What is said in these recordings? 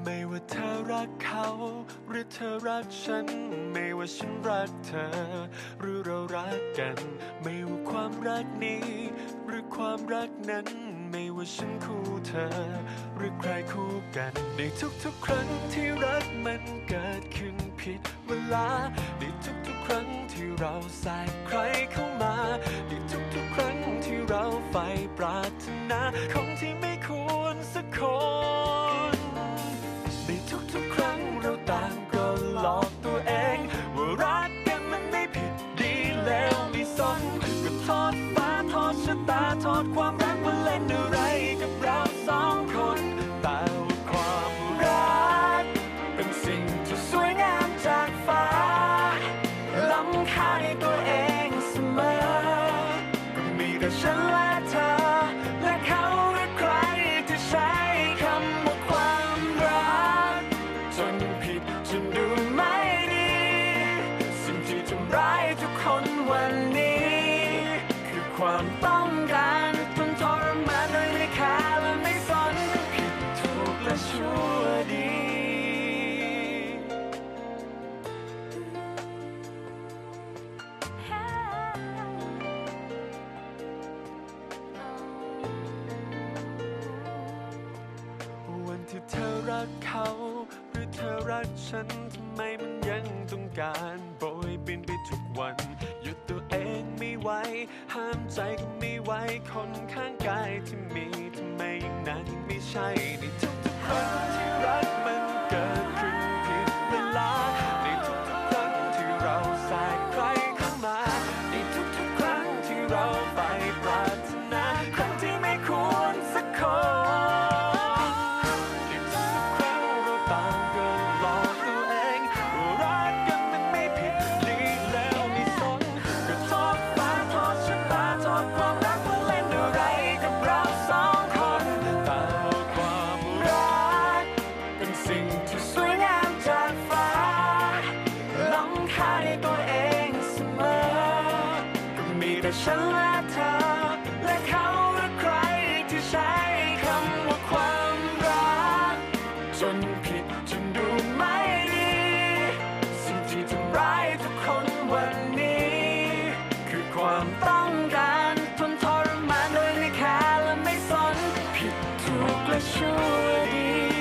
ไม่ว่าเธอรักเขาหรือเธอรักฉันไม่ว่าฉันรักเธอหรือเรารักกันไม่ว่าความรักนี้หรือความรักนั้นไม่ว่าฉันคู่เธอหรือใครคู่กันในทุกๆครั้งที่รักมันเกิดขึ้นผิดเวลาในทุกๆครั้งที่เราใส่ใครเข้ามาในทุกๆครั้งที่เราใฝ่ปรารถนาคนที่ไม่ควรสักคนในทุกๆครั้งเราต่างก็หลอกตัวเองว่ารักกันมันไม่ผิดดีแล้วไม่สนก็โทษฟ้าโทษชะตาโทษความรักว่าเล่นอะไรกับเราสองคนแต่ว่าความรักเป็นสิ่งที่สวยงามจากฟ้าล้ำค่าในตัวเองเสมอก็มีแต่ฉันและเธอและเขาหรือใครที่ใช้คำว่าความรักจนผิดจนดูไม่ดีสิ่งที่ทำร้ายทุกคนวันนี้คือความต้องการทนทรมานโดยไม่ค่าและไม่สนผิดถูกและชั่วดีวันที่เธอรักเขาหรือเธอรักฉันทำไมมันยังต้องการโบยบินไปทุกวันหยุดตัวเองไม่ไหวห้ามใจก็ไม่ไหวคนข้างกายที่มีทำไมอย่างนั้นไม่ใช่ในทุกๆครั้งที่รักมันเกิดขึ้นผิดเวลาในทุกๆครั้งที่เราใส่ใครเข้ามาในทุกๆครั้งที่เราใฝ่ปรารถนาคนที่ไม่ควรสักคนในทุกๆครั้งเราต่างก็หลอกตัวเองว่ารักกันมันไม่ผิดดีแล้วไม่สนก็โทษฟ้าโทษชะตาโทษความรักว่าเล่นอะไรกับเราสองคนแต่ว่าความรักเป็นสิ่งที่สวยงามจากฟ้าล้ำค่าในตัวเองเสมอก็มีแต่ฉันและเธอและเขาหรือใครที่ใช้คำว่าความรักจนผิดจนดูไม่ดีสิ่งที่ทำร้ายทุกคนวันนี้คือความต้องการทนทรมานโดยไม่แคร์และไม่สนผิดถูกและชั่วดี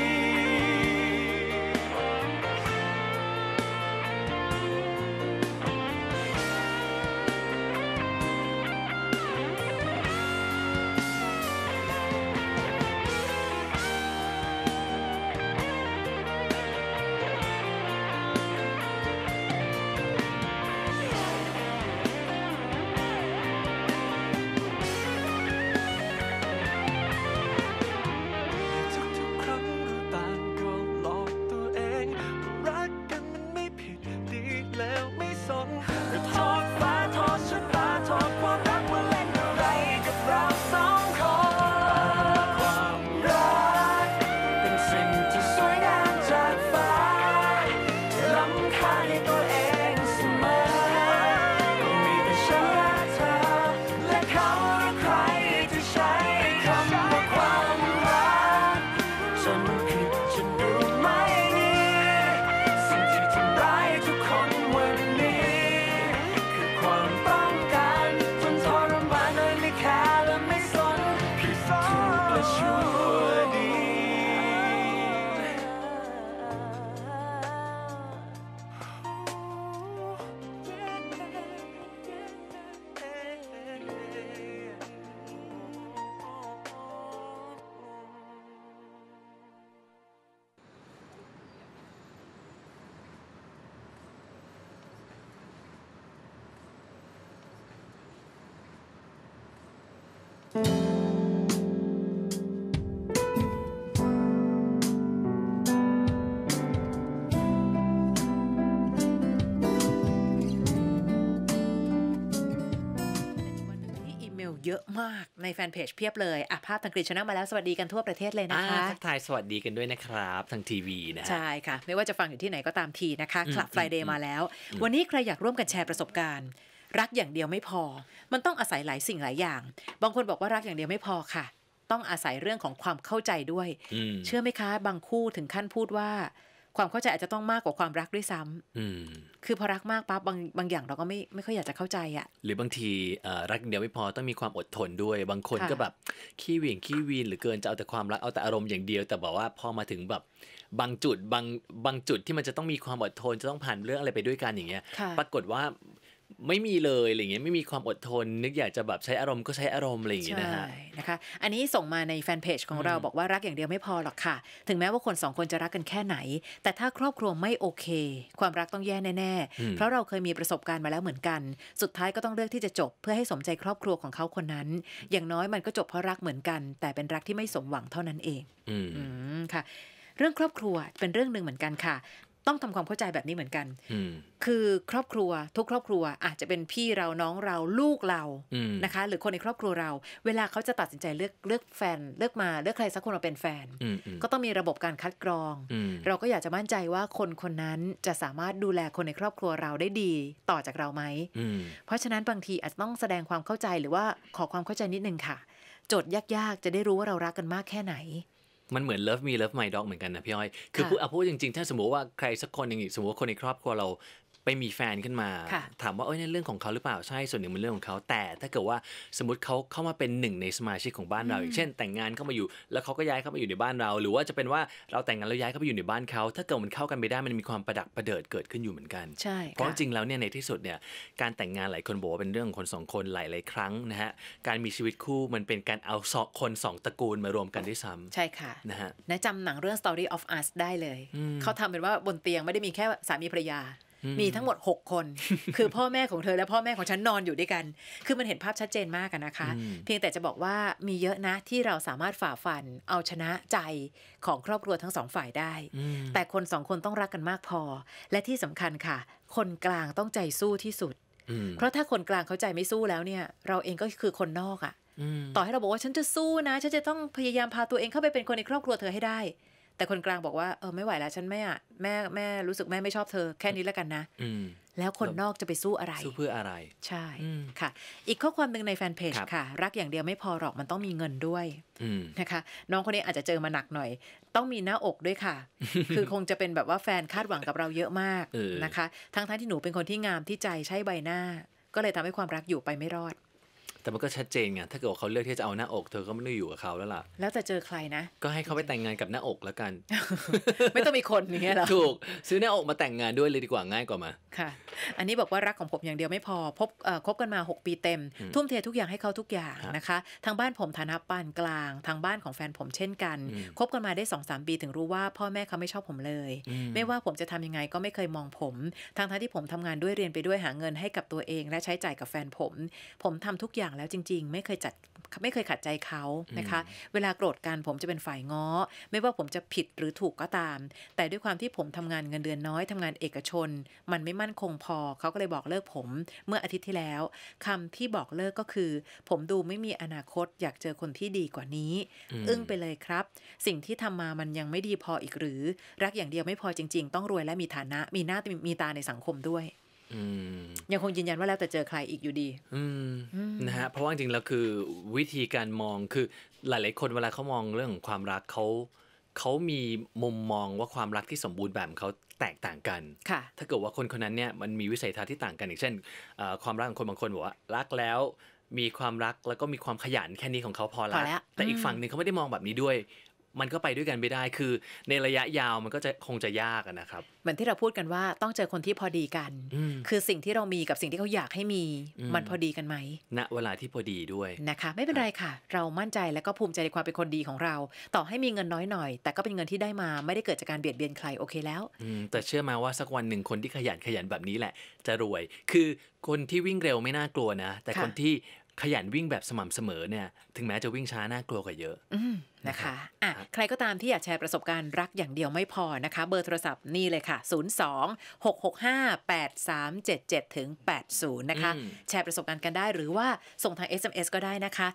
เยอะมากในแฟนเพจเพียบเลยอ่ะภาพทางกรีชแนลมาแล้วสวัสดีกันทั่วประเทศเลยนะคะทักทายสวัสดีกันด้วยนะครับทางทีวีนะใช่ค่ะไม่ว่าจะฟังอยู่ที่ไหนก็ตามทีนะคะคลับ Friday มาแล้ววันนี้ใครอยากร่วมกันแชร์ประสบการณ์รักอย่างเดียวไม่พอมันต้องอาศัยหลายสิ่งหลายอย่างบางคนบอกว่ารักอย่างเดียวไม่พอค่ะต้องอาศัยเรื่องของความเข้าใจด้วยเชื่อไหมคะบางคู่ถึงขั้นพูดว่าความเข้าใจอาจจะต้องมากกว่าความรักด้วยซ้ำคือพอรักมากปั๊บบางอย่างเราก็ไม่ค่อยอยากจะเข้าใจอ่ะหรือบางทีรักเดียวไม่พอต้องมีความอดทนด้วยบางคนก็แบบขี้เหวี่ยงขี้วีนหรือเกินจะเอาแต่ความรักเอาแต่อารมณ์อย่างเดียวแต่บอกว่าพอมาถึงแบบบางจุดที่มันจะต้องมีความอดทนจะต้องผ่านเรื่องอะไรไปด้วยกันอย่างเงี้ยปรากฏว่าไม่มีเลยอะไรเงี้ยไม่มีความอดทนนึกอยากจะแบบใช้อารมณ์ก็ใช้อารมณ์อะไรอย่างเงี้ยนะฮะนะคะอันนี้ส่งมาในแฟนเพจของเราบอกว่ารักอย่างเดียวไม่พอหรอกค่ะถึงแม้ว่าคนสองคนจะรักกันแค่ไหนแต่ถ้าครอบครัวไม่โอเคความรักต้องแย่แน่ๆเพราะเราเคยมีประสบการณ์มาแล้วเหมือนกันสุดท้ายก็ต้องเลือกที่จะจบเพื่อให้สมใจครอบครัวของเขาคนนั้นอย่างน้อยมันก็จบเพราะรักเหมือนกันแต่เป็นรักที่ไม่สมหวังเท่านั้นเองค่ะเรื่องครอบครัวเป็นเรื่องนึงเหมือนกันค่ะต้องทำความเข้าใจแบบนี้เหมือนกันคือครอบครัวทุกครอบครัวอาจจะเป็นพี่เราน้องเราลูกเรานะคะหรือคนในครอบครัวเราเวลาเขาจะตัดสินใจเลือกแฟนเลือกใครสักคนมาเป็นแฟนก็ต้องมีระบบการคัดกรองเราก็อยากจะมั่นใจว่าคนคนนั้นจะสามารถดูแลคนในครอบครัวเราได้ดีต่อจากเราไหมเพราะฉะนั้นบางทีอาจจะต้องแสดงความเข้าใจหรือว่าขอความเข้าใจนิดนึงค่ะโจทย์ยากๆจะได้รู้ว่าเรารักกันมากแค่ไหนมันเหมือน Love Me Love My Dog เหมือนกันนะพี่อ้อยคือพูดจริงๆถ้าสมมติว่าใครสักคนหนึ่งสมมติว่าคนในครอบครัวเราไปมีแฟนขึ้นมาถามว่านั่นเรื่องของเขาหรือเปล่าใช่ส่วนหนึ่งมันเรื่องของเขาแต่ถ้าเกิดว่าสมมติเขาเข้ามาเป็นหนึ่งในสมาชิกของบ้านเราอย่างเช่นแต่งงานเข้ามาอยู่แล้วเขาก็ย้ายเข้ามาอยู่ในบ้านเราหรือว่าจะเป็นว่าเราแต่งงานแล้วย้ายเข้าไปอยู่ในบ้านเขาถ้าเกิดมันเข้ากันไม่ได้มันมีความประดักประเดิดเกิดขึ้นอยู่เหมือนกันเพราะจริงแล้วเนี่ยในที่สุดเนี่ยการแต่งงานหลายคนบอกว่าเป็นเรื่องของคนสองคนหลายๆครั้งนะฮะการมีชีวิตคู่มันเป็นการเอาคนสองตระกูลมารวมกันด้วยซ้ำใช่ค่ะนะฮะจำหนังเรื่อง Story of Us ได้เลยเขาทำเป็นว่าบนเตียงไม่ได้มีแค่สามีภรรยามีทั้งหมด6คนคือพ่อแม่ของเธอและพ่อแม่ของฉันนอนอยู่ด้วยกันคือมันเห็นภาพชัดเจนมากกันนะคะเพียงแต่จะบอกว่ามีเยอะนะที่เราสามารถฝ่าฟันเอาชนะใจของครอบครัวทั้งสองฝ่ายได้แต่คนสองคนต้องรักกันมากพอและที่สำคัญค่ะคนกลางต้องใจสู้ที่สุดเพราะถ้าคนกลางเขาใจไม่สู้แล้วเนี่ยเราเองก็คือคนนอกอ่ะต่อให้เราบอกว่าฉันจะสู้นะฉันจะต้องพยายามพาตัวเองเข้าไปเป็นคนในครอบครัวเธอให้ได้แต่คนกลางบอกว่าไม่ไหวแล้วฉันแม่รู้สึกแม่ไม่ชอบเธอแค่นี้แล้วกันนะแล้วคนนอกจะไปสู้อะไรสู้เพื่ออะไรใช่ค่ะอีกข้อความหนึ่งในแฟนเพจค่ะรักอย่างเดียวไม่พอหรอกมันต้องมีเงินด้วยนะคะน้องคนนี้อาจจะเจอมาหนักหน่อยต้องมีหน้าอกด้วยค่ะ คือคงจะเป็นแบบว่าแฟนคาดหวังกับเราเยอะมากนะคะทั้งที่หนูเป็นคนที่งามที่ใจใช้ใบหน้าก็เลยทำให้ความรักอยู่ไปไม่รอดแต่มันก็ชัดเจนไงถ้าเกิดเขาเลือกที่จะเอาหน้าอกเธอก็ไม่ได้อยู่กับเขาแล้วล่ะแล้วจะเจอใครนะก็ให้เขาไปแต่งงานกับหน้าอกแล้วกันไม่ต้องมีคนอย่างเงี้ยหรอถูกซื้อหน้าอกมาแต่งงานด้วยเลยดีกว่าง่ายกว่ามาค่ะอันนี้บอกว่ารักของผมอย่างเดียวไม่พอคบกันมา6ปีเต็มทุ่มเททุกอย่างให้เขาทุกอย่างนะคะทางบ้านผมฐานะปานกลางทางบ้านของแฟนผมเช่นกันคบกันมาได้ 2-3 ปีถึงรู้ว่าพ่อแม่เขาไม่ชอบผมเลยไม่ว่าผมจะทำยังไงก็ไม่เคยมองผมทั้งที่ผมทำงานด้วยเรียนไปด้วยหาเงินให้กับตัวเองและใช้จ่ายกับแฟนผมทำทุกอย่างแล้วจริงๆไม่เคยขัดใจเขานะคะเวลาโกรธกันผมจะเป็นฝ่ายง้อไม่ว่าผมจะผิดหรือถูกก็ตามแต่ด้วยความที่ผมทำงานเงินเดือนน้อยทำงานเอกชนมันไม่มั่นคงพอเขาก็เลยบอกเลิกผมเมื่ออาทิตย์ที่แล้วคำที่บอกเลิกก็คือผมดูไม่มีอนาคตอยากเจอคนที่ดีกว่านี้อึ้งไปเลยครับสิ่งที่ทำมามันยังไม่ดีพออีกหรือรักอย่างเดียวไม่พอจริงๆต้องรวยและมีฐานะมีหน้ามีตาในสังคมด้วยยังคงยืนยันว่าแล้วแต่เจอใครอีกอยู่ดีนะฮะเพราะว่าจริงๆแล้วคือวิธีการมองคือหลายๆคนเวลาเขามองเรื่องของความรักเขามีมุมมองว่าความรักที่สมบูรณ์แบบเขาแตกต่างกันถ้าเกิดว่าคนคนนั้นเนี่ยมันมีวิสัยทัศน์ที่ต่างกันอย่างเช่นความรักของคนบางคนบอกว่ารักแล้วมีความรักแล้วก็มีความขยันแค่นี้ของเขาพอแล้วแต่อีกฝั่งนึงเขาไม่ได้มองแบบนี้ด้วยมันก็ไปด้วยกันไม่ได้คือในระยะยาวมันก็จะคงจะยากนะครับเหมือนที่เราพูดกันว่าต้องเจอคนที่พอดีกันคือสิ่งที่เรามีกับสิ่งที่เขาอยากให้มีมันพอดีกันไหมณเวลาที่พอดีด้วยนะคะไม่เป็นไรค่ะเรามั่นใจและก็ภูมิใจในความเป็นคนดีของเราต่อให้มีเงินน้อยหน่อยแต่ก็เป็นเงินที่ได้มาไม่ได้เกิดจากการเบียดเบียนใครโอเคแล้วแต่เชื่อมาว่าสักวันหนึ่งคนที่ขยันแบบนี้แหละจะรวยคือคนที่วิ่งเร็วไม่น่ากลัวนะแต่คนที่ขยันวิ่งแบบสม่ำเสมอเนี่ยถึงแม้จะวิ่งช้าน่ากลัวกว่าเยอะนะคะใครก็ตามที่อยากแชร์ประสบการณ์รักอย่างเดียวไม่พอนะคะเบอร์โทรศัพท์นี่เลยค่ะ02-665-8377ถึง80นะคะแชร์ประสบการณ์กันได้หรือว่าส่งทาง SMS ก็ได้นะคะ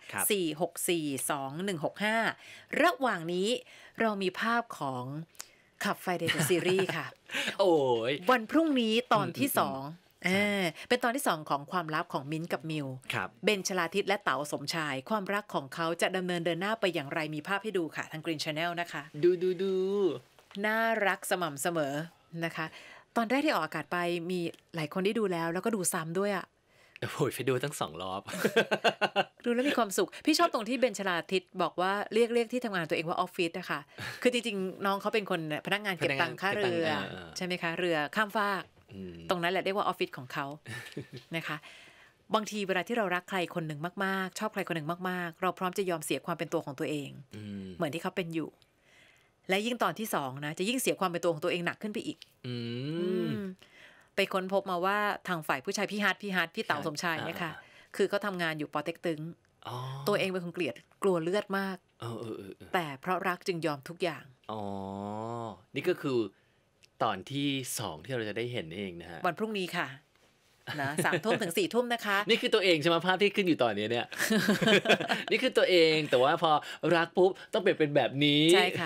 4642165ระหว่างนี้เรามีภาพของ Club Friday The Series ค่ะโอ้ยวันพรุ่งนี้ตอนที่2 เป็นตอนที่2ของความลับของมิ้นท์กับมิวเบนชลาทิศและเต๋าสมชายความรักของเขาจะดำเนินเดินหน้าไปอย่างไรมีภาพให้ดูค่ะทาง Green Channel นะคะดูน่ารักสม่ำเสมอนะคะตอนแรกที่ออกอากาศไปมีหลายคนได้ดูแล้วก็ดูซ้ำด้วยอ่ะโอ้ยไปดูตั้ง2 รอบดูแล้วมีความสุขพี่ชอบตรงที่เบนชลาทิศบอกว่าเรียกที่ทำงานตัวเองว่าออฟฟิศนะคะคือจริงๆน้องเขาเป็นคนพนักงานเก็บตังค่าเรือใช่ไหมคะเรือข้ามฟากตรงนั้นแหละเรียกว่าออฟฟิศของเขานะคะบางทีเวลาที่เรารักใครคนหนึ่งมากๆชอบใครคนหนึ่งมากๆเราพร้อมจะยอมเสียความเป็นตัวของตัวเองเหมือนที่เขาเป็นอยู่และยิ่งตอนที่2นะจะยิ่งเสียความเป็นตัวของตัวเองหนักขึ้นไปอีกไปค้นพบมาว่าทางฝ่ายผู้ชายพี่ฮัทพี่เต๋าสมชายเนี่ยค่ะคือเขาทำงานอยู่ปอเต็กตึงตัวเองเป็นคนกลัวเลือดมากแต่เพราะรักจึงยอมทุกอย่างนี่ก็คือตอนที่2ที่เราจะได้เห็นเองนะฮะวันพรุ่งนี้ค่ะนะ3 ทุ่มถึง4 ทุ่มนะคะนี่คือตัวเองใช่ไหมภาพที่ขึ้นอยู่ตอนนี้เนี่ย นี่คือตัวเองแต่ว่าพอรักปุ๊บต้องเปลี่ยนเป็นแบบนี้ใช่ค่ะ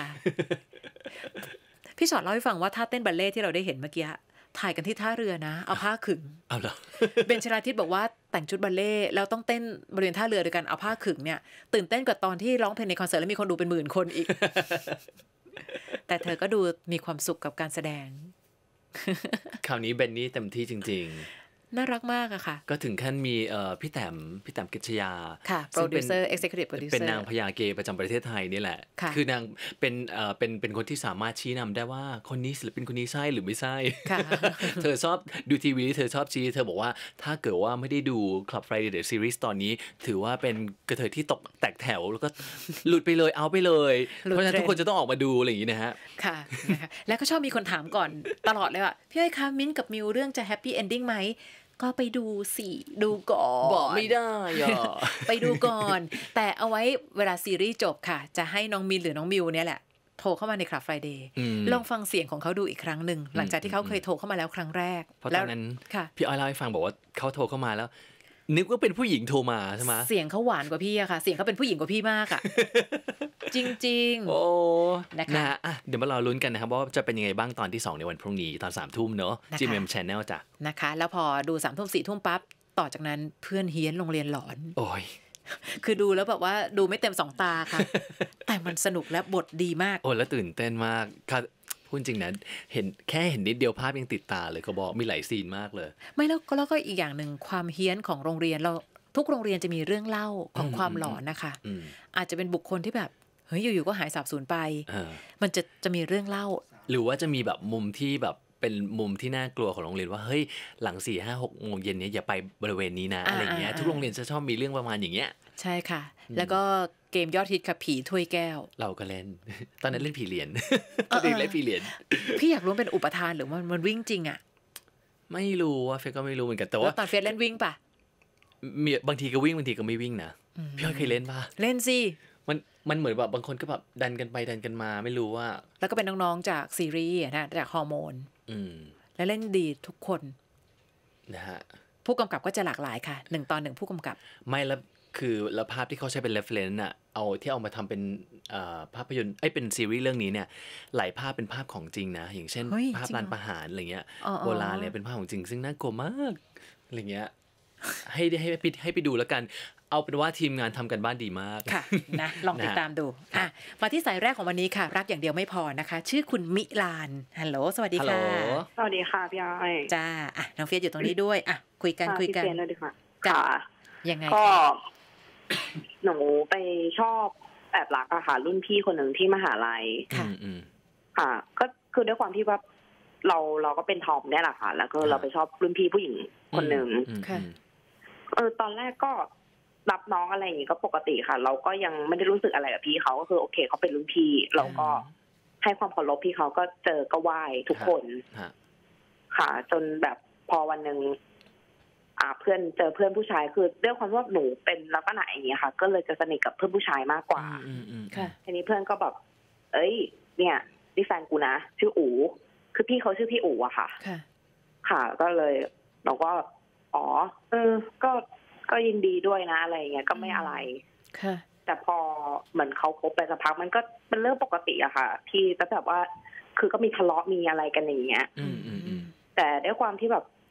พี่ชอตเล่าให้ฟังว่าท่าเต้นบัลเล่ที่เราได้เห็นเมื่อกี้ถ่ายกันที่ท่าเรือนะเอาผ้าขึงเอาเหรอเบนชลาทิศบอกว่าแต่งชุดบัลเล่แล้วต้องเต้นบริเวณท่าเรือด้วยกันเอาผ้าขึงเนี่ยตื่นเต้นกว่าตอนที่ร้องเพลงในคอนเสิร์ตแล้วมีคนดูเป็น10,000 คนอีก แต่เธอก็ดูมีความสุขกับการแสดงคราวนี้เบนนี่เต็มที่จริงๆน่ารักมากอะค่ะก็ถึงขั้นมีพี่แต้มกิจยาค่ะโปรดิวเซอร์ executive producer เป็นนางพญาเกย์ประจำประเทศไทยนี่แหละคือนางเป็นคนที่สามารถชี้นำได้ว่าคนนี้ศิลปินคนนี้ใช่หรือไม่ใช่เธอชอบดูทีวีเธอชอบชี้เธอบอกว่าถ้าเกิดว่าไม่ได้ดู Club Friday The Series ตอนนี้ถือว่าเป็นกระเทยที่ตกแตกแถวแล้วก็หลุดไปเลยเอาไปเลยเพราะฉะนั้นทุกคนจะต้องออกมาดูอะไรอย่างนี้นะฮะค่ะแล้วก็ชอบมีคนถามก่อนตลอดเลยว่าพี่อ้อยคะมิ้นกับมิวเรื่องจะ happy ending ไหมก็ไปดูสิดูก่อนบอกไม่ได้ไปดูก่อนแต่เอาไว้เวลาซีรีส์จบค่ะจะให้น้องมินหรือน้องมิวเนี่ยแหละโทรเข้ามาใน Club Friday ลองฟังเสียงของเขาดูอีกครั้งหนึ่งหลังจากที่เขาเคยโทรเข้ามาแล้วครั้งแรกเพราะตอนนั้นพี่อ้อยเล่าให้ฟังบอกว่าเขาโทรเข้ามาแล้วนึกว่าเป็นผู้หญิงโทรมาใช่ไหมเสียงเขาหวานกว่าพี่อะค่ะเสียงเขาเป็นผู้หญิงกว่าพี่มากอะจริงๆโอ้นะคะเดี๋ยวมาเราลุ้นกันนะครับว่าจะเป็นยังไงบ้างตอนที่2ในวันพรุ่งนี้ตอน3 ทุ่มเนอะ GMM Channel จ้ะนะคะแล้วพอดู3 ทุ่ม4 ทุ่มปั๊บต่อจากนั้นเพื่อนเฮี้ยนโรงเรียนหลอนโอ้ยคือดูแล้วแบบว่าดูไม่เต็ม2 ตาค่ะแต่มันสนุกและบทดีมากโอ้แล้วตื่นเต้นมากค่ะพูดจริงนะเห็นนิดเดียวภาพยังติดตาเลยเขาบอกมีหลายซีนมากเลยไม่แล้วก็อีกอย่างหนึ่งความเฮี้ยนของโรงเรียนเราทุกโรงเรียนจะมีเรื่องเล่าของความหลอนนะคะอาจจะเป็นบุคคลที่แบบเฮ้ยอยู่ๆก็หายสาบสูญไปมันจะมีเรื่องเล่าหรือว่าจะมีแบบมุมที่แบบเป็นมุมที่น่ากลัวของโรงเรียนว่าเฮ้ยหลัง 4-5-6 โมงเย็นนี้อย่าไปบริเวณนี้นะอะไรเงี้ยทุกโรงเรียนจะชอบมีเรื่องประมาณอย่างเงี้ยใช่ค่ะแล้วก็เกมยอดฮิตค่ะผีถ้วยแก้วเราก็เล่นตอนนั้นเล่นผีเหรียญตอนนี้เล่นผีเหรียญพี่อยากรู้เป็นอุปทานหรือมันวิ่งจริงอ่ะไม่รู้ว่าเฟซก็ไม่รู้เหมือนกันแต่ว่าตอนเฟซเล่นวิ่งป่ะมีบางทีก็วิ่งบางทีก็ไม่วิ่งนะพี่เคยเล่นป่ะเล่นสิมันเหมือนแบบบางคนก็แบบดันกันไปดันกันมาไม่รู้ว่าแล้วก็เป็นน้องๆจากซีรีส์นะจากฮอร์โมนและเล่นดีทุกคนนะฮะผู้กำกับก็จะหลากหลายค่ะ1 ตอน 1ผู้กำกับไม่แล้วคือแล้วภาพที่เขาใช้เป็น reference น่ะเอามาทำเป็นภาพยนตร์เป็นซีรีส์เรื่องนี้เนี่ยหลายภาพเป็นภาพของจริงนะอย่างเช่นภาพลานประหารอะไรเงี้ยโบราณเลยเป็นภาพของจริงซึ่งน่ากลัวมากอะไรเงี้ยให้ไปดูแล้วกันเอาเป็นว่าทีมงานทำกันบ้านดีมากค่ะนะลองติดตามดูมาที่สายแรกของวันนี้ค่ะรักอย่างเดียวไม่พอนะคะชื่อคุณมิลานฮัลโหลสวัสดีค่ะสวัสดีค่ะพี่อ้อยจ้าน้องเฟียสอยู่ตรงนี้ด้วยคุยกันพี่เฟียสเลยดีค่ะยังไงก็หนูไปชอบแอบรักอะค่ะรุ่นพี่คนหนึ่งที่มหาลัยค่ะก็คือด้วยความที่ว่าเราก็เป็นทอมเนี่ยแหละค่ะแล้วก็เราไปชอบรุ่นพี่ผู้หญิงคนหนึ่งตอนแรกก็รับน้องอะไรอย่างงี้ก็ปกติค่ะเราก็ยังไม่ได้รู้สึกอะไรกับพี่เขาก็คือโอเคเขาเป็นรุ่นพี่เราก็ให้ความเคารพพี่เขาก็เจอก็ไหว้ทุกคนค่ะจนแบบพอวันนึงเพื่อนเจอเพื่อนผู้ชายคือด้วยความว่าหนูเป็นลักษณะอย่างนี้ค่ะก็เลยจะสนิทกับเพื่อนผู้ชายมากกว่าทีนี้เพื่อนก็แบบเอ้ยเนี่ยนี่แฟนกูนะชื่ออู๋คือพี่เขาชื่อพี่อู๋อะค่ะค่ะก็เลยเราก็อ๋อก็ยินดีด้วยนะอะไรอย่างเงี้ยก็ไม่อะไรแต่พอเหมือนเขาคบไปสักพักมันก็เป็นเรื่องปกติอะค่ะที่แบบว่าคือก็มีทะเลาะมีอะไรกันอย่างเงี้ยแต่ด้วยความที่แบบ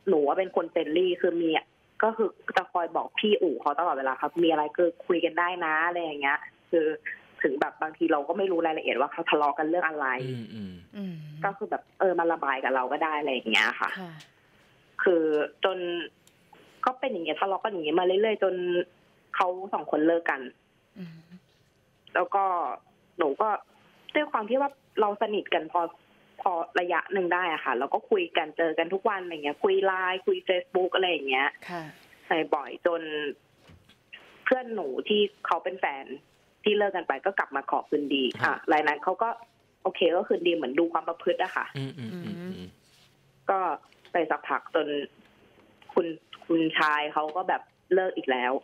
หนูว่าเป็นคนเฟรนลี่คือมีก็คือจะคอยบอกพี่อู๋เขาตลอดเวลาครับมีอะไรคือคุยกันได้นะอะไรอย่างเงี้ยคือถึงแบบบางทีเราก็ไม่รู้รายละเอียดว่าเขาทะเลาะกันเรื่องอะไรก็คือแบบมาระบายกับเราก็ได้อะไรอย่างเงี้ยค่ะคือจนก็เป็นอย่างเงี้ยทะเลาะกันอย่างเงี้ยมาเรื่อยๆจนเขาสองคนเลิกกันแล้วก็หนูก็ด้วยความที่ว่าเราสนิทกันพอระยะหนึ่งได้อะค่ะแล้วก็คุยกันเจอกันทุกวันอะไรเงี้ยคุยไลน์คุย Facebook อะไรอย่างเงี้ยใส่บ่อยจนเพื่อนหนูที่เขาเป็นแฟนที่เลิกกันไปก็กลับมาขอคืนดีรายนั้นเขาก็โอเคก็คืนดีเหมือนดูความประพฤติอะค่ะก็ไปสักพักจนคุณชายเขาก็แบบเลิกอีกแล้ว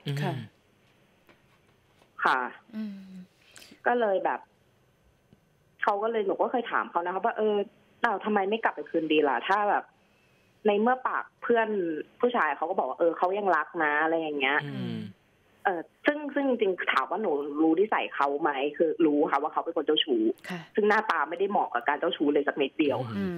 ค่ะก็เลยแบบเขาก็เลยหนูก็เคยถามเขานะคะว่าเราทำไมไม่กลับไปคืนดีล่ะถ้าแบบในเมื่อปากเพื่อนผู้ชายเขาก็บอกว่าเขายังรักนะอะไรอย่างเงี้ยซึ่งจริงๆถามว่าหนูรู้นิสัยเขาไหมคือรู้ค่ะว่าเขาเป็นคนเจ้าชู้ซึ่งหน้าตาไม่ได้เหมาะกับการเจ้าชู้เลยสักนิดเดียว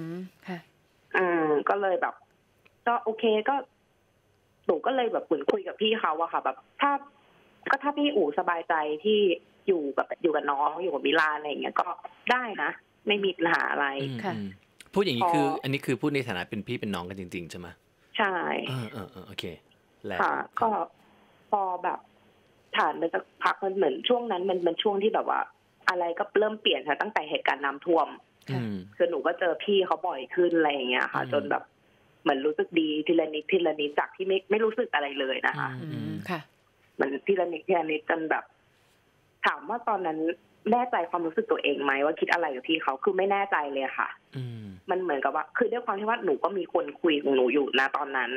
ก็เลยแบบก็โอเคก็หนูก็เลยแบบคุยกับพี่เขาอะค่ะแบบถ้าพี่อู๋สบายใจที่อยู่กับน้องอยู่กับมิลานอะไรอย่างเงี้ยก็ได้นะไม่มีปัญหาอะไรค่ะพูดอย่างนี้คืออันนี้คือพูดในฐานะเป็นพี่เป็นน้องกันจริงๆใช่ไหมใช่โอเคแล้วก็พอแบบผ่านไปสักพักมันเหมือนช่วงนั้นมันช่วงที่แบบว่าอะไรก็เริ่มเปลี่ยนค่ะตั้งแต่เหตุการณ์น้ำท่วมคือหนูก็เจอพี่เขาบ่อยขึ้นอะไรอย่างเงี้ยค่ะจนแบบเหมือนรู้สึกดีทีละนิดจากที่ไม่รู้สึกอะไรเลยนะคะค่ะเหมือนทีละนิดจนแบบถามว่าตอนนั้นแน่ใจความรู้สึกตัวเองไหมว่าคิดอะไรกับพี่เขาคือไม่แน่ใจเลยค่ะมันเหมือนกับว่าคือด้วยความที่ว่าหนูก็มีคนคุยของหนูอยู่นะตอนนั้น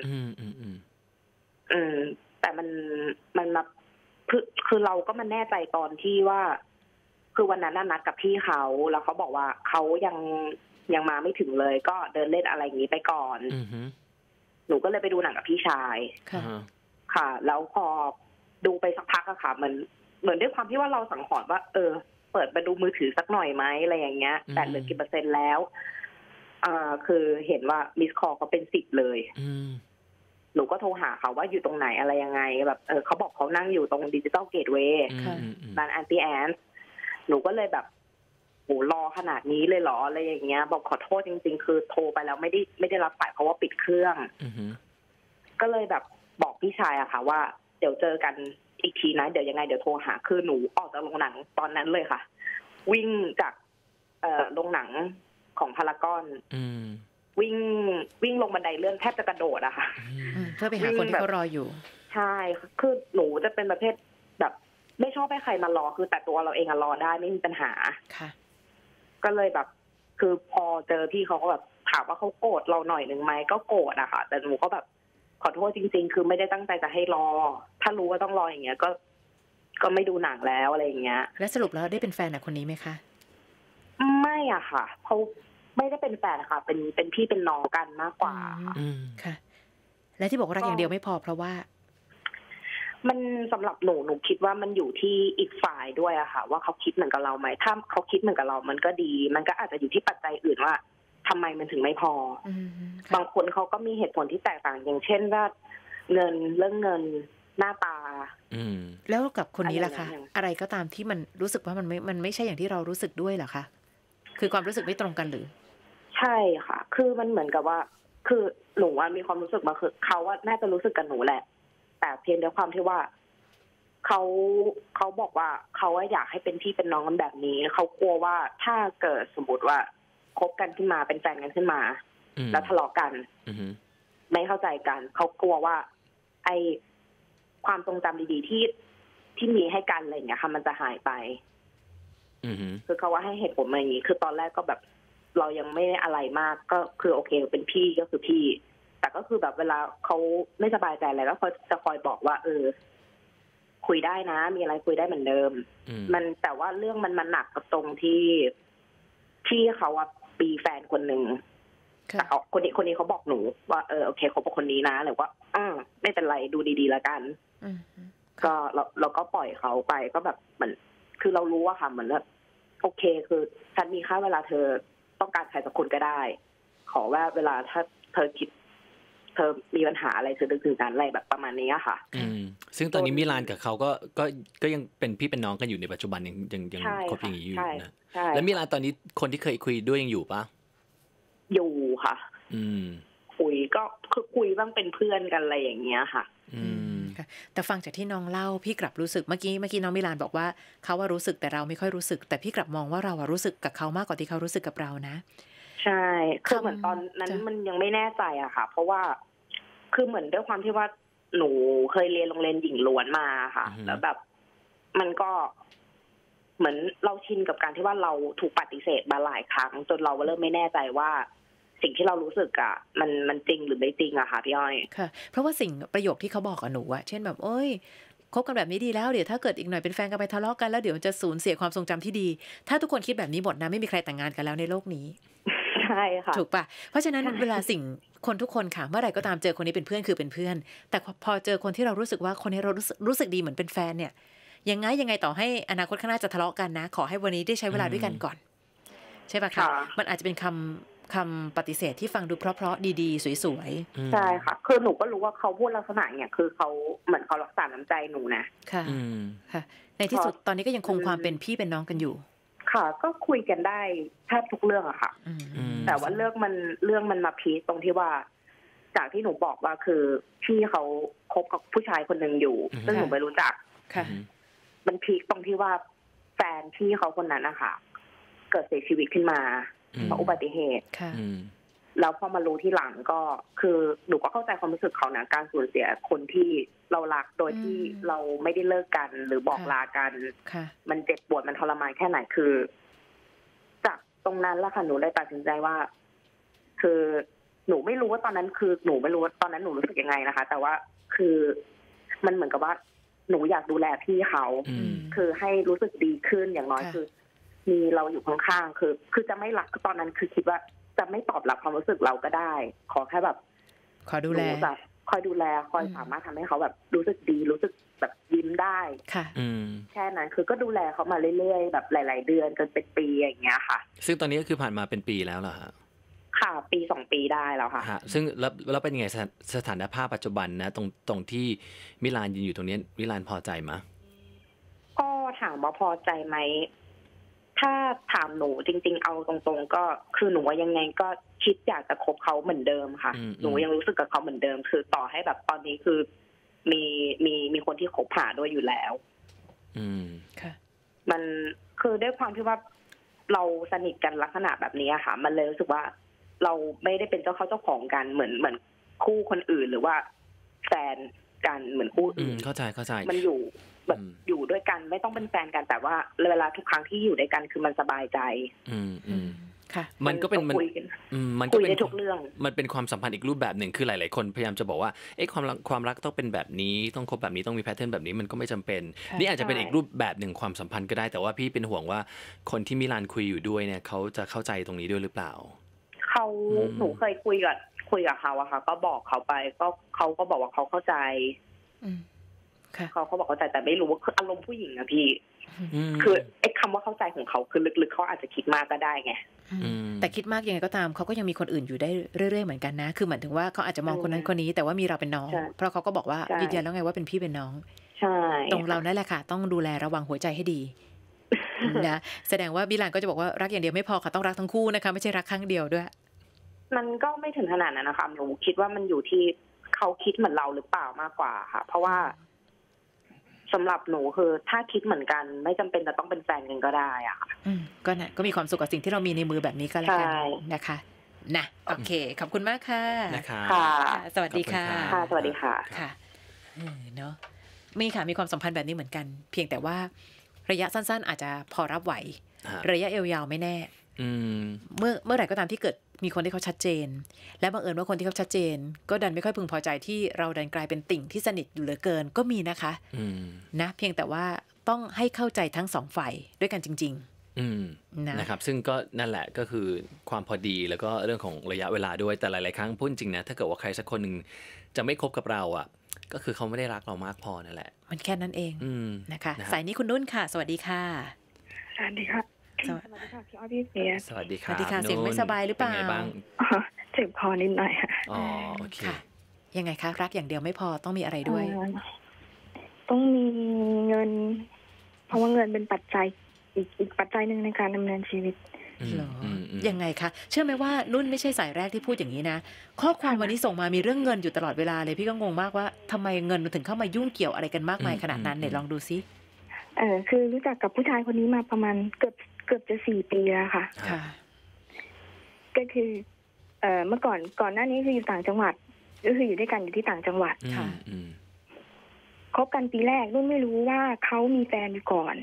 แต่มันมาคือเราก็มาแน่ใจตอนที่ว่าคือวันนั้นนัดกับพี่เขาแล้วเขาบอกว่าเขายังมาไม่ถึงเลยก็เดินเล่นอะไรอย่างนี้ไปก่อนหนูก็เลยไปดูหนังกับพี่ชายค่ะแล้วพอดูไปสักพักอะค่ะเหมือนด้วยความที่ว่าเราสังหรณ์ว่าเปิดมาดูมือถือสักหน่อยไหมอะไรอย่างเงี้ยแต่เหลือกี่เปอร์เซ็นต์แล้วคือเห็นว่ามิสคอลเขาเป็น10เลยหนูก็โทรหาเขาว่าอยู่ตรงไหนอะไรยังไงแบบเขาบอกเขานั่งอยู่ตรงดิจิตอลเกตเวย์ร้านแอนตี้แอนหนูก็เลยแบบโหรอขนาดนี้เลยเหรออะไรอย่างเงี้ยบอกขอโทษจริงๆคือโทรไปแล้วไม่ได้รับสายเพราะว่าปิดเครื่องก็เลยแบบบอกพี่ชายอะค่ะว่าเดี๋ยวเจอกันอีกทีนะเดี๋ยวยังไงเดี๋ยวโทรหาคือหนูออกจากโรงหนังตอนนั้นเลยค่ะวิ่งจากโรงหนังของพารากอนวิ่งลงบันไดเลื่อนแทบจะกระโดดอะค่ะเพื่อไปหาคนที่เขารออยู่ใช่คือหนูจะเป็นประเภทแบบไม่ชอบให้ใครมารอคือแต่ตัวเราเองรอได้ไม่มีปัญหาค่ะก็เลยแบบคือพอเจอพี่เขาก็แบบถามว่าเขาโกรธเราหน่อยนึงไหมก็โกรธอะค่ะแต่หนูก็แบบขอโทษจริงๆคือไม่ได้ตั้งใจจะให้รอถ้ารู้ว่าต้องรออย่างเงี้ยก็ไม่ดูหนังแล้วอะไรอย่างเงี้ยแล้วสรุปแล้วได้เป็นแฟนกับคนนี้ไหมคะไม่อะค่ะเขาไม่ได้เป็นแฟนค่ะเป็นพี่เป็นน้องกันมากกว่าค่ะและที่บอกรักอย่างเดียวไม่พอเพราะว่ามันสำหรับหนูคิดว่ามันอยู่ที่อีกฝ่ายด้วยอะค่ะว่าเขาคิดเหมือนกับเราไหมถ้าเขาคิดเหมือนกับเรามันก็ดีมันก็อาจจะอยู่ที่ปัจจัยอื่นว่าทำไมมันถึงไม่พอบางคนเขาก็มีเหตุผลที่แตกต่างอย่างเช่นว่าเรื่องเงินหน้าตาแล้วกับคนนี้ล่ะคะอะไรก็ตามที่มันรู้สึกว่ามันไม่ใช่อย่างที่เรารู้สึกด้วยเหรอคะคือความรู้สึกไม่ตรงกันหรือใช่ค่ะคือมันเหมือนกับว่าคือหนูว่ามีความรู้สึกมาคือเขาว่าน่าจะรู้สึกกับหนูแหละแต่เพียงด้วยความที่ว่าเขาบอกว่าเขาอยากให้เป็นพี่เป็นน้องกันแบบนี้เขากลัวว่าถ้าเกิดสมมติว่าคบกันขึ้นมาเป็นแฟนกันขึ้นมาแล้วทะเลาะกันไม่เข้าใจกันเขากลัวว่าไอความทรงจำดีๆที่มีให้กันอะไรอย่างเงี้ยค่ะมันจะหายไปคือเขาว่าให้เหตุผลมาอย่างนี้คือตอนแรกก็แบบเรายังไม่อะไรมากก็คือโอเคเป็นพี่ก็คือพี่แต่ก็คือแบบเวลาเขาไม่สบายใจอะไรก็เขาจะคอยบอกว่าคุยได้นะมีอะไรคุยได้เหมือนเดิมมันแต่ว่าเรื่องมันหนักกับตรงที่เขาว่าปีแฟนคนหนึ่งแต่คนนี้เขาบอกหนูว่าโอเคเขาเป็นคนนี้นะหรือว่าไม่เป็นไรดูดีๆแล้วกันก็เราก็ปล่อยเขาไปก็แบบเหมือนคือเรารู้อะค่ะเหมือนแบบโอเคคือฉันมีค่าเวลาเธอต้องการใครสักคนก็ได้ขอว่าเวลาถ้าเธอคิดธอมีปัญหาอะไรเธอถึงกันอะไรแบบประมาณนี้ค่ะซึ่งตอนนี้มิลานกับเขาก็ยังเป็นพี่เป็นน้องกันอยู่ในปัจจุบันยังคบอย่างนี้อยู่นะแล้วมิลานตอนนี้คนที่เคยคุยด้วยยังอยู่ปะอยู่ค่ะคุยก็คือคุยบ้างเป็นเพื่อนกันอะไรอย่างเงี้ยค่ะแต่ฟังจากที่น้องเล่าพี่กลับรู้สึกเมื่อกี้น้องมิลานบอกว่าเขาว่ารู้สึกแต่เราไม่ค่อยรู้สึกแต่พี่กลับมองว่าเรารู้สึกกับเขามากกว่าที่เขารู้สึกกับเรานะใช่คือเหมือนตอนนั้นมันยังไม่แน่ใจอะค่ะเพราะว่าคือเหมือนด้วยความที่ว่าหนูเคยเรียนโรงเรียนหญิงล้วนมาค่ะแล้วแบบมันก็เหมือนเราชินกับการที่ว่าเราถูกปฏิเสธมาหลายครั้งจนเราเริ่มไม่แน่ใจว่าสิ่งที่เรารู้สึกอะมันจริงหรือไม่จริงอะค่ะพี่อ้อยค่ะเพราะว่าสิ่งประโยคที่เขาบอกกับหนูอะเช่นแบบเอ้ยคบกันแบบนี้ดีแล้วเดี๋ยวถ้าเกิดอีกหน่อยเป็นแฟนกันไปทะเลาะกันแล้วเดี๋ยวจะสูญเสียความทรงจำที่ดีถ้าทุกคนคิดแบบนี้หมดนะไม่มีใครแต่งงานกันแล้วในโลกนี้ใช่ค่ะถูกปะเพราะฉะนั้นเวลาสิ่งคนทุกคนค่ะเมื่อไหร่ก็ตามเจอคนนี้เป็นเพื่อนคือเป็นเพื่อนแต่พอเจอคนที่เรารู้สึกว่าคนนี้เรารู้สึกดีเหมือนเป็นแฟนเนี่ยยังไงต่อให้อนาคตข้างหน้าจะทะเลาะกันนะขอให้วันนี้ได้ใช้เวลาด้วยกันก่อนใช่ปะคะมันอาจจะเป็นคำปฏิเสธที่ฟังดูเพราะๆดีๆสวยๆใช่ค่ะคือหนูก็รู้ว่าเขาพูดลักษณะเนี่ยคือเขาเหมือนเขารักษาน้ำใจหนูนะค่ะค่ะในที่สุดตอนนี้ก็ยังคงความเป็นพี่เป็นน้องกันอยู่ค่ะก็คุยกันได้แทบทุกเรื่องอะค่ะแต่ว่าเรื่องมันมาพีคตรงที่ว่าจากที่หนูบอกว่าคือพี่เขาคบกับผู้ชายคนหนึ่งอยู่ซึ่งหนูไม่รู้จักมันพีคตรงที่ว่าแฟนพี่เขาคนนั้นนะคะเกิดเสียชีวิตขึ้นมาเพราะอุบัติเหตุแล้วพอมารู้ที่หลังก็คือหนูก็เข้าใจความรู้สึกเขานะการสูญเสียคนที่เรารักโดยที่เราไม่ได้เลิกกันหรือบอกลากันมันเจ็บปวดมันทรมานแค่ไหนคือจากตรงนั้นแล้วค่ะหนูเลยตัดสินใจว่าคือหนูไม่รู้ว่าตอนนั้นคือหนูไม่รู้ว่าตอนนั้นหนูรู้สึกยังไงนะคะแต่ว่าคือมันเหมือนกับว่าหนูอยากดูแลพี่เขาคือให้รู้สึกดีขึ้นอย่างน้อยคือมีเราอยู่ข้างๆคือจะไม่รักตอนนั้นคือคิดว่าจะไม่ตอบรับความรู้สึกเราก็ได้ขอแค่แบบขอดูแลคอยดูแลคอยสามารถทำให้เขาแบบรู้สึกดีรู้สึกแบบยิ้มได้ค่ะแค่นั้นคือก็ดูแลเขามาเรื่อยๆแบบหลายๆเดือนจนเป็นปีอย่างเงี้ยค่ะซึ่งตอนนี้ก็คือผ่านมาเป็นปีแล้วเหรอฮะค่ะปี2ปีได้แล้วค่ะซึ่งแล้วเป็นยังไงสถานภาพปัจจุบันนะตรงที่มิลานยืนอยู่ตรงนี้มิลานพอใจไหมก็ถามว่าพอใจไหมถ้าถามหนูจริงๆเอาตรงๆก็คือหนูว่ายังไงก็คิดอยากจะคบเขาเหมือนเดิมค่ะหนูยังรู้สึกกับเขาเหมือนเดิมคือต่อให้แบบตอนนี้คือมีคนที่คบหาด้วยอยู่แล้วค่ะมันคือด้วยความที่ว่าเราสนิทกันลักษณะแบบนี้ค่ะมันเลยรู้สึกว่าเราไม่ได้เป็นเจ้าของกันเหมือนคู่คนอื่นหรือว่าแฟนกันเหมือนคู่อื่นเข้าใจมันอยู่แบบอยู่ด้วยกันไม่ต้องเป็นแฟนกันแต่ว่าเวลาทุกครั้งที่อยู่ด้วยกันคือมันสบายใจค่ะมันก็เป็นมันก็เป็นทุกเรื่องมันเป็นความสัมพันธ์อีกรูปแบบหนึ่งคือหลายๆคนพยายามจะบอกว่าความรักต้องเป็นแบบนี้ต้องคบแบบนี้ต้องมีแพทเทิร์นแบบนี้มันก็ไม่จำเป็นนี่อาจจะเป็นอีกรูปแบบหนึ่งความสัมพันธ์ก็ได้แต่ว่าพี่เป็นห่วงว่าคนที่มิลานคุยอยู่ด้วยเนี่ยเขาจะเข้าใจตรงนี้ด้วยหรือเปล่าหนูเคยคุยกับเขาอะค่ะก็บอกเขาไปก็เขาก็บอกว่าเขาเข้าใจเขาบอกเข้าใจแต่ไม่รู้ว่าคืออารมณ์ผู้หญิงอะพี่คือไอ้คำว่าเข้าใจของเขาคือลึกๆเขาอาจจะคิดมากก็ได้ไงแต่คิดมากยังไงก็ตามเขาก็ยังมีคนอื่นอยู่ได้เรื่อยๆเหมือนกันนะคือหมายถึงว่าเขาอาจจะมองคนนั้นคนนี้แต่ว่ามีเราเป็นน้องเพราะเขาก็บอกว่ายืนยันแล้วไงว่าเป็นพี่เป็นน้องใช่ตรงเรานั่นแหละค่ะต้องดูแลระวังหัวใจให้ดีนะแสดงว่ามิลานก็จะบอกว่ารักอย่างเดียวไม่พอค่ะต้องรักทั้งคู่นะคะไม่ใช่รักครั้งเดียวด้วยมันก็ไม่ถึงขนาดนั้นนะคะหนูคิดว่ามันอยู่ที่เขาคิดเหมือนเราหรือเปล่ามากกว่าค่ะเพราะว่าสำหรับหนูคือถ้าคิดเหมือนกันไม่จำเป็นจะต้องเป็นแฟนกันก็ได้อะค่ะก็มีความสุขกับสิ่งที่เรามีในมือแบบนี้ก็แล้วกันนะคะนะโอเคขอบคุณมากค่ะนะคะสวัสดีค่ะสวัสดีค่ะค่ะเนาะมีความสัมพันธ์แบบนี้เหมือนกันเพียงแต่ว่าระยะสั้นๆอาจจะพอรับไหวระยะยาวๆไม่แน่เมื่อไหร่ก็ตามที่เกิดมีคนที่เขาชัดเจนและบังเอิญว่าคนที่เขาชัดเจนก็ดันไม่ค่อยพึงพอใจที่เราดันกลายเป็นติ่งที่สนิทอยู่เหลือเกินก็มีนะคะนะเพียงแต่ว่าต้องให้เข้าใจทั้งสองฝ่ายด้วยกันจริงๆนะครับซึ่งก็นั่นแหละก็คือความพอดีแล้วก็เรื่องของระยะเวลาด้วยแต่หลายๆครั้งพูดจริงนะถ้าเกิดว่าใครสักคนหนึ่งจะไม่คบกับเราอ่ะก็คือเขาไม่ได้รักเรามากพอนั่นแหละมันแค่นั้นเองนะคะสายนี้คุณนุ่นค่ะสวัสดีค่ะสวัสดีค่ะสวัสดีค่ะพี่อ้อยพี่เฟียสวัสดีค่ะเสียงไม่สบายหรือเปล่าเป็นไงบ้างเจ็บคอนิดหน่อยค่ะอ๋อโอเคยังไงคะรักอย่างเดียวไม่พอต้องมีอะไรด้วยต้องมีเงินเพราะว่าเงินเป็นปัจจัยอีกปัจจัยหนึ่งในการดำเนินชีวิตหรอยังไงคะเชื่อไหมว่านุ่นไม่ใช่สายแรกที่พูดอย่างนี้นะข้อความวันนี้ส่งมามีเรื่องเงินอยู่ตลอดเวลาเลยพี่ก็งงมากว่าทำไมเงินมันถึงเข้ามายุ่งเกี่ยวอะไรกันมากมายขนาดนั้นไหนลองดูซิคือรู้จักกับผู้ชายคนนี้มาประมาณเกือบจะ4 ปีแล้วค่ะก็คือเมื่อก่อนหน้านี้คืออยู่ต่างจังหวัดก็คืออยู่ด้วยกันอยู่ที่ต่างจังหวัดค่ะคบกันปีแรกนุ่นไม่รู้ว่าเขามีแฟนอยู่ก่อน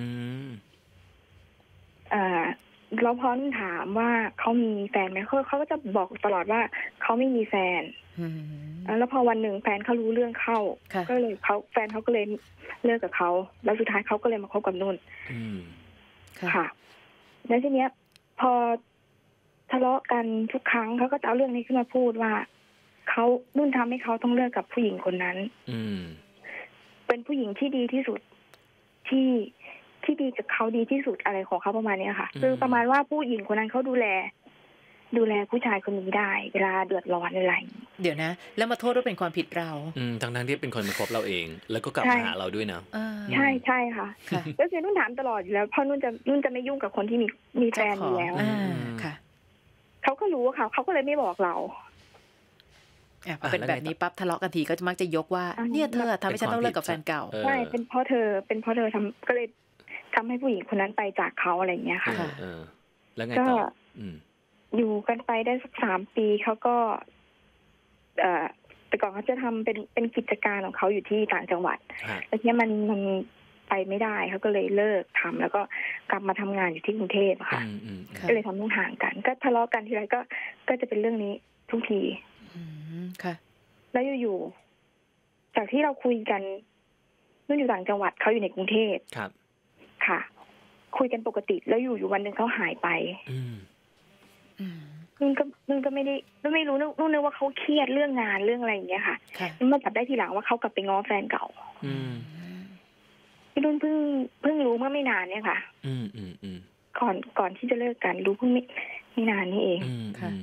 แล้วพอนุ่นถามว่าเขามีแฟนไหมเขาก็จะบอกตลอดว่าเขาไม่มีแฟนแล้วพอวันหนึ่งแฟนเขารู้เรื่องเข้าก็เลยแฟนเขาก็เลยเลิกกับเขาแล้วสุดท้ายเขาก็เลยมาคบกับนุ่นค่ะแล้วทีเนี้ยพอทะเลาะกันทุกครั้งเขาก็จะเอาเรื่องนี้ขึ้นมาพูดว่าเขานุ่นทำให้เขาต้องเลิกกับผู้หญิงคนนั้นเป็นผู้หญิงที่ดีที่สุดที่ดีกับเขาดีที่สุดอะไรของเขาประมาณนี้ค่ะคือประมาณว่าผู้หญิงคนนั้นเขาดูแลผู้ชายคนนี้ได้เวลาเดือดร้อนอะไรเดี๋ยวนะแล้วมาโทษว่าเป็นความผิดเราทั้งที่เป็นคนมาคบเราเองแล้วก็กลับมาหาเราด้วยนะใช่ค่ะก็คือนุ่นถามตลอดอยู่แล้วเพราะนุ่นจะไม่ยุ่งกับคนที่มีแฟนอยู่แล้วค่ะเขาก็รู้ค่ะเขาก็เลยไม่บอกเราเป็นแบบนี้ปั๊บทะเลาะกันทีก็มักจะยกว่าเนี่ยเธอทำให้ฉันต้องเลิกกับแฟนเก่าใช่เป็นเพราะเธอก็เลยทำให้ผู้หญิงคนนั้นไปจากเขาอะไรอย่างเงี้ยค่ะแล้วไงต่ออยู่กันไปได้สัก3 ปีเขาก็แต่ก่อนเขาจะทำเป็นกิจการของเขาอยู่ที่ต่างจังหวัดแต่เนี้ยมันไปไม่ได้เขาก็เลยเลิกทำแล้วก็กลับมาทำงานอยู่ที่กรุงเทพค่ะก็เลยทำให้ห่างกันก็ทะเลาะกันทีไรก็จะเป็นเรื่องนี้ทุกทีค่ะแล้วอยู่ๆจากที่เราคุยกันนุ่นอยู่ต่างจังหวัดเขาอยู่ในกรุงเทพครับค่ะคุยกันปกติแล้วอยู่วันหนึ่งเขาหายไปนุ่นก็ไม่รู้นุ่นนึกว่าเขาเครียดเรื่องงานเรื่องอะไรอย่างเงี้ยค่ะนุ่นมาจับได้ทีหลังว่าเขากลับไปง้อแฟนเก่าที่นุ่นเพิ่งรู้เมื่อไม่นานเนี่ยค่ะก่อนที่จะเลิกกันรู้เพิ่งไม่นานนี่เองค่ะ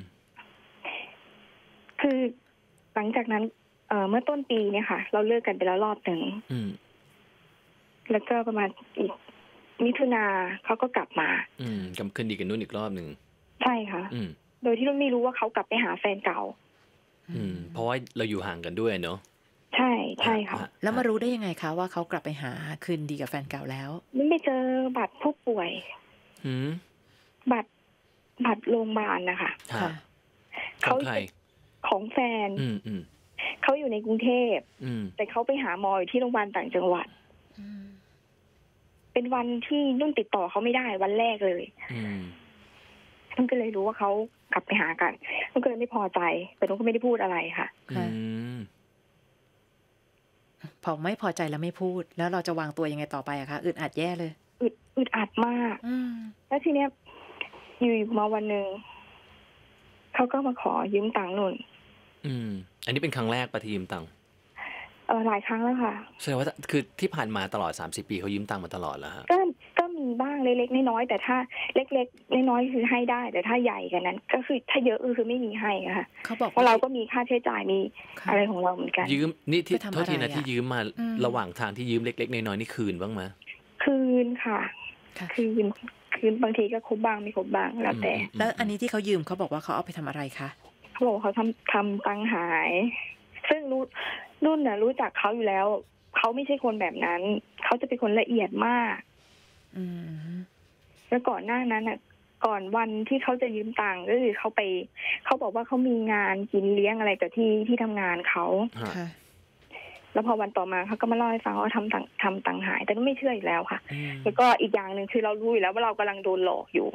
คือหลังจากนั้นเมื่อต้นปีเนี่ยค่ะเราเลิกกันไปแล้วรอบหนึ่งแล้วก็ประมาณอีกมิถุนาเขาก็กลับมากลับคืนดีกันนุ่นอีกรอบหนึ่งใช่ค่ะโดยที่นุ่นไม่รู้ว่าเขากลับไปหาแฟนเก่าเพราะว่าเราอยู่ห่างกันด้วยเนาะใช่ค่ะแล้วมารู้ได้ยังไงคะว่าเขากลับไปหาคืนดีกับแฟนเก่าแล้วนุ่นไปเจอบัตรผู้ป่วยบัตรโรงพยาบาลนะคะเขาของแฟนเขาอยู่ในกรุงเทพแต่เขาไปหาหมออยู่ที่โรงพยาบาลต่างจังหวัดเป็นวันที่นุ่นติดต่อเขาไม่ได้วันแรกเลยนุ่นก็เลยรู้ว่าเขากลับไปหากันนุ่นก็เลยไม่พอใจแต่นุ่นก็ไม่ได้พูดอะไรค่ะพอไม่พอใจแล้วไม่พูดแล้วเราจะวางตัวยังไงต่อไปอะคะอึดอัดแย่เลยอึดอัดมากแล้วทีเนี้ยอยู่มาวันหนึ่งเขาก็มาขอยืมตังค์นุ่นอันนี้เป็นครั้งแรกปะที่ยืมตังค์หลายครั้งแล้วค่ะแสดงว่าคือที่ผ่านมาตลอด30 ปีเขายืมตังค์มาตลอดแล้วฮะก็มีบ้างเล็กๆน้อยๆแต่ถ้าเล็กๆน้อยๆคือให้ได้แต่ถ้าใหญ่กันนั้นก็คือถ้าเยอะคือไม่มีให้ค่ะเขาบอกเพราะเราก็มีค่าใช้จ่ายมีอะไรของเราเหมือนกันยืมนี่ที่โทษทีนะที่ยืมมาระหว่างทางที่ยืมเล็กๆน้อยๆนี่คืนบ้างไหมคืนค่ะคืนบางทีก็ครบบ้างไม่ครบบ้างแล้วแต่แล้วอันนี้ที่เขายืมเขาบอกว่าเขาเอาไปทำอะไรคะเขาบอกเขาทำตังหายซึ่งนุ่นน่ะรู้จักเขาอยู่แล้วเขาไม่ใช่คนแบบนั้นเขาจะเป็นคนละเอียดมากแล้วก่อนหน้านั้นน่ะก่อนวันที่เขาจะยืมตังค์ก็คือเขาบอกว่าเขามีงานกินเลี้ยงอะไรกับที่ทำงานเขาแล้วพอวันต่อมาเขาก็มาเล่าให้ฟังว่าทำตังหายแต่นุ่นไม่เชื่ออีกแล้วค่ะแล้วก็อีกอย่างนึงคือเรารู้อยู่แล้วว่าเรากำลังโดนหลอกอยู่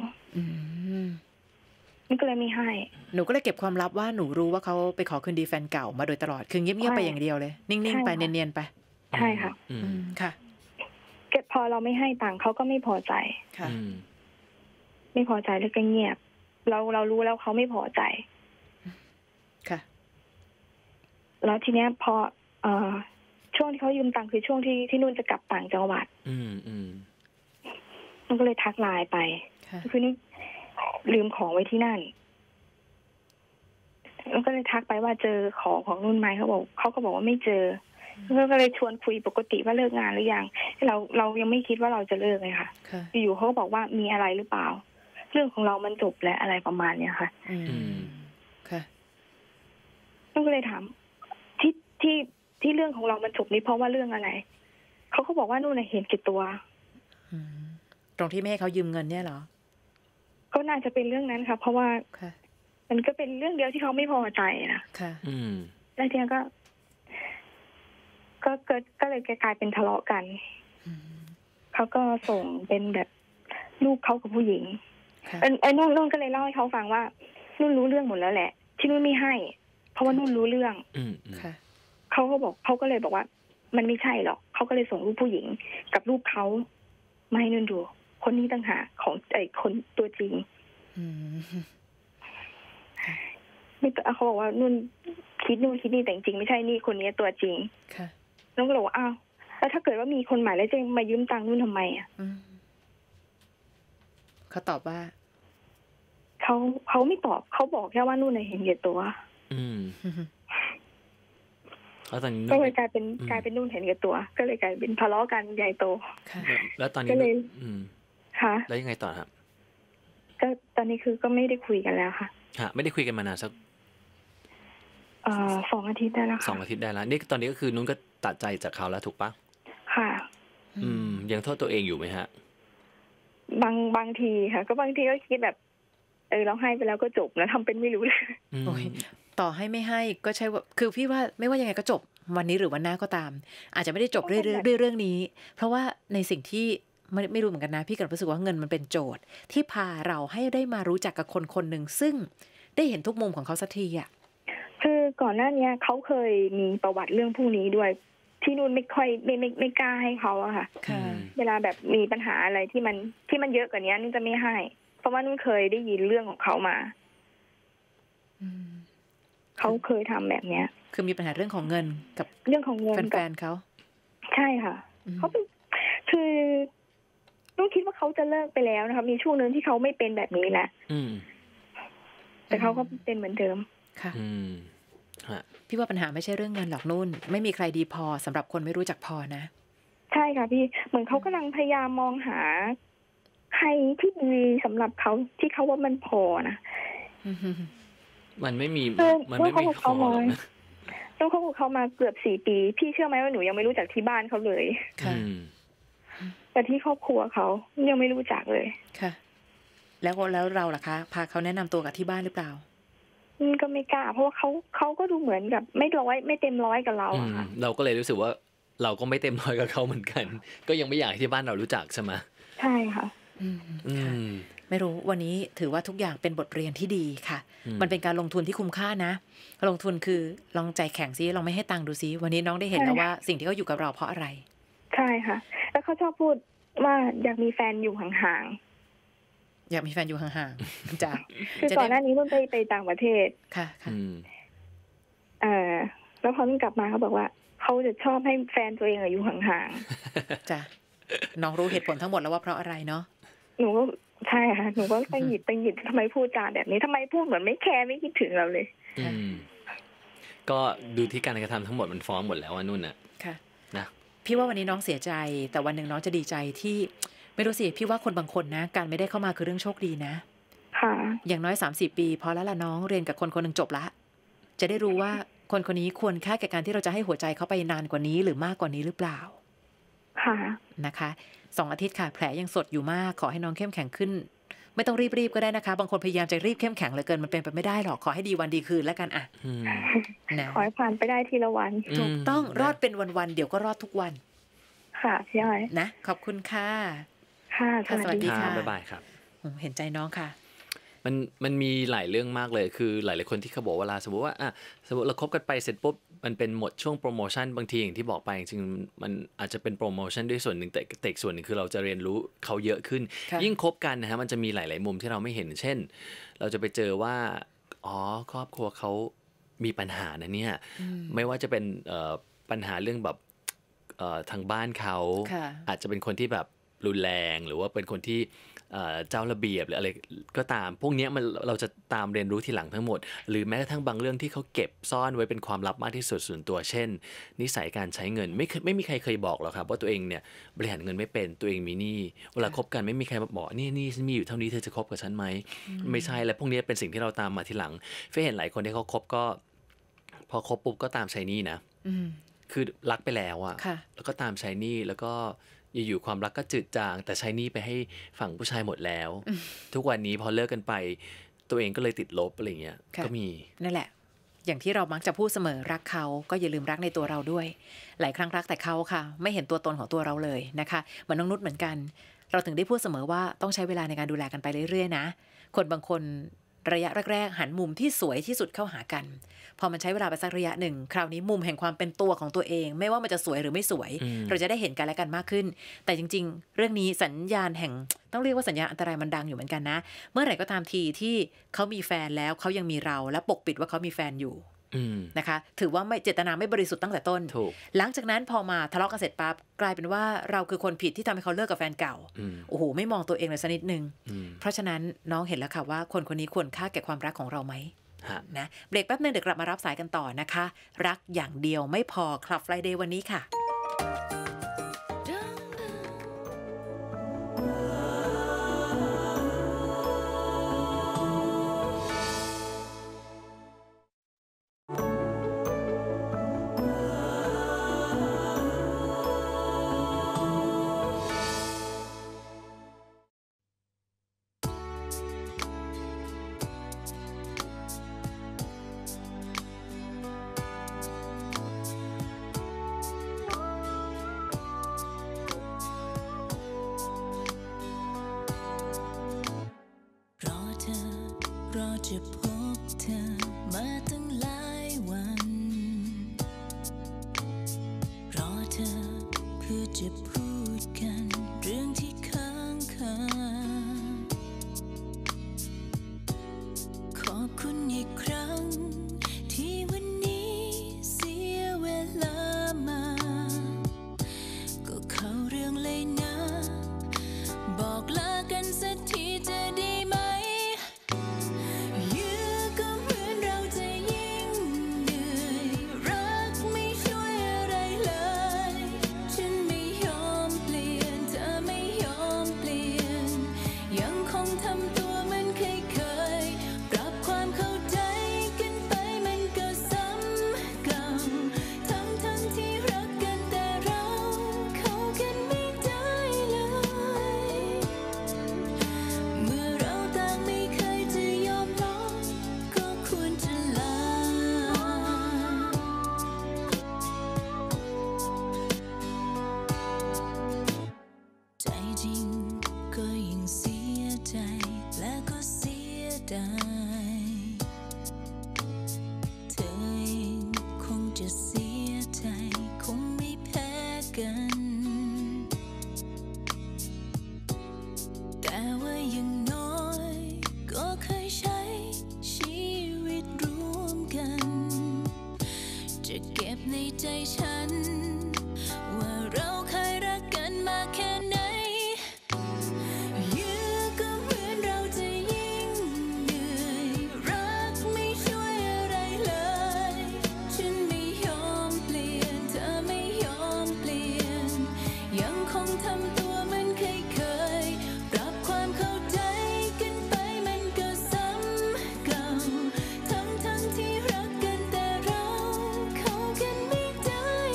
นี่ก็เลยไม่ให้หนูก็เลยเก็บความลับว่าหนูรู้ว่าเขาไปขอคืนดีแฟนเก่ามาโดยตลอดคือเงียบๆไปอย่างเดียวเลยนิ่งๆไปเนียนๆไปใช่ค่ะค่ะเก็บพอเราไม่ให้ตังค์เขาก็ไม่พอใจค่ะไม่พอใจแล้วก็เงียบเรารู้แล้วเขาไม่พอใจค่ะแล้วทีเนี้ยพอช่วงที่เขายืมตังค์คือช่วงที่นุ่นจะกลับต่างจังหวัดมันก็เลยทักไลน์ไปคือนี่ลืมของไว้ที่นั่นแล้วก็เลยทักไปว่าเจอของนุ่นไหมเขาก็บอกว่าไม่เจอแล้วก็เลยชวนคุยปกติว่าเลิกงานหรือยังเรายังไม่คิดว่าเราจะเลิกเลยค่ะอยู่เขาก็บอกว่ามีอะไรหรือเปล่าเรื่องของเรามันจบแล้วอะไรประมาณเนี้ยค่ะค่ะนุ่นก็เลยถามที่เรื่องของเรามันจบนี้เพราะว่าเรื่องอะไรเขาก็บอกว่านุ่นเห็นแก่ตัวตรงที่แม่เขายืมเงินเนี่ยเหรอก็น่าจะเป็นเรื่องนั้นค่ะเพราะว่ามันก็เป็นเรื่องเดียวที่เขาไม่พอใจนะค่ะแล้วทีนี้ก็เลยกลายเป็นทะเลาะกันเขาก็ส่งเป็นแบบลูกเขากับผู้หญิงไอ้นุ่นก็เลยเล่าให้เขาฟังว่านุ่นรู้เรื่องหมดแล้วแหละที่นุ่นไม่ให้เพราะว่านุ่นรู้เรื่องเขาก็เลยบอกว่ามันไม่ใช่หรอกเขาก็เลยส่งรูปผู้หญิงกับรูปเขามาให้นุ่นดูคนนี้ต่างหากของไอ้คนตัวจริงไม่เขาบอกว่านุ่นคิดนี่แต่จริงไม่ใช่นี่คนนี้ตัวจริงน้องก็เลยว่าอ้าวแล้วถ้าเกิดว่ามีคนใหม่แล้วจะมายืมตังค์นุ่นทำไมอ่ะเขาตอบว่าเขาไม่ตอบเขาบอกแค่ว่านุ่นเห็นแก่ตัวก็เลยกลายเป็นนุ่นเห็นแก่ตัวก็เลยกลายเป็นทะเลาะกันใหญ่โตแล้วตอนนี้ก็เลยค่ะแล้วยังไงต่อครับก็ตอนนี้คือก็ไม่ได้คุยกันแล้วค่ะไม่ได้คุยกันมานานสัก 2 อาทิตย์ได้แล้วค่ะ 2 อาทิตย์ได้แล้วนี่ตอนนี้ก็คือนุ่นก็ตัดใจจากเขาแล้วถูกปะค่ะยังโทษตัวเองอยู่ไหมฮะบางทีค่ะก็บางทีก็คิดแบบเราให้ไปแล้วก็จบแล้วทำเป็นไม่รู้เลยต่อให้ไม่ให้ก็ใช่ว่าคือพี่ว่าไม่ว่ายังไงก็จบวันนี้หรือวันหน้าก็ตามอาจจะไม่ได้จบเรื่องนี้เพราะว่าในสิ่งที่ไม่รู้เหมือนกันนะพี่ก็รู้สึกว่าเงินมันเป็นโจทย์ที่พาเราให้ได้มารู้จักกับคนหนึ่งซึ่งได้เห็นทุกมุมของเขาสักทีอ่ะคือก่อนหน้านี้เขาเคยมีประวัติเรื่องพวกนี้ด้วยที่นู่นไม่ค่อยไม่กล้าให้เขาอะค่ะเวลาแบบมีปัญหาอะไรที่มันเยอะกว่านี้นุ่นจะไม่ให้เพราะว่านุ่นเคยได้ยินเรื่องของเขามาเขาเคยทำแบบเนี้ยคือมีปัญหาเรื่องของเงินกับเรื่องของเงินแฟนเขาใช่ค่ะเขาเป็นคือนุ่นคิดว่าเขาจะเลิกไปแล้วนะคะมีช่วงนึงที่เขาไม่เป็นแบบนี้แหละแต่เขาก็เป็นเหมือนเดิมค่ะพี่ว่าปัญหาไม่ใช่เรื่องเงินหรอกนุ่นไม่มีใครดีพอสำหรับคนไม่รู้จักพอนะใช่ค่ะพี่เหมือนเขากำลังพยายามมองหาใครที่ดีสำหรับเขาที่เขาว่ามันพอนะมันไม่มีมันไม่มีพอนะต้องเขามาเกือบ4 ปีพี่เชื่อไหมว่าหนูยังไม่รู้จักที่บ้านเขาเลยค่ะแต่ที่ครอบครัวเขายังไม่รู้จักเลยค่ะแล้วเราล่ะคะพาเขาแนะนำตัวกับที่บ้านหรือเปล่าก็ไม่กล้าเพราะว่าเขาก็ดูเหมือนกับไม่เต็มร้อยกับเราอะค่ะเราก็เลยรู้สึกว่าเราก็ไม่เต็มร้อยกับเขาเหมือนกันก็ยังไม่อยากให้ที่บ้านเรารู้จักใช่ไหมใช่ค่ะไม่รู้วันนี้ถือว่าทุกอย่างเป็นบทเรียนที่ดีค่ะมันเป็นการลงทุนที่คุ้มค่านะลงทุนคือลองใจแข็งซิลองไม่ให้ตังค์ดูซิวันนี้น้องได้เห็นแล้วว่าสิ่งที่เขาอยู่กับเราเพราะอะไรใช่ค่ะแล้วเขาชอบพูดว่าอยากมีแฟนอยู่ห่างๆอยากมีแฟนอยู่ห่างๆจ้ะคือก่อนหน้านี้นุ่นไปต่างประเทศค่ะค่ะแล้วพอนุ่นกลับมาเขาบอกว่าเขาจะชอบให้แฟนตัวเองอยู่ห่างๆจ้ะน้องรู้เหตุผลทั้งหมดแล้วว่าเพราะอะไรเนาะหนูก็ใช่ค่ะหนูก็ตังหยิดทำไมพูดจาแบบนี้ทำไมพูดเหมือนไม่แคร์ไม่คิดถึงเราเลยก็ดูที่การกระทำทั้งหมดมันฟ้องหมดแล้วนุ่นน่ะค่ะนะพี่ว่าวันนี้น้องเสียใจแต่วันหนึ่งน้องจะดีใจที่ไม่รู้สิพี่ว่าคนบางคนนะการไม่ได้เข้ามาคือเรื่องโชคดีนะค่ะอย่างน้อย30 ปีพอแล้วล่ะน้องเรียนกับคนนึงจบละจะได้รู้ว่าคนนี้ควรค่าแก่การที่เราจะให้หัวใจเขาไปนานกว่านี้หรือมากกว่านี้หรือเปล่าค่ะนะคะ2 อาทิตย์ค่ะแผลยังสดอยู่มากขอให้น้องเข้มแข็งขึ้นไม่ต้องรีบก็ได้นะคะบางคนพยายามจะรีบเข้มแข็งเหลือเกินมันเป็นไปไม่ได้หรอกขอให้ดีวันดีคืนแล้วกันอ่ะนะขอให้ผ่านไปได้ทีละวันถูกต้องรอดเป็นวันๆเดี๋ยวก็รอดทุกวันค่ะพี่อ้อยนะขอบคุณค่ะค่ะสวัสดีค่ะบ๊ายบายครับเห็นใจน้องค่ะมันมีหลายเรื่องมากเลยคือหลายๆคนที่เขาบอกเวลาสมมติว่าสมมติเราคบกันไปเสร็จปุ๊บมันเป็นหมดช่วงโปรโมชั่นบางทีอย่างที่บอกไปจริงๆมันอาจจะเป็นโปรโมชั่นด้วยส่วนหนึ่งแต่อีกส่วนหนึ่งคือเราจะเรียนรู้เขาเยอะขึ้นยิ่งคบกันนะฮะมันจะมีหลายๆมุมที่เราไม่เห็นเช่นเราจะไปเจอว่าครอบครัวเขามีปัญหานะเนี่ยไม่ว่าจะเป็นปัญหาเรื่องแบบทางบ้านเขาอาจจะเป็นคนที่แบบรุนแรงหรือว่าเป็นคนที่เจ้าระเบียบหรืออะไรก็ตามพวกนี้เราจะตามเรียนรู้ทีหลังทั้งหมดหรือแม้กระทั่งบางเรื่องที่เขาเก็บซ่อนไว้เป็นความลับมากที่สุดส่วนตัวเช่นนิสัยการใช้เงินไม่มีใครเคยบอกหรอกครับว่าตัวเองเนี่ยบริหารเงินไม่เป็นตัวเองมีหนี้เวลาคบกันไม่มีใครบอกนี่ฉันมีอยู่เท่านี้เธอจะคบกับฉันไหมไม่ใช่และพวกนี้เป็นสิ่งที่เราตามมาทีหลังเห็นหลายคนที่เขาคบก็พอคบปุ๊บก็ตามใช้หนี้นะคือรักไปแล้วอะแล้วก็ตามใช้หนี้แล้วก็อยู่ความรักก็จืดจางแต่ใช้หนี้ไปให้ฝั่งผู้ชายหมดแล้วทุกวันนี้พอเลิกกันไปตัวเองก็เลยติดลบอะไรเงี้ยก็มีนั่นแหละอย่างที่เรามักจะพูดเสมอรักเขาก็อย่าลืมรักในตัวเราด้วยหลายครั้งรักแต่เขาค่ะไม่เห็นตัวตนของตัวเราเลยนะคะเหมือนน้องนุชเหมือนกันเราถึงได้พูดเสมอว่าต้องใช้เวลาในการดูแลกันไปเรื่อยๆนะคนบางคนระยะแรกๆหันมุมที่สวยที่สุดเข้าหากันพอมันใช้เวลาไปสักระยะหนึ่งคราวนี้มุมแห่งความเป็นตัวของตัวเองไม่ว่ามันจะสวยหรือไม่สวยเราจะได้เห็นกันและกันมากขึ้นแต่จริงๆเรื่องนี้สัญญาณแห่งต้องเรียกว่าสัญญาณอันตรายมันดังอยู่เหมือนกันนะเมื่อไหร่ก็ตามทีที่เขามีแฟนแล้วเขายังมีเราและปกปิดว่าเขามีแฟนอยู่นะคะถือว่าไม่เจตนาไม่บริสุทธิ์ตั้งแต่ต้นหลังจากนั้นพอมาทะเลาะกันเสร็จปั๊บกลายเป็นว่าเราคือคนผิดที่ทำให้เขาเลิกกับแฟนเก่าโอ้โหไม่มองตัวเองเลยสักนิดนึงเพราะฉะนั้นน้องเห็นแล้วค่ะว่าคนคนนี้ควรค่าแก่ความรักของเราไหมนะเบรกแป๊บนึงเดี๋ยวกลับมารับสายกันต่อนะคะรักอย่างเดียวไม่พอคลับ Friday วันนี้ค่ะจะพบเธอมาตั้งหลายวันรอเธอเพื่อจะพูดกันเรื่องที่ค้างคาขอบคุณอีกครั้งที่วันนี้เสียเวลามาก็เข้าเรื่องเลยนะบอกลากันสักทีจะดีไหมเ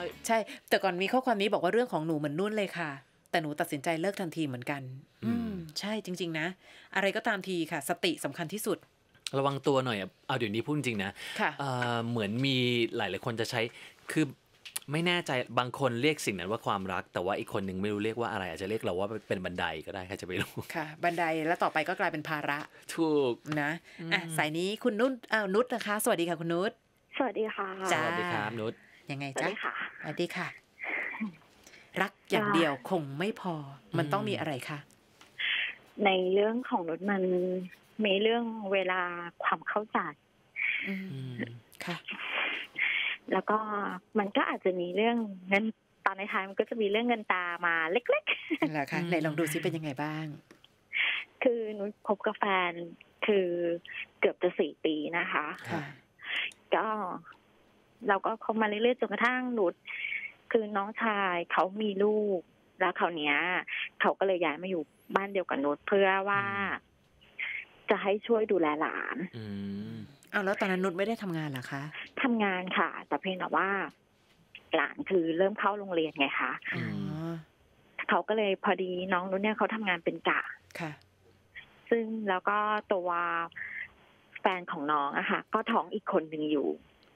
ใช่แต่ก่อนมีข้อความนี้บอกว่าเรื่องของหนูเหมือนนุ่นเลยค่ะแต่หนูตัดสินใจเลิกทันทีเหมือนกันใช่จริงๆนะอะไรก็ตามทีค่ะสติสำคัญที่สุดระวังตัวหน่อยเอาเดี๋ยวนี้พูดจริงนะเหมือนมีหลายๆคนจะใช้คือไม่แน่ใจบางคนเรียกสิ่งนั้นว่าความรักแต่ว่าอีกคนนึงไม่รู้เรียกว่าอะไรอาจจะเรียกเราว่าเป็นบันไดก็ได้ใครจะไปรู้ค่ะบันไดแล้วต่อไปก็กลายเป็นภาระถูกนะสายนี้คุณนุ่นนุชนะคะสวัสดีค่ะคุณนุชสวัสดีค่ะสวัสดีครับนุชยังไงจ๊ะสวัสดีค่ะรักอย่างเดียวคงไม่พอมันต้องมีอะไรคะในเรื่องของนุชมันมีเรื่องเวลาความเข้าใจค่ะแล้วก็มันก็อาจจะมีเรื่องเงินตอนในท้ายมันก็จะมีเรื่องเงินตามาเล็กๆแหละค่ะไหนลองดูซิเป็นยังไงบ้างคือนุชคบกับแฟนคือเกือบจะ4 ปีนะคะก็เราก็คบมาเรื่อยๆจนกระทั่งนุชคือน้องชายเขามีลูกแล้วคราวเนี้ยเขาก็เลยย้ายมาอยู่บ้านเดียวกับนุชเพื่อว่าจะให้ช่วยดูแลหลานแล้วตอนนั้นนุชไม่ได้ทำงานเหรอคะทำงานค่ะแต่เพียงแต่ว่าหลานคือเริ่มเข้าโรงเรียนไงคะเขาก็เลยพอดีน้องนุชเนี่ยเขาทำงานเป็นกะค่ะซึ่งแล้วก็ตัวแฟนของน้องอะค่ะก็ท้องอีกคนหนึ่งอยู่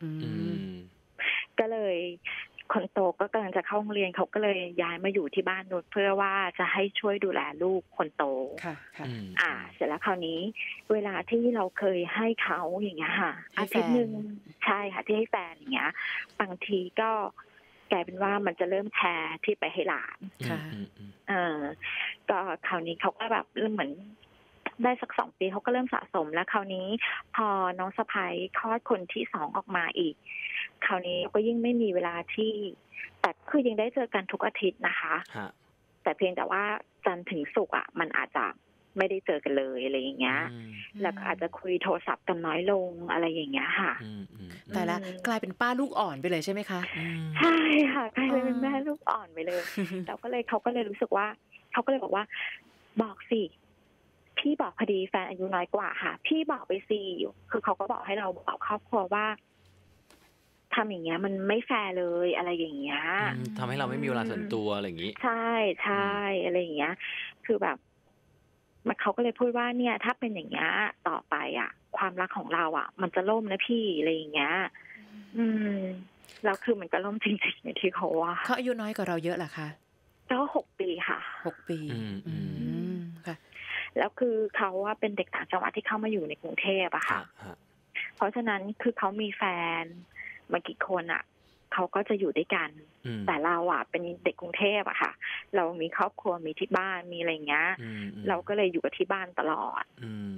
ก็เลยคนโตก็กำลังจะเข้าโรงเรียนเขาก็เลยย้ายมาอยู่ที่บ้านนุชเพื่อว่าจะให้ช่วยดูแลลูกคนโตค่ะเสร็จแล้วคราวนี้เวลาที่เราเคยให้เขาอย่างเงี้ยค่ะอาทิตย์นึงใช่ค่ะที่ให้แฟนอย่างเงี้ยบางทีก็กลายเป็นว่ามันจะเริ่มแชร์ที่ไปให้หลานค่ะก็คราวนี้เขาก็แบบเริ่มเหมือนได้สัก2 ปีเขาก็เริ่มสะสมแล้วคราวนี้พอน้องสะใภ้คลอดคนที่2ออกมาอีกคราวนี้ก็ยิ่งไม่มีเวลาที่แต่คือยังได้เจอกันทุกอาทิตย์นะคะแต่เพียงแต่ว่าจันทร์ถึงศุกร์อ่ะมันอาจจะไม่ได้เจอกันเลยอะไรอย่างเงี้ยแล้วก็อาจจะคุยโทรศัพท์กันน้อยลงอะไรอย่างเงี้ยค่ะแต่ละกลายเป็นป้าลูกอ่อนไปเลยใช่ไหมคะใช่ค่ะกลายเป็นแม่ลูกอ่อนไปเลยแล้วก็เลยเขาก็เลยรู้สึกว่าเขาก็เลยบอกว่าบอกสิพี่บอกพอดีแฟนอายุน้อยกว่าค่ะพี่บอกไปสิคือเขาก็บอกให้เราบอกครอบครัวว่าทำอย่างเงี้ยมันไม่แฟร์เลยอะไรอย่างเงี้ยทำให้เราไม่มีเวลาส่วนตัวอะไรอย่างงี้ใช่ใช่อะไรอย่างเงี้ยคือแบบเขาก็เลยพูดว่าเนี่ยถ้าเป็นอย่างเงี้ยต่อไปอ่ะความรักของเราอ่ะมันจะล่มนะพี่อะไรอย่างเงี้ยแล้วคือมันก็ล่มจริงๆในที่เขาว่าเขาอายุน้อยกว่าเราเยอะเหรอคะก็6 ปีค่ะ 6 ปีค่ะแล้วคือเขาว่าเป็นเด็กต่างจังหวัดที่เข้ามาอยู่ในกรุงเทพอะค่ะเพราะฉะนั้นคือเขามีแฟนมากี่คนอ่ะเขาก็จะอยู่ด้วยกันแต่เราอ่ะเป็นเด็กกรุงเทพอะค่ะเรามีครอบครัวมีที่บ้านมีอะไรเงี้ยเราก็เลยอยู่กับที่บ้านตลอด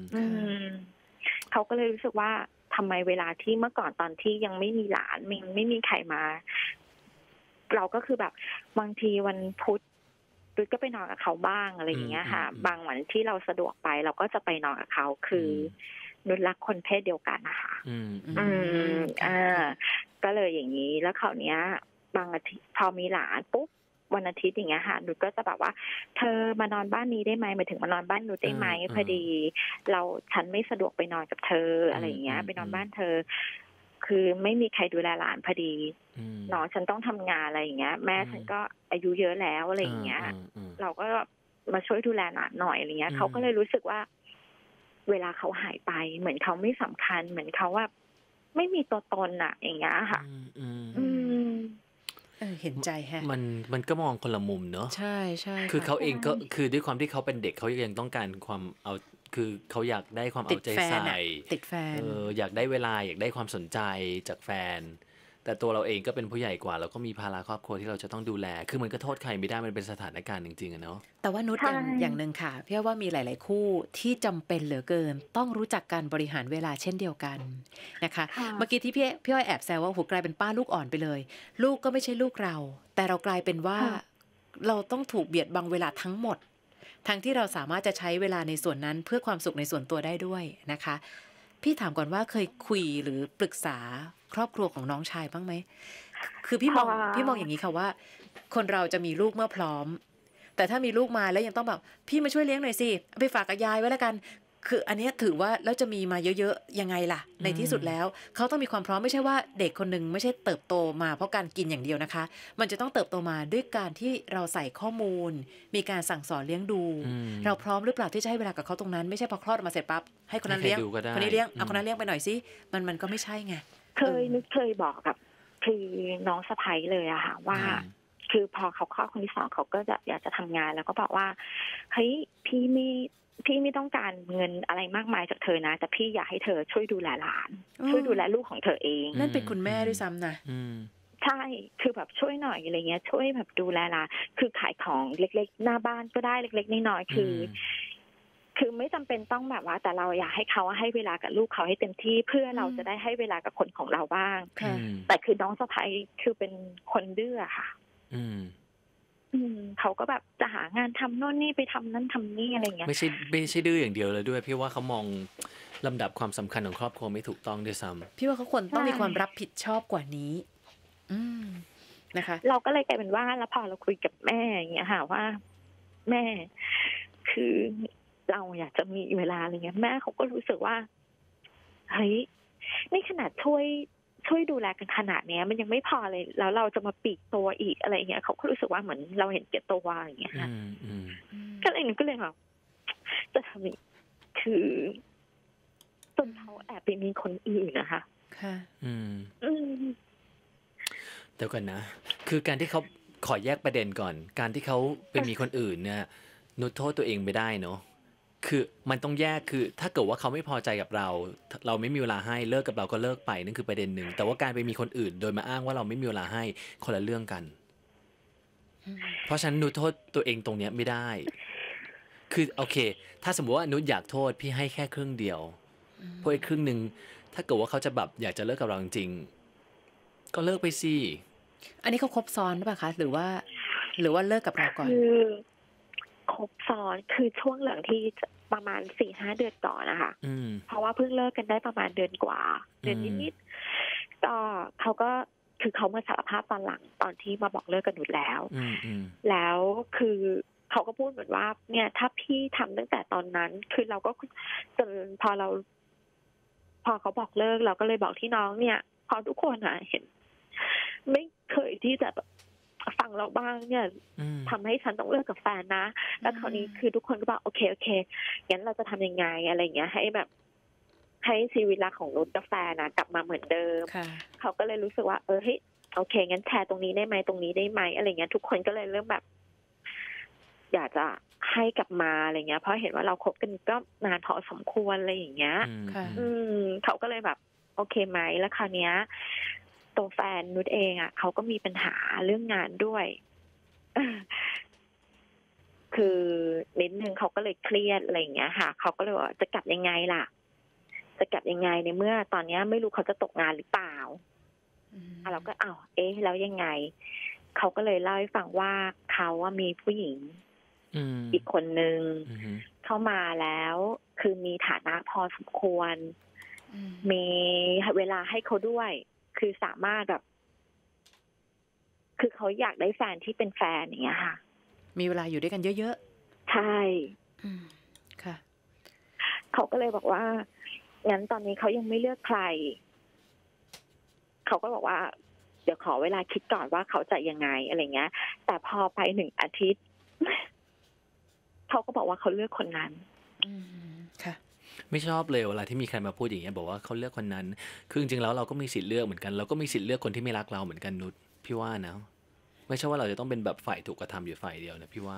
เขาก็เลยรู้สึกว่าทำไมเวลาที่เมื่อก่อนตอนที่ยังไม่มีหลานไม่มีใครมาเราก็คือแบบบางทีวันพุธก็ไปนอนกับเขาบ้างอะไรอย่างเงี้ยค่ะบางวันที่เราสะดวกไปเราก็จะไปนอนกับเขาคือนุชรักคนเพศเดียวกันนะคะก็เลยอย่างนี้แล้วคราวเนี้ยบางอาทิตย์พอมีหลานปุ๊บวันอาทิตย์อย่างเงี้ยค่ะนุชก็จะแบบว่าเธอมานอนบ้านนี้ได้ไหมหมายถึงมานอนบ้านนุชได้ไหมพอดีฉันไม่สะดวกไปนอนกับเธออะไรอย่างเงี้ยไปนอนบ้านเธอคือไม่มีใครดูแลหลานพอดีน้องฉันต้องทำงานอะไรอย่างเงี้ยแม่ฉันก็อายุเยอะแล้วอะไรอย่างเงี้ยเราก็มาช่วยดูแลหลานหน่อยอะไรเงี้ยเขาก็เลยรู้สึกว่าเวลาเขาหายไปเหมือนเขาไม่สำคัญเหมือนเขาว่าไม่มีตัวตนอะอย่างเงี้ยค่ะเห็นใจแฮะมันก็มองคนละมุมเนอะใช่ใช่คือเขาเองก็คือด้วยความที่เขาเป็นเด็กเขายังต้องการความเอาคือเขาอยากได้ความเอาใจใส่ติดแฟนอยากได้เวลาอยากได้ความสนใจจากแฟนแต่ตัวเราเองก็เป็นผู้ใหญ่กว่าเราก็มีภาระครอบครัวที่เราจะต้องดูแลคือมันก็โทษใครไม่ได้มันเป็นสถานการณ์จริงๆอะเนาะแต่ว่านุชอย่างนึงค่ะพี่ว่ามีหลายๆคู่ที่จำเป็นเหลือเกินต้องรู้จักการบริหารเวลาเช่นเดียวกันนะคะเมื่อกี้ที่พี่อ้อยแอบแซวว่ากลายเป็นป้าลูกอ่อนไปเลยลูกก็ไม่ใช่ลูกเราแต่เรากลายเป็นว่าเราต้องถูกเบียดบังเวลาทั้งหมดทั้งที่เราสามารถจะใช้เวลาในส่วนนั้นเพื่อความสุขในส่วนตัวได้ด้วยนะคะพี่ถามก่อนว่าเคยคุยหรือปรึกษาครอบครัวของน้องชายบ้างไหมคือพี่มองอย่างนี้ค่ะว่าคนเราจะมีลูกเมื่อพร้อมแต่ถ้ามีลูกมาแล้วยังต้องแบบพี่มาช่วยเลี้ยงหน่อยสิเอาไปฝากกับยายไว้แล้วกันคืออันนี้ถือว่าแล้วจะมีมาเยอะๆยังไงล่ะในที่สุดแล้วเขาต้องมีความพร้อมไม่ใช่ว่าเด็กคนนึงไม่ใช่เติบโตมาเพราะการกินอย่างเดียวนะคะมันจะต้องเติบโตมาด้วยการที่เราใส่ข้อมูลมีการสั่งสอนเลี้ยงดูเราพร้อมหรือเปล่าที่จะให้เวลากับเขาตรงนั้นไม่ใช่พอคลอดออกมาเสร็จปั๊บให้คนนั้นเลี้ยงคนนี้เลี้ยงเอาคนนั้นเลี้ยงไปหน่อยสิมันก็ไม่ใช่ไงเคยบอกกับคือน้องสะใภ้เลยอะค่ะว่าคือพอเขาคลอดคนที่สองเขาก็จะอยากจะทำงานแล้วก็บอกว่าเฮ้ยพี่ไม่ต้องการเงินอะไรมากมายจากเธอนะแต่พี่อยากให้เธอช่วยดูแลหลานช่วยดูแลลูกของเธอเองนั่นเป็นคุณแม่ด้วยซ้ำนะใช่คือแบบช่วยหน่อยอะไรเงี้ยช่วยแบบดูแลหลานคือขายของเล็กๆหน้าบ้านก็ได้เล็กๆน้อยๆคือไม่จำเป็นต้องแบบว่าแต่เราอยากให้เขาให้เวลากับลูกเขาให้เต็มที่เพื่อเราจะได้ให้เวลากับคนของเราบ้างแต่คือน้องสะใภ้คือเป็นคนดื้อค่ะเขาก็แบบจะหางานทำโน่นนี่ไปทำนั่นทำนี่อะไรเงี้ยไม่ใช่ดื้ออย่างเดียวเลยด้วยพี่ว่าเขามองลำดับความสำคัญของครอบครัวไม่ถูกต้องด้วยซ้ำพี่ว่าเขาควรต้องมีความรับผิดชอบกว่านี้นะคะเราก็เลยกลายเป็นว่าแล้วพอเราคุยกับแม่อย่างเงี้ยค่ะว่าแม่คือเราอยากจะมีเวลาอะไรเงี้ยแม่เขาก็รู้สึกว่าเฮ้ยนี่ขนาดช่วยดูแลกันขนาดนี้มันยังไม่พอเลยแล้วเราจะมาปีกตัวอีกอะไรเงี้ยเขาก็รู้สึกว่าเหมือนเราเห็นแก่ตัวอย่างเงี้ยค่ะก็เลยแบบจะทำคือจนเขาแอบไปมีคนอื่นนะคะค่ะเดี๋ยวก่อนนะคือการที่เขาขอแยกประเด็นก่อนการที่เขาไปมีคนอื่นเนี่ยนุชโทษตัวเองไม่ได้เนาะคือมันต้องแยกคือถ้าเกิดว่าเขาไม่พอใจกับเราไม่มีเวลาให้เลิกกับเราก็เลิกไปนั่นคือประเด็นหนึ่งแต่ว่าการไปมีคนอื่นโดยมาอ้างว่าเราไม่มีเวลาให้คนละเรื่องกันเพราะฉะนั้นนุชโทษตัวเองตรงเนี้ยไม่ได้คือโอเคถ้าสมมติว่านุชอยากโทษพี่ให้แค่ครึ่งเดียวเพราะอีกครึ่งนึงถ้าเกิดว่าเขาจะแบบอยากจะเลิกกับเราจริงก็เลิกไปสิอันนี้เขาคบซ้อนหรือเปล่าคะหรือว่าเลิกกับเราก่อนคบซ้อนคือช่วงหลังที่ประมาณ 4-5 เดือนก่อนนะคะเพราะว่าเพิ่งเลิกกันได้ประมาณเดือนกว่าเดือนนิดๆก็เขาก็คือเขามาสารภาพตอนหลังตอนที่มาบอกเลิกกันหมดแล้วแล้วคือเขาก็พูดเหมือนว่าเนี่ยถ้าพี่ทำตั้งแต่ตอนนั้นคือเราก็จนพอเขาบอกเลิกเราก็เลยบอกที่น้องเนี่ยพอทุกคนเห็นไม่เคยที่จะฟังเราบ้างเนี่ยทำให้ฉันต้องเลิกกับแฟนนะแล้วคราวนี้คือทุกคนก็บอกโอเคงั้นเราจะทำยังไงอะไรเงี้ยให้แบบให้ชีวิตรักของนุชกับแฟนกลับมาเหมือนเดิมเขาก็เลยรู้สึกว่าเฮ้ยโอเคงั้นแชร์ตรงนี้ได้ไหมตรงนี้ได้ไหมอะไรเงี้ยทุกคนก็เลยเริ่มแบบอยากจะให้กลับมาอะไรเงี้ยเพราะเห็นว่าเราคบกันก็นานพอสมควรอะไรอย่างเงี้ยเขาก็เลยแบบโอเคไหมแล้วคราวเนี้ยตัวแฟนนุชเองเขาก็มีปัญหาเรื่องงานด้วยคือนิดนึงเขาก็เลยเครียดอะไรอย่างเงี้ยค่ะเขาก็เลยว่าจะกลับยังไงล่ะจะกลับยังไงในเมื่อตอนนี้ไม่รู้เขาจะตกงานหรือเปล่าเราก็แล้วยังไงเขาก็เลยเล่าให้ฟังว่าเขาว่ามีผู้หญิงอีกคนนึงเข้ามาแล้วคือมีฐานะพอสมควรมีเวลาให้เขาด้วยคือสามารถแบบคือเขาอยากได้แฟนที่เป็นแฟนอย่างเงี้ยค่ะมีเวลาอยู่ด้วยกันเยอะๆใช่ค่ะเขาก็เลยบอกว่างั้นตอนนี้เขายังไม่เลือกใครเขาก็บอกว่าเดี๋ยวขอเวลาคิดก่อนว่าเขาจะยังไงอะไรเงี้ยแต่พอไป1 อาทิตย์เขาก็บอกว่าเขาเลือกคนนั้นค่ะไม่ชอบเลยเวลาที่มีใครมาพูดอย่างเงี้ยบอกว่าเขาเลือกคนนั้นคือจริงๆแล้วเราก็มีสิทธิ์เลือกเหมือนกันเราก็มีสิทธิ์เลือกคนที่ไม่รักเราเหมือนกันนุชพี่ว่านะไม่ใช่ว่าเราจะต้องเป็นแบบฝ่ายถูกกระทำอยู่ฝ่ายเดียวนะพี่ว่า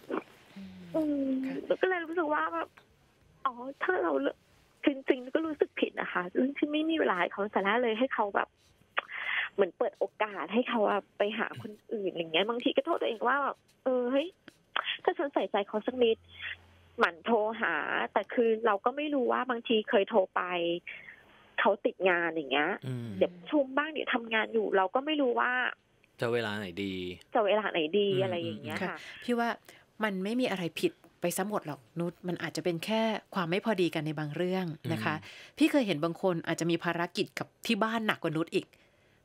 ก็เลยรู้สึกว่าแบบถ้าเราจริงๆก็รู้สึกผิดนะคะเรื่องที่ไม่มีเวลาให้เขาแต่ละเลยให้เขาแบบเหมือนเปิดโอกาสให้เขาไปหาคนอื่นอย่างเงี้ยบางทีก็โทษตัวเองว่าแบบเฮ้ยถ้าฉันใส่ใจเขาสักนิดหมั่นโทรหาแต่คือเราก็ไม่รู้ว่าบางทีเคยโทรไปเขาติดงานอย่างเงี้ยเดี๋ยวชุมบ้างเดี๋ยวทำงานอยู่เราก็ไม่รู้ว่าจะเวลาไหนดีอะไรอย่างเงี้ยค่ะพี่ว่ามันไม่มีอะไรผิดไปซะหมดหรอกนุชมันอาจจะเป็นแค่ความไม่พอดีกันในบางเรื่องนะคะพี่เคยเห็นบางคนอาจจะมีภารกิจกับที่บ้านหนักกว่านุชอีก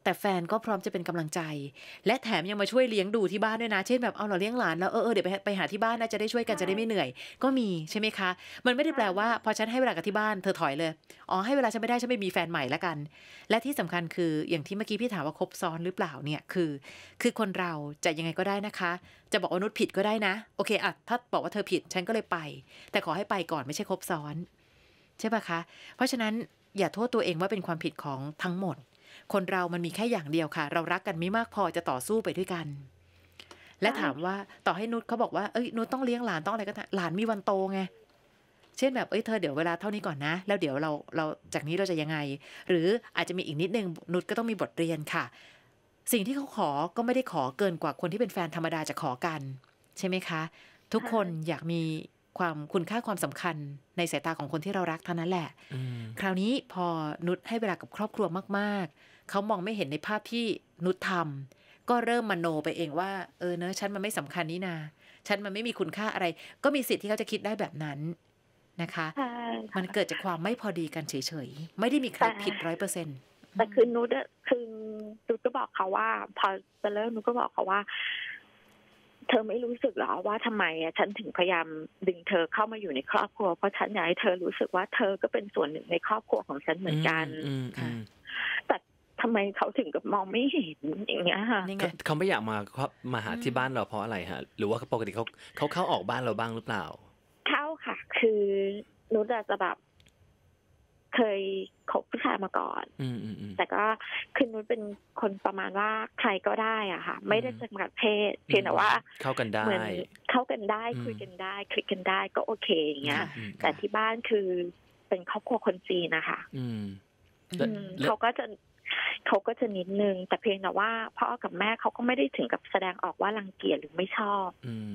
แต่แฟนก็พร้อมจะเป็นกำลังใจและแถมยังมาช่วยเลี้ยงดูที่บ้านด้วยนะเช่นแบบเอาเราเลี้ยงหลานแล้วเดี๋ยวไปหาที่บ้านนะจะได้ช่วยกันจะได้ไม่เหนื่อยก็มีใช่ไหมคะมันไม่ได้แปลว่าพอฉันให้เวลากับที่บ้านเธอถอยเลยให้เวลาฉันไม่ได้ฉันไม่มีแฟนใหม่แล้วกันและที่สำคัญคืออย่างที่เมื่อกี้พี่ถามว่าคบซ้อนหรือเปล่าเนี่ยคือคนเราจะยังไงก็ได้นะคะจะบอกว่านุชผิดก็ได้นะโอเคอะถ้าบอกว่าเธอผิดฉันก็เลยไปแต่ขอให้ไปก่อนไม่ใช่คบซ้อนใช่ป่ะคะเพราะฉะนั้นอย่าโทษตัวเองว่าเป็นความผิดของทั้งหมดคนเรามันมีแค่อย่างเดียวค่ะเรารักกันไม่มากพอจะต่อสู้ไปด้วยกันและถามว่าต่อให้นุชเขาบอกว่านุชต้องเลี้ยงหลานต้องอะไรก็ตามหลานมีวันโตไงเช่นแบบเธอเดี๋ยวเวลาเท่านี้ก่อนนะแล้วเดี๋ยวเราจากนี้เราจะยังไงหรืออาจจะมีอีกนิดนึงนุชก็ต้องมีบทเรียนค่ะสิ่งที่เขาขอก็ไม่ได้ขอเกินกว่าคนที่เป็นแฟนธรรมดาจะขอกันใช่ไหมคะทุกคนอยากมีความคุณค่าความสำคัญในสายตาของคนที่เรารักเท่านั้นแหละคราวนี้พอนุชให้เวลากับครอบครัวมากๆเขามองไม่เห็นในภาพที่นุชทำก็เริ่มมโนไปเองว่าเนอะฉันมันไม่สำคัญนี่นาฉันมันไม่มีคุณค่าอะไรก็มีสิทธิ์ที่เขาจะคิดได้แบบนั้นนะคะมันเกิดจากความไม่พอดีกันเฉยๆไม่ได้มีใครผิด 100% แต่คือนุชก็บอกเขาว่าพอจะเริ่มนุชก็บอกเขาว่าเธอไม่รู้สึกหรอว่าทำไมฉันถึงพยายามดึงเธอเข้ามาอยู่ในครอบครัวเพราะฉันอยากให้เธอรู้สึกว่าเธอก็เป็นส่วนหนึ่งในครอบครัวของฉันเหมือนกันแต่ทำไมเขาถึงกับมองไม่เห็นอย่างเงี้ยค่ะเขาไม่อยากมาหาที่บ้านเราเพราะอะไรฮะหรือว่าปกติเขาเข้าออกบ้านเราบ้างหรือเปล่าเข้าค่ะคือนุชจะแบบเคยคบผู้ชายมาก่อนแต่ก็คือนุชเป็นคนประมาณว่าใครก็ได้อ่ะค่ะไม่ได้จำกัดเพศเพียงแต่ว่าเข้ากันได้เหมือนเข้ากันได้คุยกันได้คลิกกันได้ก็โอเคอย่างเงี้ยแต่ที่บ้านคือเป็นครอบครัวคนจีนนะคะเขาก็จะนิดนึงแต่เพียงแต่ว่าพ่อกับแม่เขาก็ไม่ได้ถึงกับแสดงออกว่ารังเกียจหรือไม่ชอบ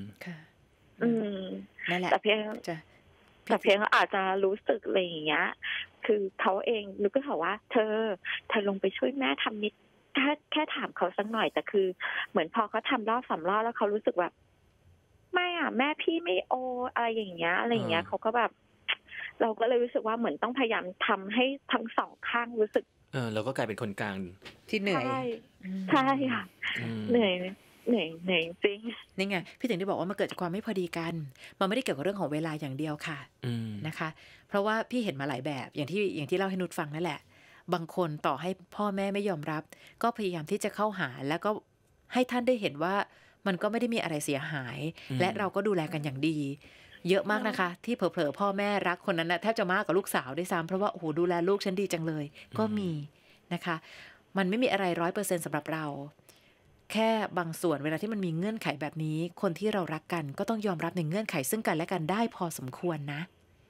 แต่เพียงเขาอาจจะรู้สึกอะไรอย่างเงี้ยคือเขาเองนึกก็ถามว่าเธอลงไปช่วยแม่ทำนิดแค่ถามเขาสักหน่อยแต่คือเหมือนพอเขาทำรอบ3 รอบแล้วเขารู้สึกแบบไม่แม่พี่ไม่โออะไรอย่างเงี้ยเขาก็แบบเราก็เลยรู้สึกว่าเหมือนต้องพยายามทำให้ทั้งสองข้างรู้สึกเราก็กลายเป็นคนกลางที่เหนื่อยใช่ค่ะเหนื่อยจริงนี่ไงพี่ถึงได้บอกว่ามันเกิดจากความไม่พอดีกันมันไม่ได้เกี่ยวกับเรื่องของเวลาอย่างเดียวค่ะนะคะเพราะว่าพี่เห็นมาหลายแบบอย่างที่เล่าให้นุชฟังนั่นแหละบางคนต่อให้พ่อแม่ไม่ยอมรับก็พยายามที่จะเข้าหาแล้วก็ให้ท่านได้เห็นว่ามันก็ไม่ได้มีอะไรเสียหายและเราก็ดูแลกันอย่างดีเยอะมากนะคะที่เผลอๆพ่อแม่รักคนนั้นนะแทบจะมากกว่าลูกสาวด้วยซ้ำเพราะว่าโอ้โหดูแลลูกฉันดีจังเลยก็มีนะคะมันไม่มีอะไร 100% สำหรับเราแค่บางส่วนเวลาที่มันมีเงื่อนไขแบบนี้คนที่เรารักกันก็ต้องยอมรับในเงื่อนไขซึ่งกันและกันได้พอสมควรนะ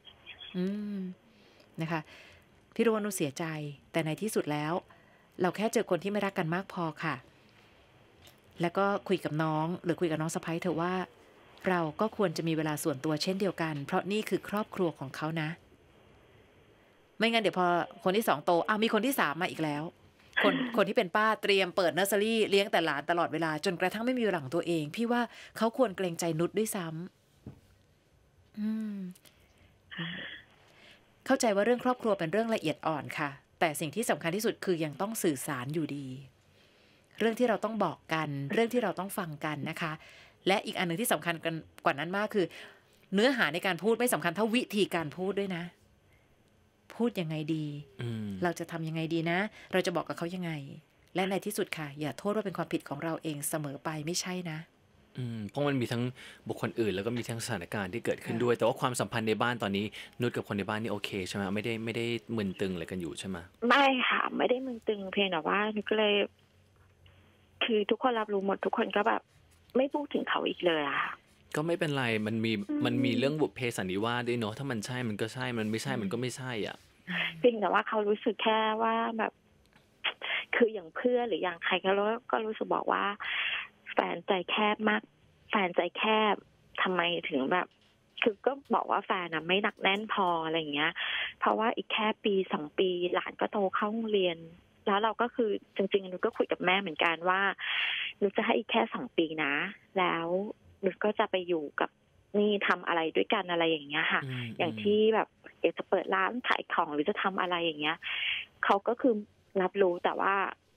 นะคะพี่รู้ว่านุชเสียใจแต่ในที่สุดแล้วเราแค่เจอคนที่ไม่รักกันมากพอค่ะแล้วก็คุยกับน้องหรือคุยกับน้องสะใภ้เธอว่าเราก็ควรจะมีเวลาส่วนตัวเช่นเดียวกันเพราะนี่คือครอบครัวของเขานะไม่งั้นเดี๋ยวพอคนที่2โตมีคนที่3มาอีกแล้วคนที่เป็นป้าเตรียมเปิดเนอร์เซอรี่เลี้ยงแต่หลานตลอดเวลาจนกระทั่งไม่มีเวลาของตัวเองพี่ว่าเขาควรเกรงใจนุชด้วยซ้ำเข้าใจว่าเรื่องครอบครัวเป็นเรื่องละเอียดอ่อนค่ะแต่สิ่งที่สำคัญที่สุดคือยังต้องสื่อสารอยู่ดีเรื่องที่เราต้องบอกกันเรื่องที่เราต้องฟังกันนะคะและอีกอันนึงที่สำคัญกันกว่านั้นมากคือเนื้อหาในการพูดไม่สำคัญเท่าวิธีการพูดด้วยนะพูดยังไงดีเราจะทำยังไงดีนะเราจะบอกกับเขายังไงและในที่สุดค่ะอย่าโทษว่าเป็นความผิดของเราเองเสมอไปไม่ใช่นะเพราะมันมีทั้งบุคคลอื่นแล้วก็มีทั้งสถานการณ์ที่เกิดขึ้นด้วยแต่ว่าความสัมพันธ์ในบ้านตอนนี้นุชกับคนในบ้านนี่โอเคใช่ไหมไม่ได้มึนตึงอะไรกันอยู่ใช่ไหมไม่ค่ะไม่ได้มึนตึงเพียงแต่ว่านุชก็เลยคือทุกคนรับรู้หมดทุกคนก็แบบไม่พูดถึงเขาอีกเลยอะก็ไม่เป็นไรมันมีเรื่องบุพเพสันนิวาสด้วยเนาะถ้ามันใช่มันก็ใช่มันไม่ใช่มันก็ไม่ใช่อ่ะเพียงแต่ว่าเขารู้สึกแค่ว่าแบบคืออย่างเพื่อนหรืออย่างใครก็รู้สึกบอกว่าแฟนใจแคบมากแฟนใจแคบทำไมถึงแบบคือก็บอกว่าแฟนน่ะไม่หนักแน่นพออะไรอย่างเงี้ยเพราะว่าอีกแค่ปี2 ปีหลานก็โตเข้าโรงเรียนแล้วเราก็คือจริงๆนุชก็คุยกับแม่เหมือนกันว่านุชจะให้อีกแค่2 ปีนะแล้วนุชก็จะไปอยู่กับนี่ทำอะไรด้วยกันอะไรอย่างเงี้ยค่ะอย่างที่แบบอยากจะเปิดร้านขายของหรือจะทำอะไรอย่างเงี้ยเขาก็คือรับรู้แต่ว่า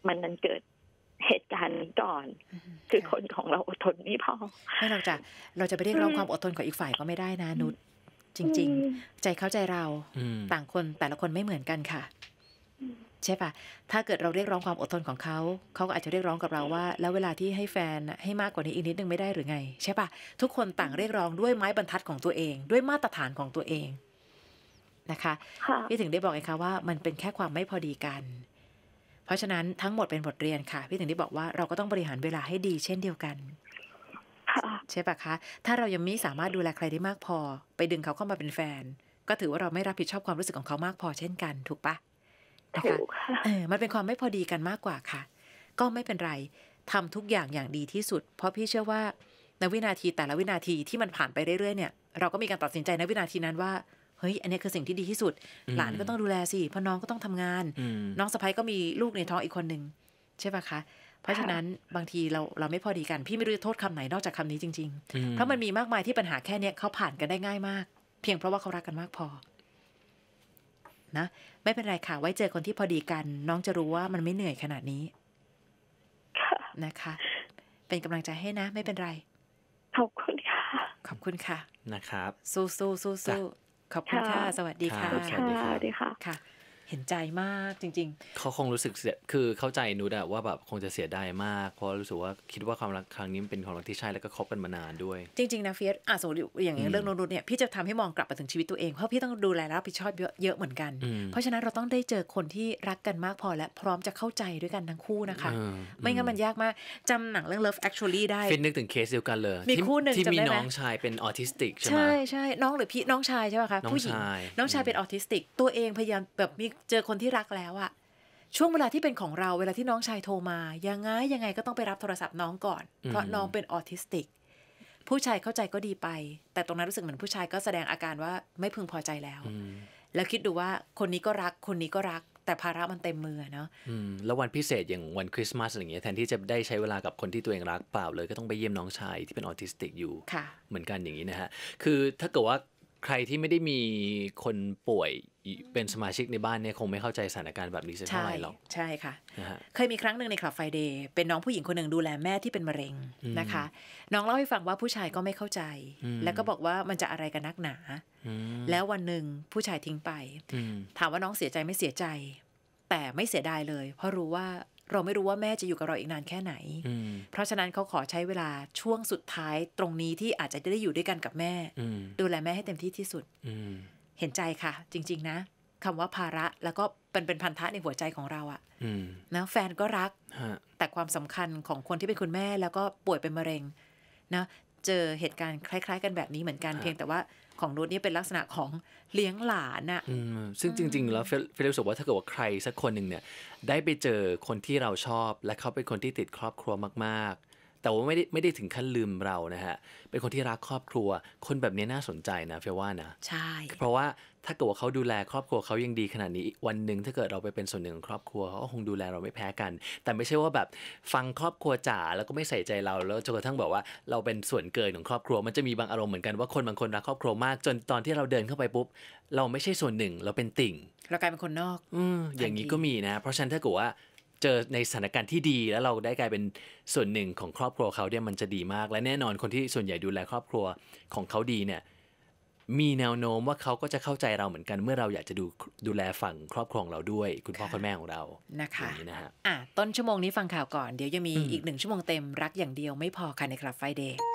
มันนั้นเกิดเหตุการณ์นี้ก่อนคือคนของเราอดทนไม่พอไม่เราจะไปเรียกร้องความอดทนของอีกฝ่ายก็ไม่ได้นะนุชจริงๆใจเขาใจเราต่างคนแต่ละคนไม่เหมือนกันค่ะใช่ปะถ้าเกิดเราเรียกร้องความอดทนของเขาก็อาจจะเรียกร้องกับเราว่าแล้วเวลาที่ให้แฟนให้มากกว่านี้อีกนิดนึงไม่ได้หรือไงใช่ปะทุกคนต่างเรียกร้องด้วยไม้บรรทัดของตัวเองด้วยมาตรฐานของตัวเองนะคะพี่ถึงได้บอกไงคะว่ามันเป็นแค่ความไม่พอดีกันเพราะฉะนั้นทั้งหมดเป็นบทเรียนค่ะพี่ถึงได้บอกว่าเราก็ต้องบริหารเวลาให้ดีเช่นเดียวกันใช่ปะคะถ้าเรายังไม่สามารถดูแลใครได้มากพอไปดึงเขาเข้ามาเป็นแฟนก็ถือว่าเราไม่รับผิดชอบความรู้สึกของเขามากพอเช่นกันถูกปะนะคะมันเป็นความไม่พอดีกันมากกว่าค่ะก็ไม่เป็นไรทำทุกอย่างอย่างดีที่สุดเพราะพี่เชื่อว่าในวินาทีแต่ละวินาทีที่มันผ่านไปเรื่อยๆเนี่ยเราก็มีการตัดสินใจในวินาทีนั้นว่าเฮ้ยอันนี้คือสิ่งที่ดีที่สุดหลานก็ต้องดูแลสิเพราะน้องก็ต้องทำงานน้องสะใภ้ก็มีลูกในท้องอีกคนนึงใช่ปะคะเพราะฉะนั้นบางทีเราไม่พอดีกันพี่ไม่รู้จะโทษคำไหนนอกจากคำนี้จริงๆเพราะมันมีมากมายที่ปัญหาแค่นี้เขาผ่านกันได้ง่ายมากเพียงเพราะว่าเขารักกันมากพอนะไม่เป็นไรค่ะไว้เจอคนที่พอดีกันน้องจะรู้ว่ามันไม่เหนื่อยขนาดนี้นะคะเป็นกำลังใจให้นะไม่เป็นไรขอบคุณค่ะขอบคุณค่ะนะครับสู้ขอบคุณค่ะสวัสดีค่ะสวัสดีค่ะค่ะเห็นใจมากจริงๆเขาคงรู้สึกคือเข้าใจนุชอะว่าแบบคงจะเสียดายมากเพราะรู้สึกว่าคิดว่าความรักครั้งนี้เป็นความรักที่ใช่แล้วก็คบกันมานานด้วยจริงๆนะเฟียสสมมติอย่างเรื่องนุชเนี่ยพี่จะทำให้มองกลับมาถึงชีวิตตัวเองเพราะพี่ต้องดูแลรับผิดชอบเยอะเหมือนกันเพราะฉะนั้นเราต้องได้เจอคนที่รักกันมากพอและพร้อมจะเข้าใจด้วยกันทั้งคู่นะคะไม่งั้นมันยากมากจำหนังเรื่อง Love Actually ได้ฟินนึกถึงเคสเดียวกันเลยมีคู่นึงที่มีน้องชายเป็นออทิสติกใช่ไหมใช่น้องหรือพี่น้องชายใช่ป่ะคะผู้หญิงน้องชายเป็นออทิสติกตัวเองพยายามแบบมีเจอคนที่รักแล้วอะช่วงเวลาที่เป็นของเราเวลาที่น้องชายโทรมายังไงก็ต้องไปรับโทรศัพท์น้องก่อนเพราะน้องเป็นออทิสติกผู้ชายเข้าใจก็ดีไปแต่ตรงนั้นรู้สึกเหมือนผู้ชายก็แสดงอาการว่าไม่พึงพอใจแล้วคิดดูว่าคนนี้ก็รักคนนี้ก็รักแต่ภาระมันเต็มมือเนาะแล้ววันพิเศษอย่างวันคริสต์มาสอะไรอย่างเงี้ยแทนที่จะได้ใช้เวลากับคนที่ตัวเองรักเปล่าเลยก็ต้องไปเยี่ยมน้องชายที่เป็นออทิสติกอยู่เหมือนกันอย่างนี้นะฮะคือถ้าเกิดว่าใครที่ไม่ได้มีคนป่วยเป็นสมาชิกในบ้านเนี่ยคงไม่เข้าใจสถานการณ์แบบนี้สักเท่าไหร่หรอกใช่ค่ะเคยมีครั้งหนึ่งในคลับไฟเดย์เป็นน้องผู้หญิงคนหนึ่งดูแลแม่ที่เป็นมะเร็งนะคะน้องเล่าให้ฟังว่าผู้ชายก็ไม่เข้าใจแล้วก็บอกว่ามันจะอะไรกันนักหนาแล้ววันหนึ่งผู้ชายทิ้งไปถามว่าน้องเสียใจไม่เสียใจแต่ไม่เสียดายเลยเพราะรู้ว่าเราไม่รู้ว่าแม่จะอยู่กับเราอีกนานแค่ไหนเพราะฉะนั้นเขาขอใช้เวลาช่วงสุดท้ายตรงนี้ที่อาจจะได้อยู่ด้วยกันกับแม่ดูแลแม่ให้เต็มที่ที่สุดเห็นใจค่ะจริงๆนะคำว่าภาระแล้วก็เป็นพันธะในหัวใจของเราอะนะแฟนก็รักแต่ความสำคัญของคนที่เป็นคุณแม่แล้วก็ป่วยเป็นมะเร็งนะเจอเหตุการณ์คล้ายๆกันแบบนี้เหมือนกันเพียงแต่ว่าของนุชนี่เป็นลักษณะของเลี้ยงหลานอะซึ่งจริงๆแล้วเฟลรู้สึกว่าถ้าเกิดว่าใครสักคนหนึ่งเนี่ยได้ไปเจอคนที่เราชอบและเขาเป็นคนที่ติดครอบครัวมากๆแต่ว่าไม่ได้ถึงขั้นลืมเรานะฮะเป็นคนที่รักครอบครัวคนแบบนี้น่าสนใจนะเฟลว่านะใช่เพราะว่าถ้าเกิดว่าเขาดูแลครอบครัวเขายังดีขนาดนี้วันหนึ่งถ้าเกิดเราไปเป็นส่วนหนึ่งของครอบครัวเขาก็คงดูแลเราไม่แพ้กันแต่ไม่ใช่ว่าแบบฟังครอบครัวจ๋าแล้วก็ไม่ใส่ใจเราแล้วจนกระทั่งแบบว่าเราเป็นส่วนเกินของครอบครัวมันจะมีบางอารมณ์เหมือนกันว่าคนบางคนรักครอบครัวมากจนตอนที่เราเดินเข้าไปปุ๊บเราไม่ใช่ส่วนหนึ่งเราเป็นติ่งเรากลายเป็นคนนอกอย่างนี้ก็มีนะเพราะฉะนั้นถ้าเกิดว่าเจอในสถานการณ์ที่ดีแล้วเราได้กลายเป็นส่วนหนึ่งของครอบครัวเขาเนี่ยมันจะดีมากและแน่นอนคนที่ส่วนใหญ่ดูแลครอบครัวของเขาดีเนี่ยมีแนวโน้มว่าเขาก็จะเข้าใจเราเหมือนกันเมื่อเราอยากจะดูแลฝั่งครอบครัวของเราด้วยคุณพ่อคุณแม่ของเรานะคะนะฮะต้นชั่วโมงนี้ฟังข่าวก่อนเดี๋ยวยังมีอีก1ชั่วโมงเต็มรักอย่างเดียวไม่พอค่ะในคลับไฟเดย์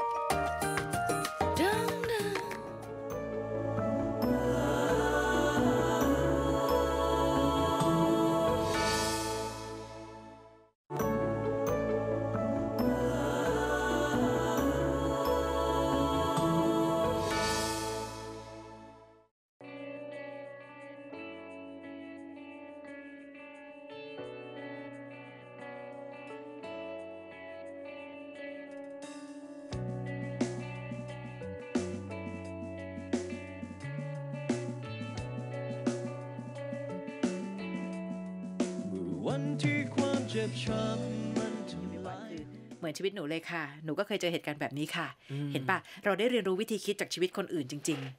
เหมือนชีวิตหนูเลยค่ะหนูก็เคยเจอเหตุการณ์แบบนี้ค่ะเห็นปะเราได้เรียนรู้วิธีคิดจากชีวิตคนอื่นจริง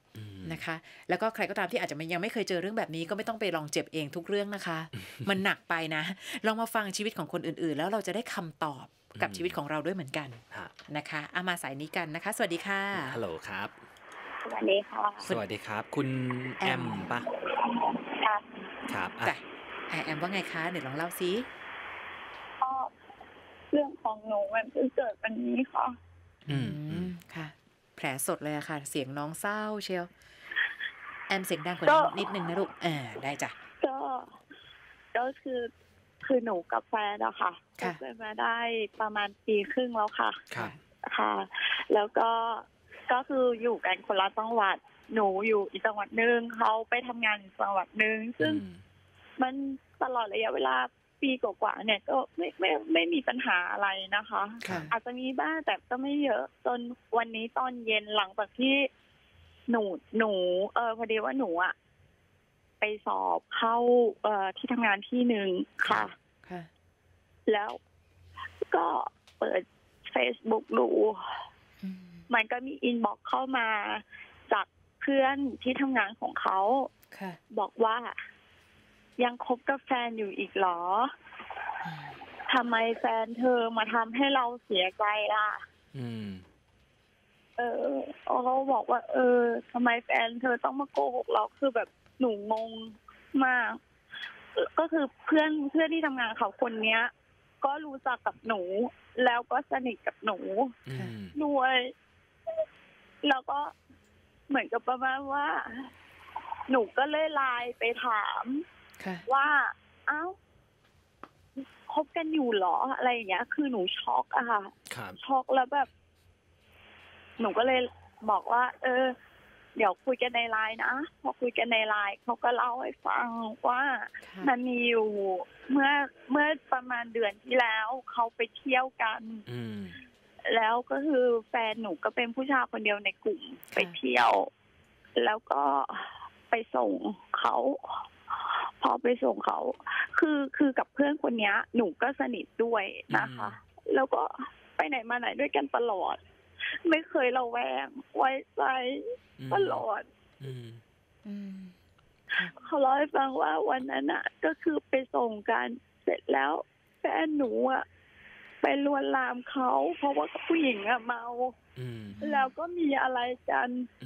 นะคะแล้วก็ใครก็ตามที่อาจจะยังไม่เคยเจอเรื่องแบบนี้ก็ไม่ต้องไปลองเจ็บเองทุกเรื่องนะคะ มันหนักไปนะลองมาฟังชีวิตของคนอื่นๆแล้วเราจะได้คำตอบกับชีวิตของเราด้วยเหมือนกันนะคะมาสายนี้กันนะคะสวัสดีค่ะฮัลโหลครับสวัสดีค่ะสวัสดีครับคุณแอมปะครับจ้ะแอมว่าไงคะเดี๋ยวลองเล่าซิก็เรื่องของหนูมันเพิ่งเกิดวันนี้ค่ะค่ะแผลสดเลยอะค่ะเสียงน้องเศร้าเชียวแอมเสียงดังกว่านิดนึงนะลูกได้จ้ะก็คือหนูกับแฟนอะค่ะคบกันมาได้ประมาณปีครึ่งแล้วค่ะค่ะแล้วก็คืออยู่กันคนละจังหวัดหนูอยู่อีกจังหวัดนึงเขาไปทำงานอีกจังหวัดนึงซึ่งมันตลอดระยะเวลาปีกว่าๆเนี่ยก็ไม่มีปัญหาอะไรนะคะอาจจะมีบ้างแต่ก็ไม่เยอะจนวันนี้ตอนเย็นหลังจากที่หนูพอดีว่าหนูอะไปสอบเข้าที่ทำงานที่หนึ่งค่ะแล้วก็เปิด Facebook ดูมันก็มีอินบ็อกซ์เข้ามาจากเพื่อนที่ทำงานของเขาบอกว่ายังคบกับแฟนอยู่อีกเหรอทำไมแฟนเธอมาทำให้เราเสียใจล่ะเขาบอกว่าทำไมแฟนเธอต้องมาโกหกเราคือแบบหนูงงมากก็คือเพื่อนที่ทำงานเขาคนเนี้ยก็รู้จักกับหนูแล้วก็สนิทกับหนูด้วยแล้วก็เหมือนกับประมาณว่าหนูก็เลยไลน์ไปถามว่าอ้าวคบกันอยู่เหรออะไรอย่างเงี้ยคือหนูช็อกอะค่ะช็อกแล้วแบบหนูก็เลยบอกว่าเดี๋ยวคุยกันในไลน์นะพอคุยกันในไลน์เขาก็เล่าให้ฟังว่ามันมีอยู่เมื่อประมาณเดือนที่แล้วเขาไปเที่ยวกันแล้วก็คือแฟนหนูก็เป็นผู้ชายคนเดียวในกลุ่มไปเที่ยวแล้วก็ไปส่งเขาพอไปส่งเขาคือกับเพื่อนคนนี้หนูก็สนิทด้วยนะคะแล้วก็ไปไหนมาไหนด้วยกันตลอดไม่เคยระแวงไว้ใจตลอดเขาเล่าให้ฟังว่าวันนั้นอ่ะก็คือไปส่งกันเสร็จแล้วแฟนหนูอ่ะไปลวนลามเขาเพราะว่าผู้หญิงอ่ะเมาแล้วก็มีอะไรกัน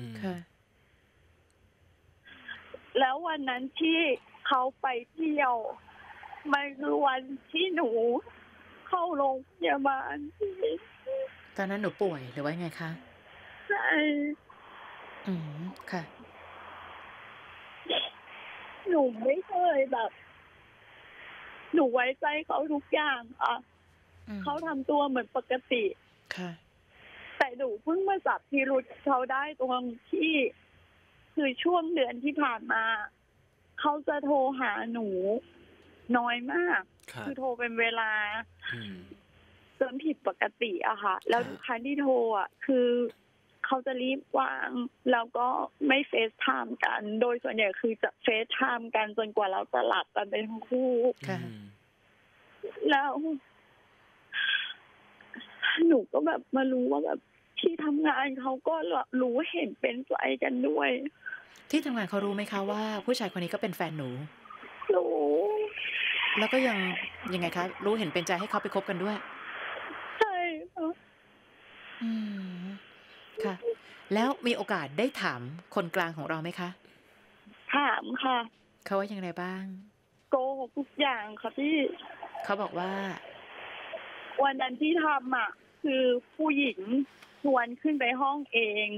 แล้ววันนั้นที่เขาไปเที่ยวมันคือวันที่หนูเข้าโรงพยาบาลตอนนั้นหนูป่วยหรือว่าไงคะใช่ค่ะหนูไม่เคยแบบหนูไว้ใจเขาทุกอย่างเขาทำตัวเหมือนปกติค่ะแต่หนูเพิ่งมาจับพิรุธเขาได้ตรงที่คือช่วงเดือนที่ผ่านมาเขาจะโทรหาหนูน้อยมากคือโทรเป็นเวลาจนผิดปกติอะค่ะแล้วทุกครั้งที่โทรอะคือเขาจะรีบวางแล้วก็ไม่เฟซไทม์กันโดยส่วนใหญ่คือจะเฟซไทม์กันจนกว่าเราจะหลับกันไปทั้งคู่แล้วหนูก็แบบมารู้ว่าแบบที่ทำงานเขาก็รู้เห็นเป็นใจกันด้วยที่ทำงานเขารู้ไหมคะว่าผู้ชายคนนี้ก็เป็นแฟนหนูรู้แล้วก็ยังไงคะรู้เห็นเป็นใจให้เขาไปคบกันด้วยใช่ค่ะแล้วมีโอกาสได้ถามคนกลางของเราไหมคะถามค่ะเขาว่าอย่างไรบ้างโกหกทุกอย่างค่ะพี่เขาบอกว่าวันนั้นที่ทำอ่ะคือผู้หญิงชวนขึ้นไปห้องเอง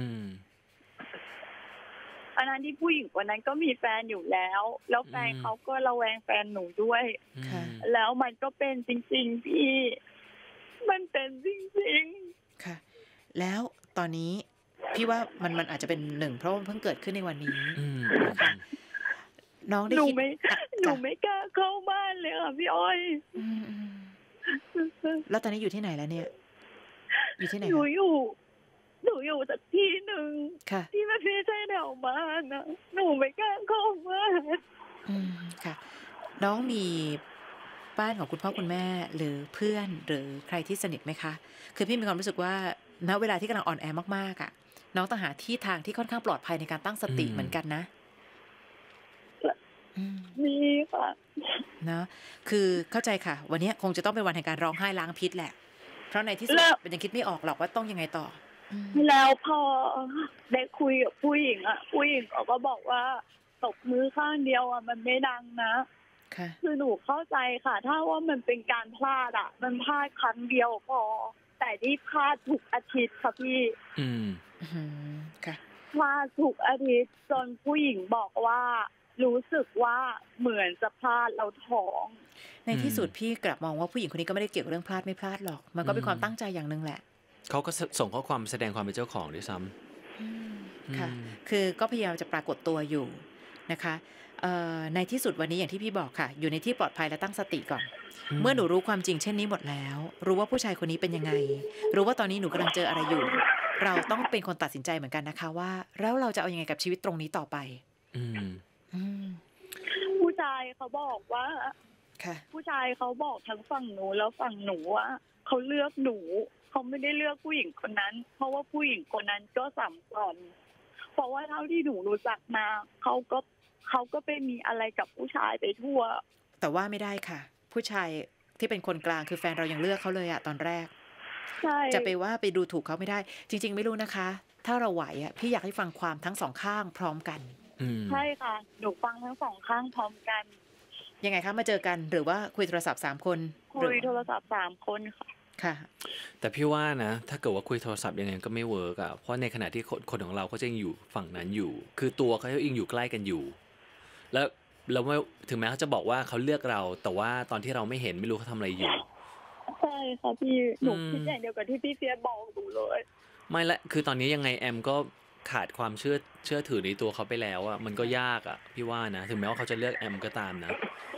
อันนั้นที่ผู้หญิงคนนั้นก็มีแฟนอยู่แล้วแฟนเขาก็ระแวงแฟนหนูด้วยแล้วมันก็เป็นจริงๆพี่มันเป็นจริงๆค่ะแล้วตอนนี้พี่ว่ามันอาจจะเป็นหนึ่งเพราะมันเพิ่งเกิดขึ้นในวันนี้นะคะน้องได้คิดหนูไม่กล้าเข้าบ้านเลยค่ะพี่อ้อยแล้วตอนนี้อยู่ที่ไหนแล้วเนี่ยอยู่ที่ไหนหนูอยู่จากที่หนึ่งที่มันไม่ใช่แถวบ้านนะหนูไม่กล้าเข้าบ้านค่ะน้องมีบ้านของคุณพ่อคุณแม่หรือเพื่อนหรือใครที่สนิทไหมคะคือพี่มีความรู้สึกว่าณเวลาที่กำลังอ่อนแอมากๆอ่ะน้องต้องหาที่ทางที่ค่อนข้างปลอดภัยในการตั้งสติเหมือนกันนะมีค่ะเนาะคือเข้าใจค่ะวันนี้คงจะต้องเป็นวันแห่งการร้องไห้ล้างพิษแหละเพราะในที่สุดเป็นยังคิดไม่ออกหรอกว่าต้องยังไงต่อแล้วพอได้คุยกับผู้หญิงผู้หญิงเขาก็บอกว่าตบมือข้างเดียวมันไม่ดังนะคือหนูเข้าใจค่ะถ้าว่ามันเป็นการพลาดมันพลาดครั้งเดียวพอแต่ที่พลาดทุกอาทิตย์ค่ะพี่ค่ะพลาดทุกอาทิตย์จนผู้หญิงบอกว่ารู้สึกว่าเหมือนจะพลาดเราท้องในที่สุดพี่กลับมองว่าผู้หญิงคนนี้ก็ไม่ได้เกี่ยวกับเรื่องพลาดไม่พลาดหรอกมันก็เป็นความตั้งใจอย่างนึงแหละเขาก็ส่งข้อความแสดงความเป็นเจ้าของด้วยซ้ำค่ะคือก็พยายามจะปรากฏตัวอยู่นะคะในที่สุดวันนี้อย่างที่พี่บอกค่ะอยู่ในที่ปลอดภัยและตั้งสติก่อนเมื่อหนูรู้ความจริงเช่นนี้หมดแล้วรู้ว่าผู้ชายคนนี้เป็นยังไงรู้ว่าตอนนี้หนูกำลังเจออะไรอยู่เราต้องเป็นคนตัดสินใจเหมือนกันนะคะว่าแล้วเราจะเอายังไงกับชีวิตตรงนี้ต่อไปผู้ชายเขาบอกว่าผู้ชายเขาบอกทั้งฝั่งหนูแล้วฝั่งหนูว่าเขาเลือกหนูเขาไม่ได้เลือกผู้หญิงคนนั้นเพราะว่าผู้หญิงคนนั้นก็สำคัญเพราะว่าเท่าที่หนูรู้จักมาเขาก็ไปมีอะไรกับผู้ชายไปทั่วแต่ว่าไม่ได้ค่ะผู้ชายที่เป็นคนกลางคือแฟนเรายังเลือกเขาเลยตอนแรกใช่จะไปว่าไปดูถูกเขาไม่ได้จริงๆไม่รู้นะคะถ้าเราไหวพี่อยากให้ฟังความทั้งสองข้างพร้อมกันใช่ค่ะหนูฟังทั้งสองข้างพร้อมกันยังไงคะมาเจอกันหรือว่าคุยโทรศัพท์3คนคุยโทรศัพท์3คนค่ะแต่พี่ว่านะถ้าเกิดว่าคุยโทรศัพท์ยังไงก็ไม่เวิร์กเพราะในขณะที่คนของเราเขาจะยังอยู่ฝั่งนั้นอยู่คือตัวเขายังอยู่ใกล้กันอยู่แล้วถึงแม้เขาจะบอกว่าเขาเลือกเราแต่ว่าตอนที่เราไม่เห็นไม่รู้เขาทำอะไรอยู่ใช่ค่ะพี่หนูคิดอย่างเดียวกับที่พี่เฟียสบอกหนูเลยไม่ละคือตอนนี้ยังไงแอมก็ขาดความเชื่อถือในตัวเขาไปแล้วมันก็ยากพี่ว่านะถึงแม้ว่าเขาจะเลือกแอมก็ตามนะ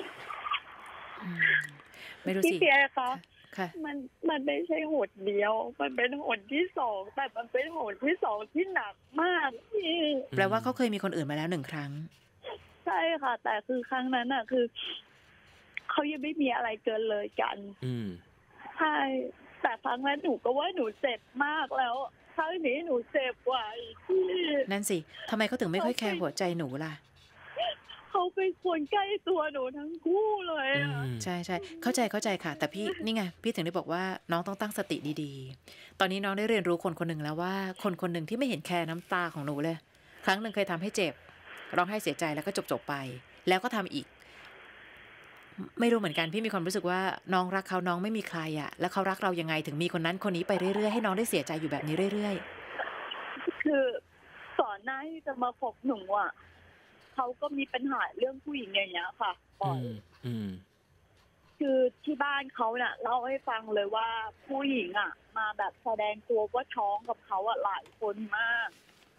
ไม่รู้สิพี่เฟียสคะมันไม่ใช่หนเดียวมันเป็นหนที่2แต่มันเป็นหนที่2ที่หนักมากพี่แปลว่าเขาเคยมีคนอื่นมาแล้ว1ครั้งใช่ค่ะแต่คือครั้งนั้นคือเขายังไม่มีอะไรเกินเลยกันใช่แต่ครั้งนั้นหนูก็ว่าหนูเจ็บมากแล้วครั้งนี้หนูเจ็บกว่าอีกนั่นสิทำไมเขาถึงไม่ค่อยแคร์หัวใจหนูล่ะเขาเป็นคนใกล้ตัวหนูทั้งคู่เลยใช่ใช่เข้าใจค่ะแต่พี่นี่ไงพี่ถึงได้บอกว่าน้องต้องตั้งสติดีๆตอนนี้น้องได้เรียนรู้คนคนหนึ่งแล้วว่าคนหนึ่งที่ไม่เห็นแคร์น้ำตาของหนูเลยครั้งหนึ่งเคยทำให้เจ็บร้องไห้เสียใจแล้วก็จบไปแล้วก็ทำอีกไม่รู้เหมือนกันพี่มีความรู้สึกว่าน้องรักเขาน้องไม่มีใครแล้วเขารักเรายังไงถึงมีคนนั้นคนนี้ไปเรื่อยๆให้น้องได้เสียใจอยู่แบบนี้เรื่อยๆคือก่อนหน้าที่จะมาพบหนูเขาก็มีปัญหาเรื่องผู้หญิงอย่างเงี้ยค่ะก่อนคือที่บ้านเขาเนี่ยเล่าให้ฟังเลยว่าผู้หญิงมาแบบแสดงตัวว่าท้องกับเขาหลายคนมาก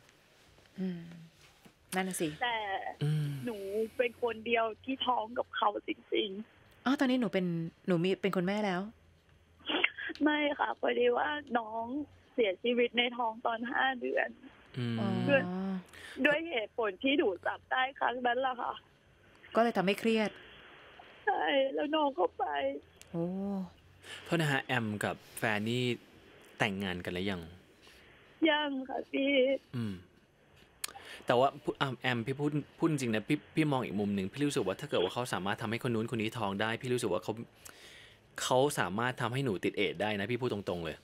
นั่นน่ะสิแต่หนูเป็นคนเดียวที่ท้องกับเขาจริงๆอ๋อตอนนี้หนูมีเป็นคนแม่แล้วไม่ค่ะพอดีว่าน้องเสียชีวิตในท้องตอน5 เดือนด้วยเหตุผลที่หนูจับได้ครั้งนั้นล่ะค่ะก็เลยทำให้เครียดใช่แล้วน้องก็ไปโอ้โทษนะฮะแอมกับแฟนนี่แต่งงานกันแล้วยังค่ะพี่แต่ว่าแอมพี่พูดจริงนะพี่มองอีกมุมหนึ่งพี่รู้สึกว่าถ้าเกิดว่าเขาสามารถทำให้คนนู้นคนนี้ท้องได้พี่รู้สึกว่าเขาสามารถทำให้หนูติดเอดส์ได้นะพี่พูดตรงๆเลย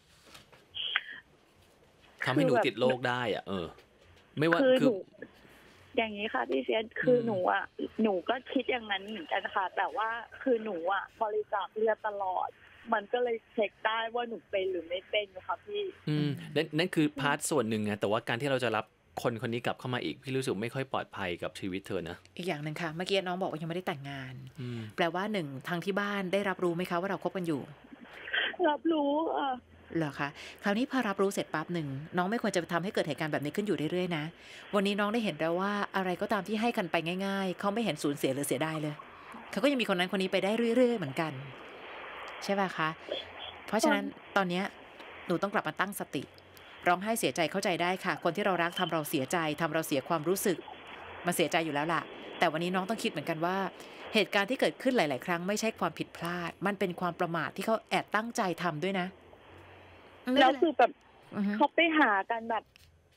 ทำให้หนูติดโรคได้ไม่ว่าคืออย่างนี้ค่ะพี่เฟียสคือหนูก็คิดอย่างนั้นเหมือนกันค่ะแต่ว่าคือหนูบริจาคเลือดตลอดมันก็เลยเช็คได้ว่าหนูเป็นหรือไม่เป็นค่ะพี่นั่นคือพาร์ทส่วนหนึ่งไงแต่ว่าการที่เราจะรับคนนี้กลับเข้ามาอีกพี่รู้สึกไม่ค่อยปลอดภัยกับชีวิตเธอนะอีกอย่างนึงค่ะเมื่อกี้น้องบอกว่ายังไม่ได้แต่งงานแปลว่า1ทางที่บ้านได้รับรู้ไหมคะว่าเราคบกันอยู่รับรู้เหรอคะคราวนี้พอรับรู้เสร็จปั๊บหนึ่งน้องไม่ควรจะทำให้เกิดเหตุการณ์แบบนี้ขึ้นอยู่เรื่อยๆนะวันนี้น้องได้เห็นแล้วว่าอะไรก็ตามที่ให้กันไปง่ายๆเขาไม่เห็นสูญเสียหรือเสียดายเลยเขาก็ยังมีคนนั้นคนนี้ไปได้เรื่อยๆเหมือนกันใช่ป่ะคะเพราะฉะนั้นตอนนี้หนูต้องกลับมาตั้งสติร้องไห้เสียใจเข้าใจได้ค่ะคนที่เรารักทำเราเสียใจทำเราเสียความรู้สึกมันเสียใจอยู่แล้วล่ะแต่วันนี้น้องต้องคิดเหมือนกันว่าเหตุการณ์ที่เกิดขึ้นหลายๆครั้งไม่ใช่ความผิดพลาดมันเป็นความประมาทที่เขาแอบตั้งใจทำด้วยนะแล้วคือแบบเขาไปหากันแบบ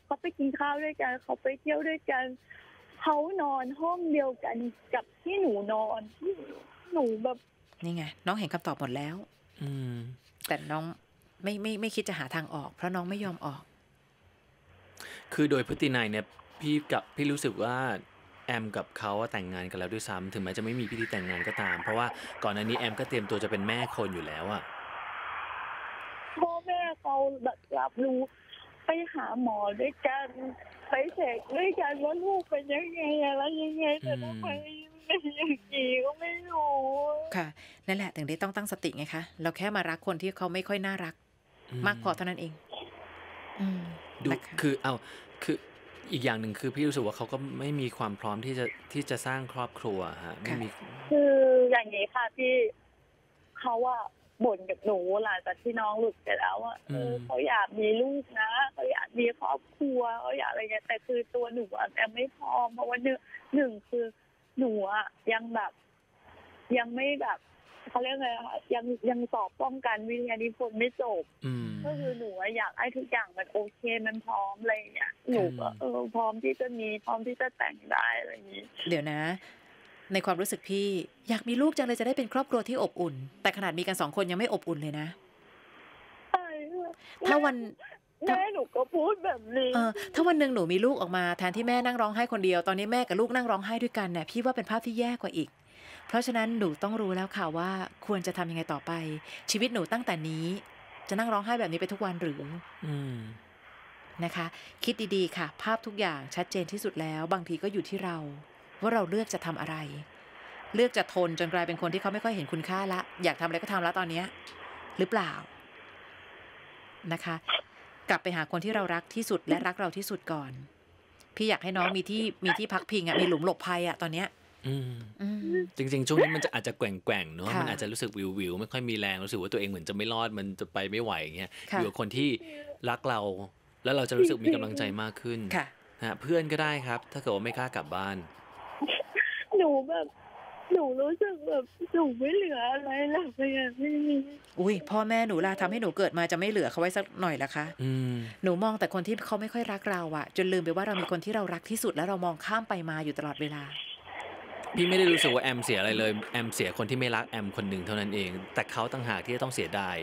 เขาไปกินข้าวด้วยกันเขาไปเที่ยวด้วยกันเขานอนห้องเดียวกันกับที่หนูนอนหนูแบบนี่ไงน้องเห็นคำตอบหมดแล้วแต่น้องไม่คิดจะหาทางออกเพราะน้องไม่ยอมออกคือโดยพฤตินัยเนี่ยพี่รู้สึกว่าแอมกับเขาแต่งงานกันแล้วด้วยซ้ำถึงแม้จะไม่มีพิธีแต่งงานก็ตามเพราะว่าก่อนหน้านี้แอมก็เตรียมตัวจะเป็นแม่คนอยู่แล้วอะพ่อแม่เขาแบบรับรู้ไปหาหมอด้วยกันไปเช็คด้วยกันว่าลูกเป็นยังไงอะไรยังไงแต่ทำไมอย่างนี้ก็ไม่รู้ค่ะนั่นแหละถึงได้ต้องตั้งสติไงคะเราแค่มารักคนที่เขาไม่ค่อยน่ารักมากพอเท่านั้นเองดูคือคืออีกอย่างหนึ่งคือพี่รู้สึกว่าเขาก็ไม่มีความพร้อมที่จะสร้างครอบครัวฮะไม่มีคืออย่างนี้ค่ะที่เขาว่าบ่นกับหนูหลังจากที่น้องหลุดไปแล้วว่าเขาอยากมีลูกนะเขาอยากมีครอบครัวเขาอยากอะไรเงี้ยแต่คือตัวหนูแต่ไม่พร้อมเพราะว่าหนึ่งคือหนูยังแบบยังไม่แบบเขาเรียกไงคะยังสอบป้องกันวิทยานิพนธ์ไม่จบก็คือหนูอยากให้ทุกอย่างมันโอเคมันพร้อมอะไรอย่างเงี้ยหนูก็พร้อมที่จะมีพร้อมที่จะแต่งได้อะไรอย่างงี้เดี๋ยวนะในความรู้สึกพี่อยากมีลูกจังเลยจะได้เป็นครอบครัวที่อบอุ่นแต่ขนาดมีกัน2 คนยังไม่อบอุ่นเลยนะใช่ถ้าวันแม่หนูก็พูดแบบนี้ถ้าวันนึงหนูมีลูกออกมาแทนที่แม่นั่งร้องไห้คนเดียวตอนนี้แม่กับลูกนั่งร้องไห้ด้วยกันเนี่ยพี่ว่าเป็นภาพที่แย่กว่าอีกเพราะฉะนั้นหนูต้องรู้แล้วค่ะว่าควรจะทำยังไงต่อไปชีวิตหนูตั้งแต่นี้จะนั่งร้องไห้แบบนี้ไปทุกวันหรือนะคะคิดดีๆค่ะภาพทุกอย่างชัดเจนที่สุดแล้วบางทีก็อยู่ที่เราว่าเราเลือกจะทำอะไรเลือกจะทนจนกลายเป็นคนที่เขาไม่ค่อยเห็นคุณค่าละอยากทำอะไรก็ทำแล้วตอนนี้หรือเปล่านะคะกลับไปหาคนที่เรารักที่สุดและรักเราที่สุดก่อนพี่อยากให้น้องมีที่พักพิงมีหลุมหลบภัยตอนเนี้ยจริงๆช่วงนี้มันจะอาจจะแกว่งๆเนาะมันอาจจะรู้สึกวิวไม่ค่อยมีแรงรู้สึกว่าตัวเองเหมือนจะไม่รอดมันจะไปไม่ไหวอย่างเงี้ยอยู่กับคนที่รักเราแล้วเราจะรู้สึกมีกำลังใจมากขึ้นนะเพื่อนก็ได้ครับถ้าเกิดว่าไม่กล้ากลับบ้านหนูรู้สึกแบบหนูไม่เหลืออะไรแล้วไม่มีอุ้ยพ่อแม่หนูล่ะทำให้หนูเกิดมาจะไม่เหลือเขาไว้สักหน่อยละคะหนูมองแต่คนที่เขาไม่ค่อยรักเราจนลืมไปว่าเรามีคนที่เรารักที่สุดแล้วเรามองข้ามไปมาอยู่ตลอดเวลาพี่ไม่ได้รู้สึกว่าแอมเสียอะไรเลยแอมเสียคนที่ไม่รักแอมคนหนึ่งเท่านั้นเองแต่เขาต่างหากที่จะต้องเสียดาย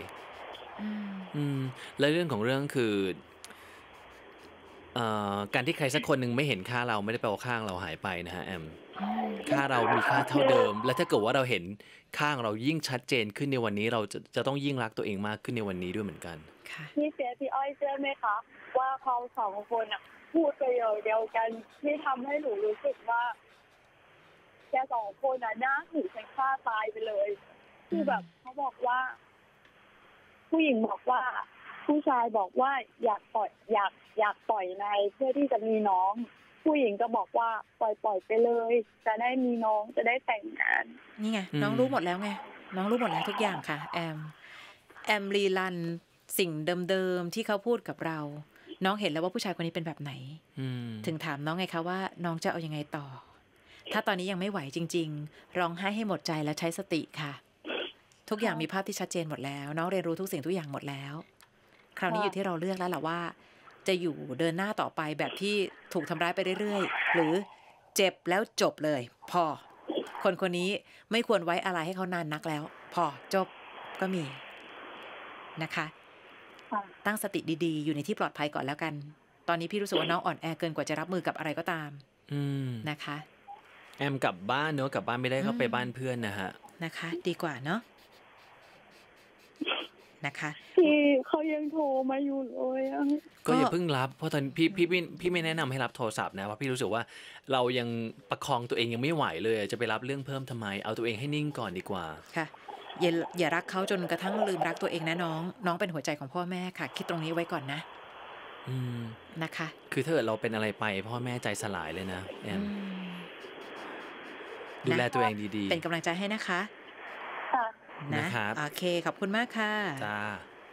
และเรื่องของเรื่องคือการที่ใครสักคนหนึ่งไม่เห็นค่าเราไม่ได้แปลว่าค่าเราหายไปนะฮะแอมค่าเรามีค่าเท่าเดิมและถ้าเกิดว่าเราเห็นค่าเรายิ่งชัดเจนขึ้นในวันนี้เราจะต้องยิ่งรักตัวเองมากขึ้นในวันนี้ด้วยเหมือนกันพี่เสียพี่อ้อยเชื่อไหมคะว่าเขา2 คนพูดประโยคเดียวกันที่ทำให้หนูรู้สึกว่าแก2 คนน่าถือเป็นฆ่าตายไปเลยคือแบบเขาบอกว่าผู้หญิงบอกว่าผู้ชายบอกว่าอยากปล่อยในเพื่อที่จะมีน้องผู้หญิงก็บอกว่าปล่อยไปเลยจะได้มีน้องจะได้แต่งงานนี่ไงน้องรู้หมดแล้วไงน้องรู้หมดแล้วทุกอย่างค่ะแอมรีลันสิ่งเดิมๆที่เขาพูดกับเราน้องเห็นแล้วว่าผู้ชายคนนี้เป็นแบบไหนถึงถามน้องไงคะว่าน้องจะเอายังไงต่อถ้าตอนนี้ยังไม่ไหวจริงๆร้องไห้ให้หมดใจและใช้สติค่ะทุกอย่างมีภาพที่ชัดเจนหมดแล้วน้องเรียนรู้ทุกสิ่งทุกอย่างหมดแล้วคราวนี้อยู่ที่เราเลือกแล้วล่ะว่าจะอยู่เดินหน้าต่อไปแบบที่ถูกทำร้ายไปเรื่อยๆหรือเจ็บแล้วจบเลยพอคนนี้ไม่ควรไว้อะไรให้เขานานนักแล้วพอจบก็มีนะคะตั้งสติดีๆอยู่ในที่ปลอดภัยก่อนแล้วกันตอนนี้พี่รู้สึกว่าน้องอ่อนแอเกินกว่าจะรับมือกับอะไรก็ตามนะคะแอมกลับบ้านเนอะกลับบ้านไม่ได้เข้าไปบ้านเพื่อนนะฮะนะคะดีกว่าเนาะนะคะที่เขายังโทรมาอยู่เลยก็อย่าเพิ่งรับเพราะตอนพี่ไม่แนะนำให้รับโทรศัพท์นะเพราะพี่รู้สึกว่าเรายังประคองตัวเองยังไม่ไหวเลยจะไปรับเรื่องเพิ่มทำไมเอาตัวเองให้นิ่งก่อนดีกว่าค่ะอย่ารักเขาจนกระทั่งลืมรักตัวเองนะน้องเป็นหัวใจของพ่อแม่ค่ะคิดตรงนี้ไว้ก่อนนะนะคะคือถ้าเกิดเราเป็นอะไรไปพ่อแม่ใจสลายเลยนะแอมดูแลตัวเองดีๆเป็นกำลังใจให้นะคะนะครับโอเคขอบคุณมากค่ะจ้า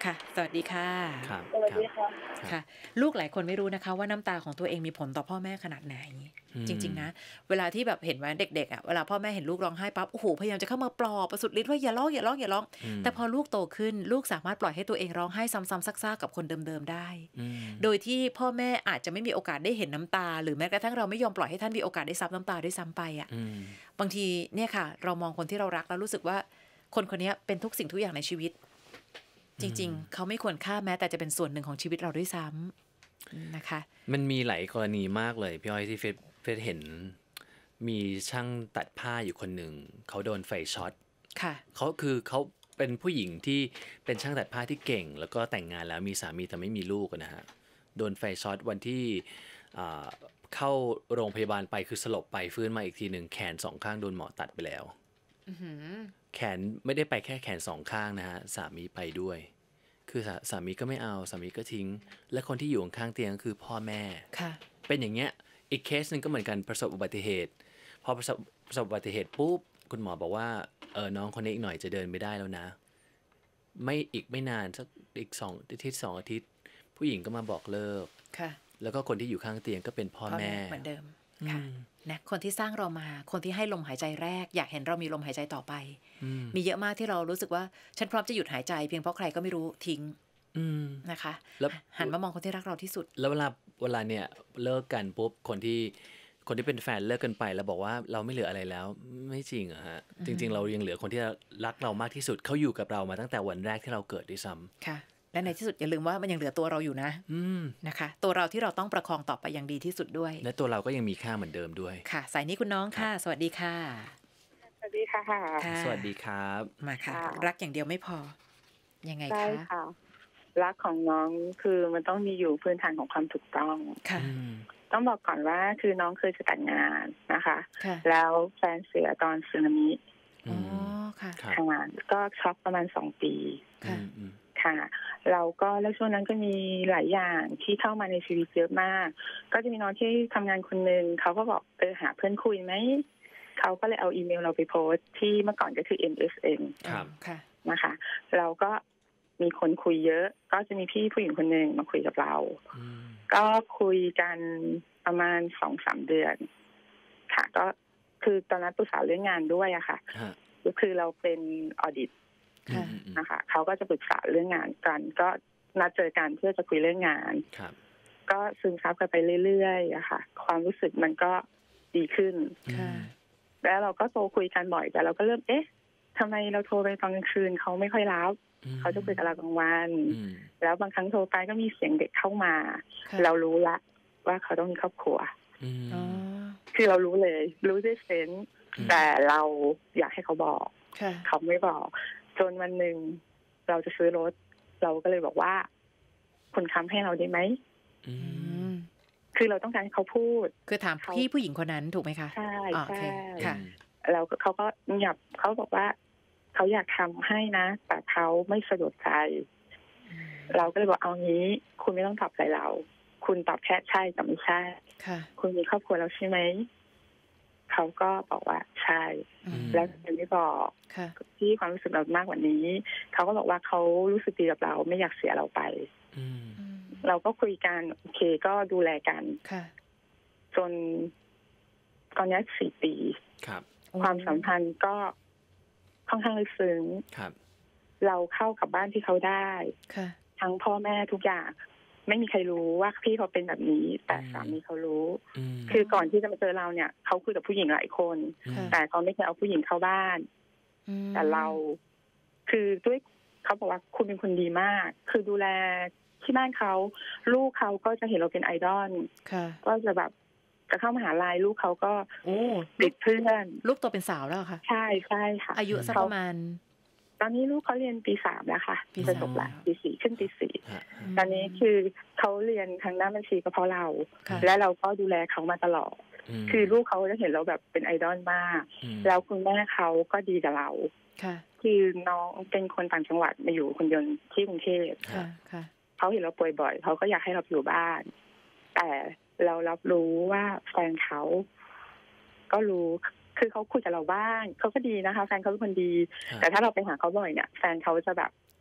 ค่ะสวัสดีค่ะครับสวัสดีค่ะค่ะลูกหลายคนไม่รู้นะคะว่าน้ำตาของตัวเองมีผลต่อพ่อแม่ขนาดไหนจริงๆนะเวลาที่แบบเห็นว่าเด็กๆอ่ะเวลาพ่อแม่เห็นลูกร้องไห้ปั๊บโอ้โหพยายามจะเข้ามาปลอบประสุดฤทธิ์ว่าอย่าร้องอย่าร้องอย่าร้องแต่พอลูกโตขึ้นลูกสามารถปล่อยให้ตัวเองร้องไห้ซ้ำๆซากๆกับคนเดิมๆได้โดยที่พ่อแม่อาจจะไม่มีโอกาสได้เห็นน้ำตาหรือแม้กระทั่งเราไม่ยอมปล่อยให้ท่านมีโอกาสได้ซับน้ำตาด้วยซ้ำไปอ่ะบางทีเนี่ยค่ะเรามองคนที่เรารักแล้วรู้สึกว่าคนคนนี้เป็นทุกสิ่งทุกอย่างในชีวิตจริงๆเขาไม่ควรค่าแม้แต่จะเป็นส่วนหนึ่งของชีวิตเราด้วยซ้ำนะคะมันมีหลายกรณีมากเลยพี่อ้อยที่เฟซเห็นมีช่างตัดผ้าอยู่คนหนึ่งเขาโดนไฟช็อตเขาเป็นผู้หญิงที่เป็นช่างตัดผ้าที่เก่งแล้วก็แต่งงานแล้วมีสามีแต่ไม่มีลูกนะฮะโดนไฟช็อตวันที่เข้าโรงพยาบาลไปคือสลบไปฟื้นมาอีกทีหนึ่งแขนสองข้างโดนหมอตัดไปแล้วแขนไม่ได้ไปแค่แขนสองข้างนะฮะสามีไปด้วยคือสามีก็ไม่เอาสามีก็ทิ้งและคนที่อยู่ข้างเตียงก็คือพ่อแม่เป็นอย่างเงี้ยอีกเคสนึงก็เหมือนกันประสบอุบัติเหตุพอประสบอุบัติเหตุปุ๊บคุณหมอบอกว่าน้องคนนี้อีกหน่อยจะเดินไม่ได้แล้วนะไม่นานสักอีก2 อาทิตย์2 อาทิตย์ผู้หญิงก็มาบอกเลิกแล้วก็คนที่อยู่ข้างเตียงก็เป็นพ่อแม่เหมือนเดิมค่ะนะคนที่สร้างเรามาคนที่ให้ลมหายใจแรกอยากเห็นเรามีลมหายใจต่อไปมีเยอะมากที่เรารู้สึกว่าฉันพร้อมจะหยุดหายใจเพียงเพราะใครก็ไม่รู้ทิ้งนะคะแล้วหันมามองคนที่รักเราที่สุดแล้วเวลาเนี่ยเลิกกันปุ๊บคนที่เป็นแฟนเลิกกันไปแล้วบอกว่าเราไม่เหลืออะไรแล้วไม่จริงอะฮะจริงๆเรายังเหลือคนที่รักเรามากที่สุดเขาอยู่กับเรามาตั้งแต่วันแรกที่เราเกิดด้วยซ้ำค่ะและในที่สุดอย่าลืมว่ามันยังเหลือตัวเราอยู่นะนะคะตัวเราที่เราต้องประคองต่อไปอย่างดีที่สุดด้วยและตัวเราก็ยังมีค่าเหมือนเดิมด้วยค่ะสายนี้คุณน้องค่ะสวัสดีค่ะสวัสดีค่ะสวัสดีครับมาค่ะรักอย่างเดียวไม่พอยังไงคะใช่ค่ะรักของน้องคือมันต้องมีอยู่พื้นฐานของความถูกต้องค่ะต้องบอกก่อนว่าคือน้องเคยจะแต่งงานนะคะแล้วแฟนเสียตอนสึนามิค่ะก็ช็อกประมาณ2 ปีค่ะเราก็แล้วช่วงนั้นก็มีหลายอย่างที่เข้ามาในชีวิตเยอะมากก็จะมีน้องที่ทำงานคนนึงเขาก็บอกหาเพื่อนคุยไหมเขาก็เลยเอาอีเมลเราไปโพสต์ที่เมื่อก่อนก็คือ MSN ค่ะนะคะเราก็มีคนคุยเยอะก็จะมีพี่ผู้หญิงคนนึงมาคุยกับเราก็คุยกันประมาณ 2-3 เดือนค่ะก็คือตอนนั้นปรึกษาเรื่องงานด้วยอะค่ะก็คือเราเป็นออดิตนะคะเขาก็จะปรึกษาเรื่องงานกันก็นัดเจอกันเพื่อจะคุยเรื่องงานก็ซึมซับกันไปเรื่อยๆอะค่ะความรู้สึกมันก็ดีขึ้นแล้วเราก็โทรคุยกันบ่อยแต่เราก็เริ่มทำไมเราโทรไปตอนกลางคืนเขาไม่ค่อยรับเขาจะคุยกับเรากลางวันแล้วบางครั้งโทรไปก็มีเสียงเด็กเข้ามาเรารู้ละว่าเขาต้องมีครอบครัวคือเรารู้เลยรู้ด้วยเซนส์แต่เราอยากให้เขาบอกเขาไม่บอกจนวันหนึ่งเราจะซื้อรถเราก็เลยบอกว่าคุณค้ำให้เราได้ไหมคือเราต้องการให้เขาพูดคือถามพี่ผู้หญิงคนนั้นถูกไหมคะใช่ใช่ค่ะแล้วเขาก็เงียบเขาบอกว่าเขาอยากทำให้นะแต่เขาไม่สะดวกใจเราก็เลยบอกเอางี้คุณไม่ต้องตอบอะไรเราคุณตอบแค่ใช่กับไม่ใช่คุณมีครอบครัวแล้วใช่ไหมเขาก็บอกว่าใช่แล้วยังไม่บอกที่ความรู้สึกเรามากกว่านี้เขาก็บอกว่าเขารู้สึกดีกับเราไม่อยากเสียเราไปเราก็คุยกันโอเคก็ดูแลกันจนตอนนี้4 ปีความสัมพันธ์ก็ค่อนข้างลึกซึ้งเราเข้ากับบ้านที่เขาได้ทั้งพ่อแม่ทุกอย่างไม่มีใครรู้ว่าพี่เขาเป็นแบบนี้แต่สามีเขารู้คือก่อนที่จะมาเจอเราเนี่ยเขาคุยกับผู้หญิงหลายคนแต่เขาไม่เคยเอาผู้หญิงเข้าบ้านแต่เราคือด้วยเขาบอกว่าคุณเป็นคนดีมากคือดูแลที่บ้านเขาลูกเขาก็จะเห็นเราเป็นไอดอลก็จะแบบจะเข้ามหาลัยลูกเขาก็ติดเพื่อนลูกโตเป็นสาวแล้วค่ะใช่ใช่ค่ะอายุสักประมาณตอนนี้ลูกเขาเรียนปี 3แล้วค่ะจะจบละปี 4ขึ้นปี 4ตอนนี้คือเขาเรียนทางด้านบัญชีก็เพราะเราและเราก็ดูแลเขามาตลอดคือลูกเขาจะเห็นเราแบบเป็นไอดอลมากแล้วคุณแม่เขาก็ดีกับเราคือน้องเป็นคนต่างจังหวัดมาอยู่คนเดียวที่กรุงเทพเขาเห็นเราป่วยบ่อยเขาก็อยากให้เราอยู่บ้านแต่เรารับรู้ว่าแฟนเขาก็รู้คือเขาคุยกับเราบ้างเขาก็ดีนะคะแฟนเขาเป็นคนดีแต่ถ้าเราไปหาเขาบ่อยเนี่ยแฟนเขาจะแบบ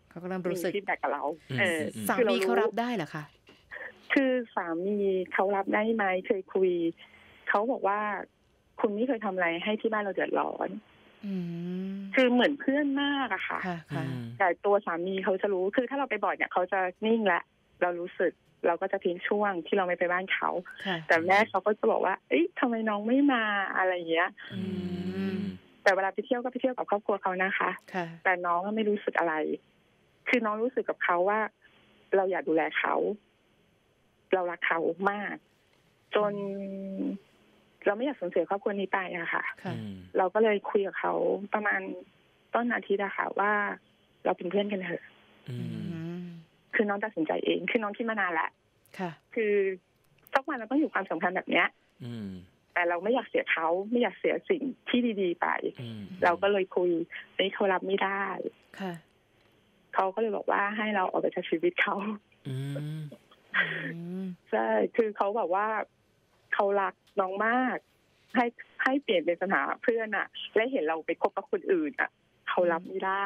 เขาก็เริ่มรู้สึกฟีดแบ็กกับเราสามีเขารับได้เหรอคะคือสามีเขารับได้ไหมเคยคุยเขาบอกว่าคุณไม่เคยทำอะไรให้ที่บ้านเราเดือดร้อนคือเหมือนเพื่อนมากอะค่ะแต่ตัวสามีเขาจะรู้คือถ้าเราไปบ่อยเนี่ยเขาจะนิ่งละเรารู้สึกเราก็จะทิ้งช่วงที่เราไม่ไปบ้านเขาแต่แม่เขาก็จะบอกว่าเอ๊ะทำไมน้องไม่มาอะไรอย่างเงี้ยแต่เวลาไปเที่ยวก็ไปเที่ยวกับครอบครัวเขานะคะแต่น้องไม่รู้สึกอะไรคือน้องรู้สึกกับเขาว่าเราอยากดูแลเขาเรารักเขามากจนเราไม่อยากสูญเสียครอบครัวนี้ไปอะค่ะเราก็เลยคุยกับเขาประมาณต้นอาทิตย์อะค่ะว่าเราเป็นเพื่อนกันเถอะคือน้องตัดสินใจเองคือน้องคิดมานานแล้วคือสักวันเราต้องอยู่ความสัมพันธ์แบบเนี้ยแต่เราไม่อยากเสียเขาไม่อยากเสียสิ่งที่ดีๆไปเราก็เลยคุยนี่เขารับไม่ได้เขาก็เลยบอกว่าให้เราออกไปจากชีวิตเขาใช่คือเขาแบบว่าเขารักน้องมากให้เปลี่ยนเป็นสถานะเพื่อนอะและเห็นเราไปคบกับคนอื่นอะเขารับไม่ได้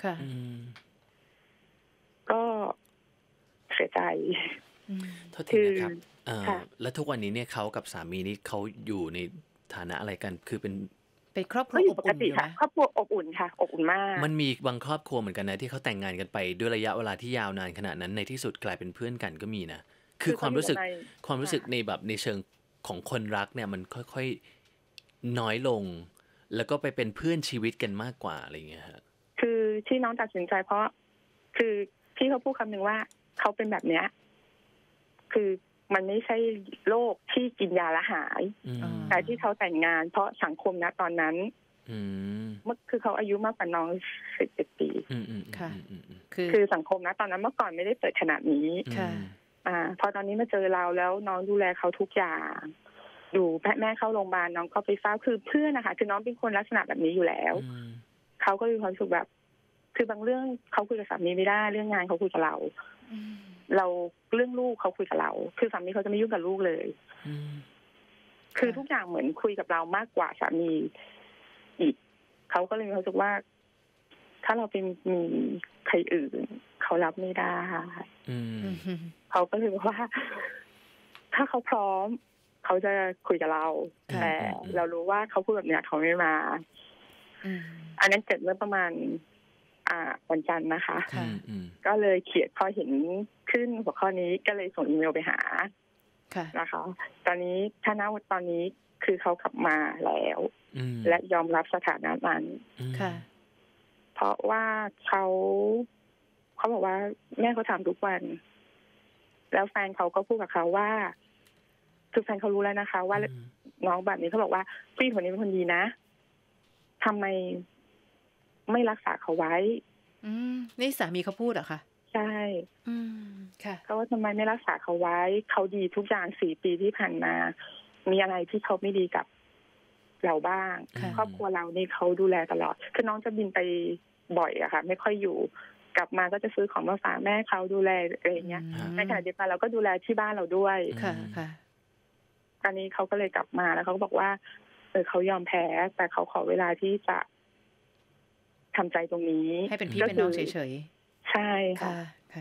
ก็เสียใจโทษทีนะครับแล้วทุกวันนี้เนี่ยเขากับสามีนี่เขาอยู่ในฐานะอะไรกันคือเป็นครอบครัวอบอุ่นอยู่นะครอบครัวอบอุ่นค่ะอบอุ่นมากมันมีบางครอบครัวเหมือนกันนะที่เขาแต่งงานกันไปด้วยระยะเวลาที่ยาวนานขนาดนั้นในที่สุดกลายเป็นเพื่อนกันก็มีนะคือความรู้สึกในแบบในเชิงของคนรักเนี่ยมันค่อยๆน้อยลงแล้วก็ไปเป็นเพื่อนชีวิตกันมากกว่าอะไรอย่างเงี้ยฮะคือที่น้องตัดสินใจเพราะคือที่เขาพูดคำหนึ่งว่าเขาเป็นแบบเนี้ยคือมันไม่ใช่โรคที่กินยาละหายแต่ที่เขาแต่งงานเพราะสังคมนะตอนนั้นเมื่อคือเขาอายุมากกว่าน้อง11 ปีค่ะคือสังคมนะตอนนั้นเมื่อก่อนไม่ได้เปิดขนาดนี้พอตอนนี้มาเจอเราแล้วน้องดูแลเขาทุกอย่างอยู่แม่เข้าโรงพยาบาลน้องก็ไปเฝ้าคือเพื่อนนะคะคือน้องเป็นคนลักษณะแบบนี้อยู่แล้วเขาก็มีความสุขแบบคือบางเรื่องเขาคุยกับสามีไม่ได้เรื่องงานเขาคุยกับเราเรื่องลูกเขาคุยกับเราคือสามีเขาจะไม่ยุ่งกับลูกเลยคือทุกอย่างเหมือนคุยกับเรามากกว่าสามีอีกเขาก็เลยมีความรู้สึกว่าถ้าเราเป็นมีใครอื่นเขารับไม่ได้เขาก็เลยบอกว่าถ้าเขาพร้อมเขาจะคุยกับเราแต่เรารู้ว่าเขาพูดแบบนี้เขาไม่มาอันนั้นเกิดเมื่อประมาณวันจันทร์นะคะก็เลยเขียนพอเห็นขึ้นหัวข้อนี้ก็เลยส่งอีเมลไปหานะคะตอนนี้ถ้าณตอนนี้คือเขากลับมาแล้วและยอมรับสถานะนั้นเพราะว่าเขาบอกว่าแม่เขาถามทุกวันแล้วแฟนเขาก็พูดกับเขาว่าคือแฟนเขารู้แล้วนะคะว่าน้องแบบนี้เขาบอกว่าผู้หญิงคนนี้เป็นคนดีนะทำไมไม่รักษาเขาไว้นี่สามีเขาพูดเหรอคะใช่ค่ะเขาว่าทำไมไม่รักษาเขาไว้เขาดีทุกอย่าง4 ปีที่ผ่านมามีอะไรที่เขาไม่ดีกับเราบ้างครอบครัวเรานี่เขาดูแลตลอดคือน้องจะบินไปบ่อยอะค่ะไม่ค่อยอยู่กลับมาก็จะซื้อของมาฝากแม่เขาดูแลอะไรอย่างเงี้ยในขณะเดียวกันเราก็ดูแลที่บ้านเราด้วยค่ะตอนนี้เขาก็เลยกลับมาแล้วเขาก็บอกว่าเขายอมแพ้แต่เขาขอเวลาที่จะทำใจตรงนี้ให้เป็นพี่เป็นน้องเฉยๆใช่ค่ะ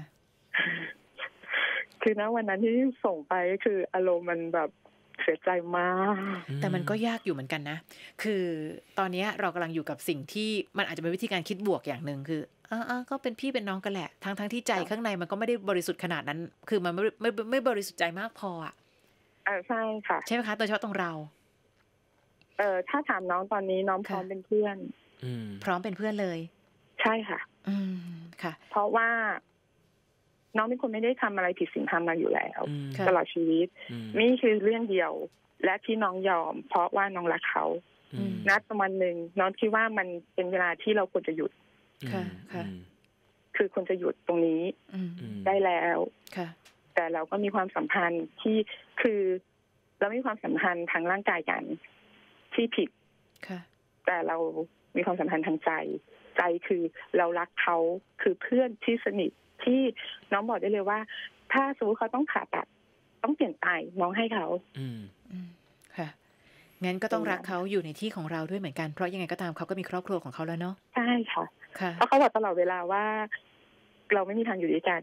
คือณวันนั้นที่ส่งไปคืออารมณ์มันแบบเสียใจมากแต่มันก็ยากอยู่เหมือนกันนะคือตอนนี้เรากำลังอยู่กับสิ่งที่มันอาจจะเป็นวิธีการคิดบวกอย่างหนึ่งคือก็เป็นพี่เป็นน้องกันแหละทั้งที่ใจข้างในมันก็ไม่ได้บริสุทธิ์ขนาดนั้นคือมันไม่บริสุทธิ์ใจมากพอใช่ค่ะใช่ไหมคะโดยเฉพาะตรงเราถ้าถามน้องตอนนี้น้องพร้อมเป็นเพื่อนพร้อมเป็นเพื่อนเลยใช่ค่ะค่ะเพราะว่าน้องเป็นคนไม่ได้ทำอะไรผิดศีลธรรมมาอยู่แล้วตลอดชีวิตนี่คือเรื่องเดียวและที่น้องยอมเพราะว่าน้องรักเขาณประมาณหนึ่งน้องคิดว่ามันเป็นเวลาที่เราควรจะหยุดคือควรจะหยุดตรงนี้ได้แล้วแต่เราก็มีความสัมพันธ์ที่คือเรามีความสัมพันธ์ทางร่างกายกันที่ผิดแต่เรามีความสัมพันธ์ทางใจคือเรารักเขาคือเพื่อนที่สนิทที่น้องบอกได้เลยว่าถ้าสมมติเขาต้องผ่าตัดต้องเปลี่ยนไตน้องให้เขาค่ะงั้นก็ต้องรักเขาอยู่ในที่ของเราด้วยเหมือนกันเพราะยังไงก็ตามเขาก็มีครอบครัวของเขาแล้วเนาะใช่ค่ะเพราะเขาบอกตลอดเวลาว่าเราไม่มีทางอยู่ด้วยกัน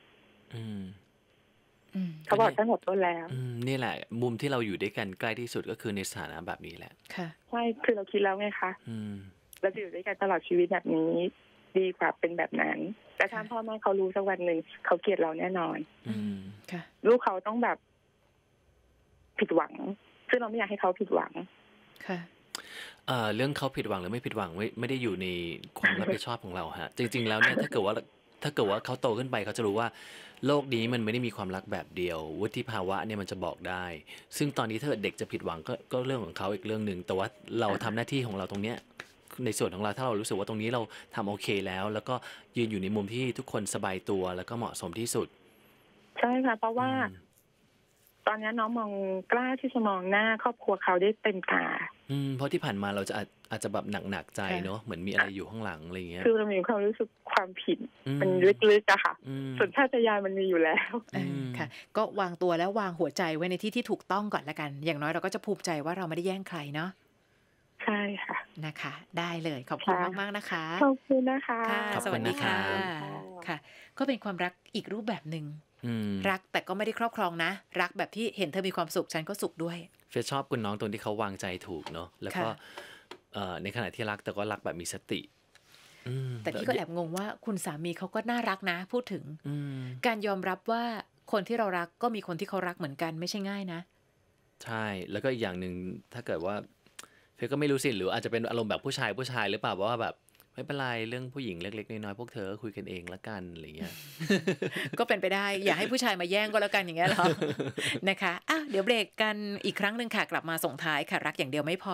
เขาบอกตั้งแต่ต้นแล้วนี่แหละมุมที่เราอยู่ด้วยกันใกล้ที่สุดก็คือในสถานะแบบนี้แหละค่ะใช่คือเราคิดแล้วไงคะเราจะอยู่ด้วยกันตลอดชีวิตแบบนี้ดีกว่าเป็นแบบนั้นแต่ถ้าพ่อแม่เขารู้สักวันหนึ่งเขาเกลียดเราแน่นอนค่ะลูกเขาต้องแบบผิดหวังซึ่งเราไม่อยากให้เขาผิดหวังค่ะเรื่องเขาผิดหวังหรือไม่ผิดหวังไม่ได้อยู่ในความรับผิดชอบของเราฮะจริงๆแล้วเนี่ยถ้าเกิดว่าเขาโตขึ้นไปเขาจะรู้ว่าโลกนี้มันไม่ได้มีความรักแบบเดียววุฒิภาวะเนี่ยมันจะบอกได้ซึ่งตอนนี้ถ้าเด็กจะผิดหวังก็เรื่องของเขาอีกเรื่องนึงแต่ว่าเราทำหน้าที่ของเราตรงเนี้ยในส่วนของเราถ้าเรารู้สึกว่าตรงนี้เราทำโอเคแล้วก็ยืนอยู่ในมุมที่ทุกคนสบายตัวแล้วก็เหมาะสมที่สุดใช่ค่ะเพราะว่าตอนนี้น้องมองกล้าที่จะมองหน้าครอบครัวเขาได้เต็มตาเพราะที่ผ่านมาเราจะอาจจะแบบหนักใจเนาะเหมือนมีอะไรอยู่ข้างหลังอะไรอย่างเงี้ยคือเรามีความรู้สึกความผิดมันลึกๆอะค่ะสัญชาตญาณมันมีอยู่แล้วค่ะก็วางตัวแล้ววางหัวใจไว้ในที่ที่ถูกต้องก่อนละกันอย่างน้อยเราก็จะภูมิใจว่าเราไม่ได้แย่งใครเนาะใช่ค่ะนะคะได้เลยขอบคุณมากๆนะคะขอบคุณนะคะสวัสดีค่ะค่ะก็เป็นความรักอีกรูปแบบนึงรักแต่ก็ไม่ได้ครอบครองนะรักแบบที่เห็นเธอมีความสุขฉันก็สุขด้วยเฟซชอบคุณน้องตรงที่เขาวางใจถูกเนาะแล้วก็ในขณะที่รักแต่ก็รักแบบมีสติแต่พี่ก็แอบงงว่าคุณสามีเขาก็น่ารักนะพูดถึงการยอมรับว่าคนที่เรารักก็มีคนที่เขารักเหมือนกันไม่ใช่ง่ายนะใช่แล้วก็อีกอย่างนึงถ้าเกิดว่าเฟซก็ไม่รู้สิหรืออาจจะเป็นอารมณ์แบบผู้ชายหรือเปล่าว่าแบบไม่เป็นไรเรื่องผู้หญิงเล็กๆน้อยๆพวกเธอคุยกันเองละกันอะไรเงี้ยก็เป็นไปได้อย่าให้ผู้ชายมาแย่งก็แล้วกันอย่างเงี้ยหรอนะคะเดี๋ยวเบรกกันอีกครั้งนึงค่ะกลับมาส่งท้ายค่ะรักอย่างเดียวไม่พอ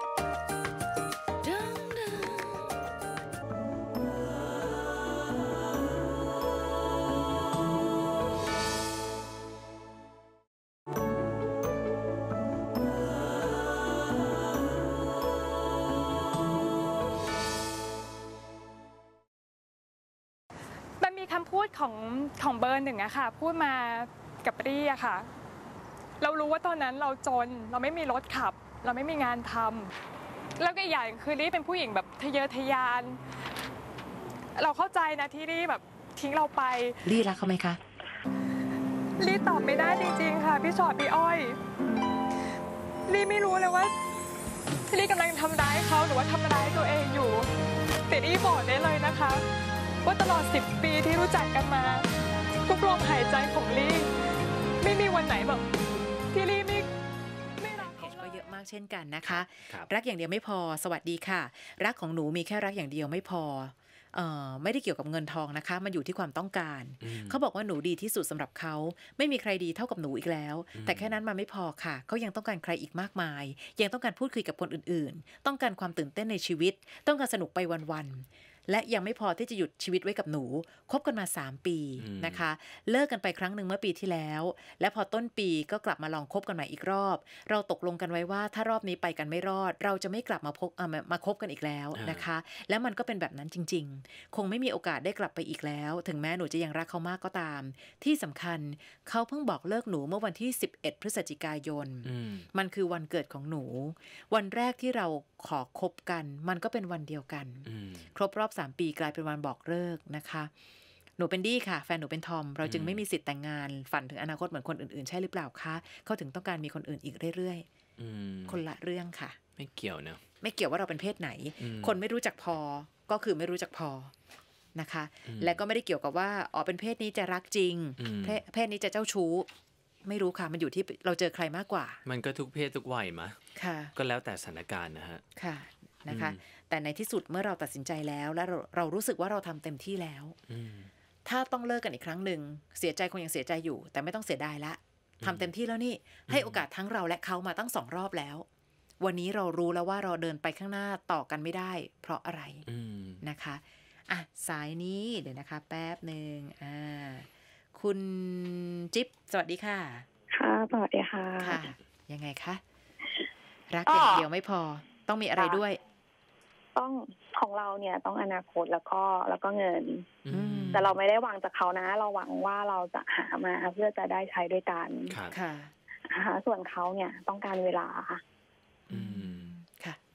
คำพูดของเบอร์หนึ่งอะค่ะพูดมากับรี่อะค่ะเรารู้ว่าตอนนั้นเราจนเราไม่มีรถขับเราไม่มีงานทำแล้วก็อีกอย่างคือรี่เป็นผู้หญิงแบบทะเยอทะยานเราเข้าใจนะที่รี่แบบทิ้งเราไปรี่รักเขาไหมคะรี่ตอบไม่ได้จริงๆค่ะพี่ชอดพี่อ้อยรี่ไม่รู้เลยว่ารี่กำลังทำร้ายเขาหรือว่าทำร้ายตัวเองอยู่แต่รี่บอกได้เลยนะคะว่าตลอด10 ปีที่รู้จักกันมาทุกลมหายใจของลี่ไม่มีวันไหนแบบที่ลี่ไม่รักเขาก็เยอะมากเช่นกันนะคะรักอย่างเดียวไม่พอสวัสดีค่ะรักของหนูมีแค่รักอย่างเดียวไม่พอไม่ได้เกี่ยวกับเงินทองนะคะมันอยู่ที่ความต้องการเขาบอกว่าหนูดีที่สุดสำหรับเขาไม่มีใครดีเท่ากับหนูอีกแล้วแต่แค่นั้นมันไม่พอค่ะเขายังต้องการใครอีกมากมายยังต้องการพูดคุยกับคนอื่นๆต้องการความตื่นเต้นในชีวิตต้องการสนุกไปวันๆและยังไม่พอที่จะหยุดชีวิตไว้กับหนูคบกันมา3 ปีนะคะเลิกกันไปครั้งหนึ่งเมื่อปีที่แล้วและพอต้นปีก็กลับมาลองคบกันใหม่อีกรอบเราตกลงกันไว้ว่าถ้ารอบนี้ไปกันไม่รอดเราจะไม่กลับมาคบกันอีกแล้วนะคะและมันก็เป็นแบบนั้นจริงๆคงไม่มีโอกาสได้กลับไปอีกแล้วถึงแม้หนูจะยังรักเขามากก็ตามที่สำคัญเขาเพิ่งบอกเลิกหนูเมื่อวันที่11 พฤศจิกายนมันคือวันเกิดของหนูวันแรกที่เราขอคบกันมันก็เป็นวันเดียวกันครบรอบ3 ปีกลายเป็นวันบอกเลิกนะคะหนูเป็นดี้ค่ะแฟนหนูเป็นทอมเราจึงไม่มีสิทธิ์แต่งงานฝันถึงอนาคตเหมือนคนอื่นๆใช่หรือเปล่าคะเขาถึงต้องการมีคนอื่นอีกเรื่อยๆคนละเรื่องค่ะไม่เกี่ยวนะไม่เกี่ยวว่าเราเป็นเพศไหนคนไม่รู้จักพอก็คือไม่รู้จักพอนะคะและก็ไม่ได้เกี่ยวกับว่าเป็นเพศนี้จะรักจริงเพศนี้จะเจ้าชู้ไม่รู้ค่ะมันอยู่ที่เราเจอใครมากกว่ามันก็ทุกเพศทุกวัยมะค่ะก็แล้วแต่สถานการณ์นะฮะค่ะนะคะแต่ในที่สุดเมื่อเราตัดสินใจแล้วและเรารู้สึกว่าเราทำเต็มที่แล้วถ้าต้องเลิกกันอีกครั้งหนึ่งเสียใจคงยังเสียใจอยู่แต่ไม่ต้องเสียดายละทำเต็มที่แล้วนี่ให้โอกาสทั้งเราและเขามาตั้ง2 รอบแล้ววันนี้เรารู้แล้วว่าเราเดินไปข้างหน้าต่อกันไม่ได้เพราะอะไรนะคะสายนี้เดี๋ยวนะคะแป๊บนึงคุณจิ๊บสวัสดีค่ะค่ะสวัสดีค่ะค่ะยังไงคะรักอย่างเดียวไม่พอต้องมีอะไรด้วยต้องของเราเนี่ยต้องอนาคตแล้วก็เงินแต่เราไม่ได้หวังจากเขานะเราหวังว่าเราจะหามาเพื่อจะได้ใช้ด้วยกันค่ะส่วนเขาเนี่ยต้องการเวลาค่ะ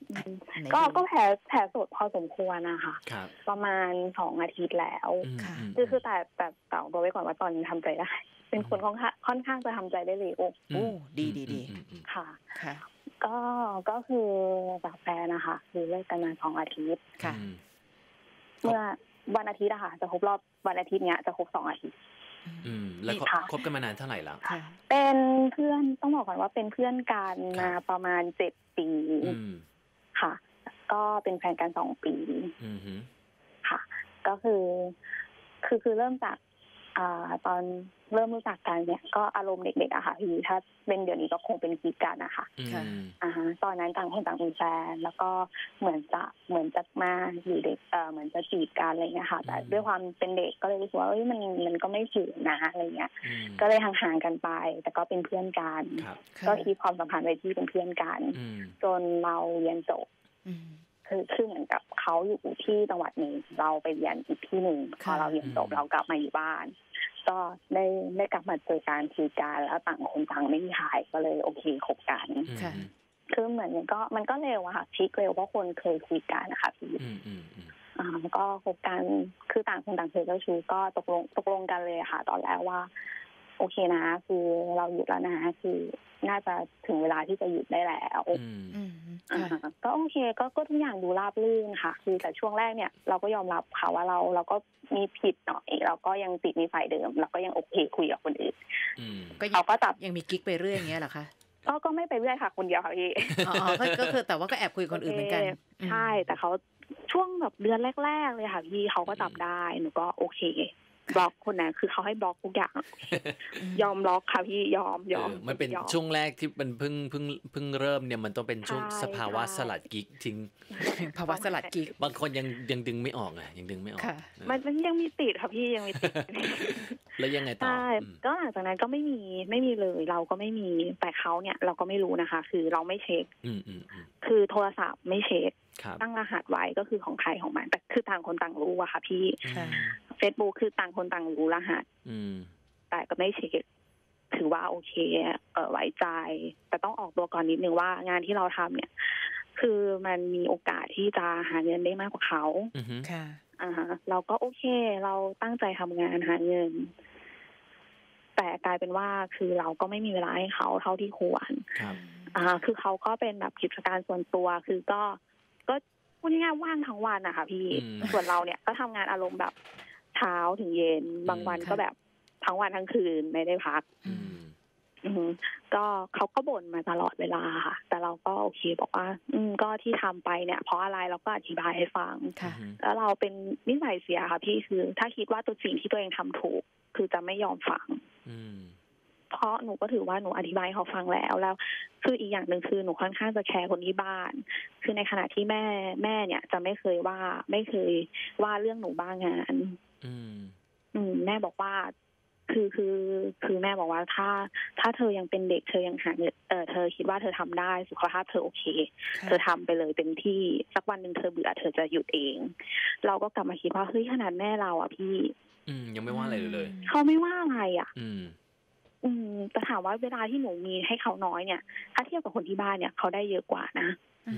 ก็แผลสดพอสมควรนะคะประมาณ2 อาทิตย์แล้วคือแต่ตัวไว้ก่อนว่าตอนนี้ทำใจได้เป็นคนค่อนข้างจะทำใจได้เร็วดีค่ะก็คือจากแฟนนะคะคือเลิกกันมา2 อาทิตย์ค่ะเมื่อวันอาทิตย์อะค่ะจะครบรอบวันอาทิตย์เนี้ยจะครบ2 อาทิตย์แล้วคบกันมานานเท่าไหร่แล้วเป็นเพื่อนต้องบอกก่อนว่าเป็นเพื่อนกันมาประมาณ7 ปีค่ะก็เป็นแฟนกัน2 ปีค่ะก็คือเริ่มจากตอนเริ่มรู้จักกันเนี่ยก็อารมณ์เด็กๆอะค่ะพี่ถ้าเป็นเดี๋ยวนี้ก็คงเป็นกิ๊กกันนะคะตอนนั้นต่างคนต่างมีแฟนแล้วก็เหมือนจะมาอยู่เด็กเหมือนจะจีบกันอะไรเงี้ยค่ะแต่ด้วยความเป็นเด็กก็เลยรู้สึกว่ามันก็ไม่ถึงนะอะไรเงี้ยก็เลยห่างๆกันไปแต่ก็เป็นเพื่อนกันก็คีปความสัมพันธ์ไว้ที่เป็นเพื่อนกันจนเราเรียนจบคือเหมือนกับเขาอยู่ที่จังหวัดนึงเราไปเรียนอีกที่นึงพอเราเรียนจบเรากลับมาอยู่บ้านก็ได้กลับมาเจอการคุยกันแล้วต่างคนต่างไม่มีใครก็เลยโอเคคบกันคือเหมือนมันก็เร็วอะค่ะชิคเร็วเพราะคนเคยคุยกันนะคะพี่ก็คบกันคือต่างคนต่างเคยเจ้าชู้ก็ตกลงกันเลยค่ะตอนแรกว่าโอเคนะคือเราหยุดแล้วนะคือน่าจะถึงเวลาที่จะหยุดได้แล้วก็โอเคก็ทุกอย่างดูราบรื่นค่ะคือแต่ช่วงแรกเนี่ยเราก็ยอมรับค่ะว่าเราก็มีผิดหน่อยเราก็ยังติดในฝ่ายเดิมเราก็ยังโอเคคุยกับคนอื่นเขาก็จับยังมีกิ๊กไปเรื่อยอย่างเงี้ยเหรอคะก็ไม่ไปเรื่อยค่ะคนเดียวค่ะพี่ก็คือแต่ว่าก็แอบคุยคนอื่นเหมือนกันใช่แต่เขาช่วงแบบเดือนแรกๆเลยค่ะพี่เขาก็จับได้หนูก็โอเคบล็อกคนนั้นคือเขาให้บล็อกทุกอย่างยอมบล็อกค่ะพี่ยอมมันเป็นช่วงแรกที่มันเพิ่งเริ่มเนี่ยมันต้องเป็นช่วงสภาวะสลัดกิ๊กทิ้งภาวะสลัดกิ๊กบางคนยังดึงไม่ออกยังดึงไม่ออกมันยังมีติดค่ะพี่ยังมีติดแล้วยังไงต่อก็หลังจากนั้นก็ไม่มีเลยเราก็ไม่มีแต่เขาเนี่ยเราก็ไม่รู้นะคะคือเราไม่เช็คคือโทรศัพท์ไม่เช็คตั้งรหัสไว้ก็คือของใครของมันแต่คือต่างคนต่างรู้อะค่ะพี่Facebook คือต่างคนต่างรู้รหัสแต่ก็ไม่เช็คถือว่าโอเคไว้ใจแต่ต้องออกตัวก่อนนิดนึงว่างานที่เราทำเนี่ยคือมันมีโอกาสที่จะหาเงินได้มากกว่าเขาค่ะเราก็โอเคเราตั้งใจทำงานหาเงินแต่กลายเป็นว่าคือเราก็ไม่มีเวลาให้เขาเท่าที่ควรคือเขาก็เป็นแบบกิจการส่วนตัวคือก็พูดง่ายๆว่างทั้งวันนะคะพี่ส่วนเราเนี่ยก็ทำงานอารมณ์แบบเช้าถึงเย็นบางวันก็แบบทั้งวันทั้งคืนไม่ได้พักก็เขาก็บ่นมาตลอดเวลาค่ะแต่เราก็โอเคบอกว่าก็ที่ทำไปเนี่ยเพราะอะไรเราก็อธิบายให้ฟังแล้วเราเป็นนิสัยเสียค่ะพี่คือถ้าคิดว่าตัวสิ่งที่ตัวเองทำถูกคือจะไม่ยอมฟังเพราะหนูก็ถือว่าหนูอธิบายเขาฟังแล้วคืออีกอย่างหนึ่งคือหนูค่อนข้างจะแคร์คนที่บ้านคือในขณะที่แม่เนี่ยจะไม่เคยว่าเรื่องหนูบ้างานแม่บอกว่าคือแม่บอกว่าถ้าเธอยังเป็นเด็กเธอยังหาเธอคิดว่าเธอทำได้สุขภาพเธอโอเคเธอทำไปเลยเต็มที่สักวันหนึ่งเธอเบื่อเธอจะหยุดเองเราก็กลับมาคิดว่าเฮ้ยขนาดแม่เราอ่ะพี่ยังไม่ว่าอะไรเลยเขาไม่ว่าอะไรอ่ะแต่ถามว่าเวลาที่หนูมีให้เขาน้อยเนี่ยถ้าเทียบกับคนที่บ้านเนี่ยเขาได้เยอะกว่านะ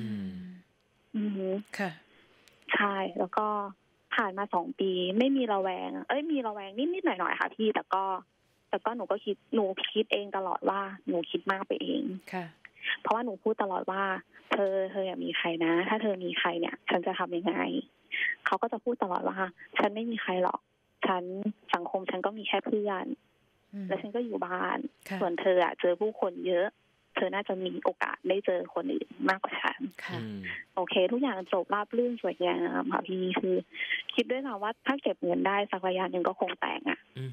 ค่ะใช่แล้วก็ผ่านมา2 ปีไม่มีระแวงมีระแวงนิดๆหน่อยๆค่ะพี่แต่ก็หนูคิดเองตลอดว่าหนูคิดมากไปเองค่ะเพราะว่าหนูพูดตลอดว่าเธออย่ามีใครนะถ้าเธอมีใครเนี่ยฉันจะทำยังไงเขาก็จะพูดตลอดว่าฉันไม่มีใครหรอกสังคมฉันก็มีแค่เพื่อนแล้วฉันก็อยู่บ้านส่วนเธอเจอผู้คนเยอะเธอน่าจะมีโอกาสได้เจอคนอื่นมากกว่าฉันโอเคทุกอย่างจบราบรื่นสวยงามค่ะพี่คือคิดด้วยนะว่าถ้าเก็บเงินได้สักระยะหนึ่งก็คงแต่ง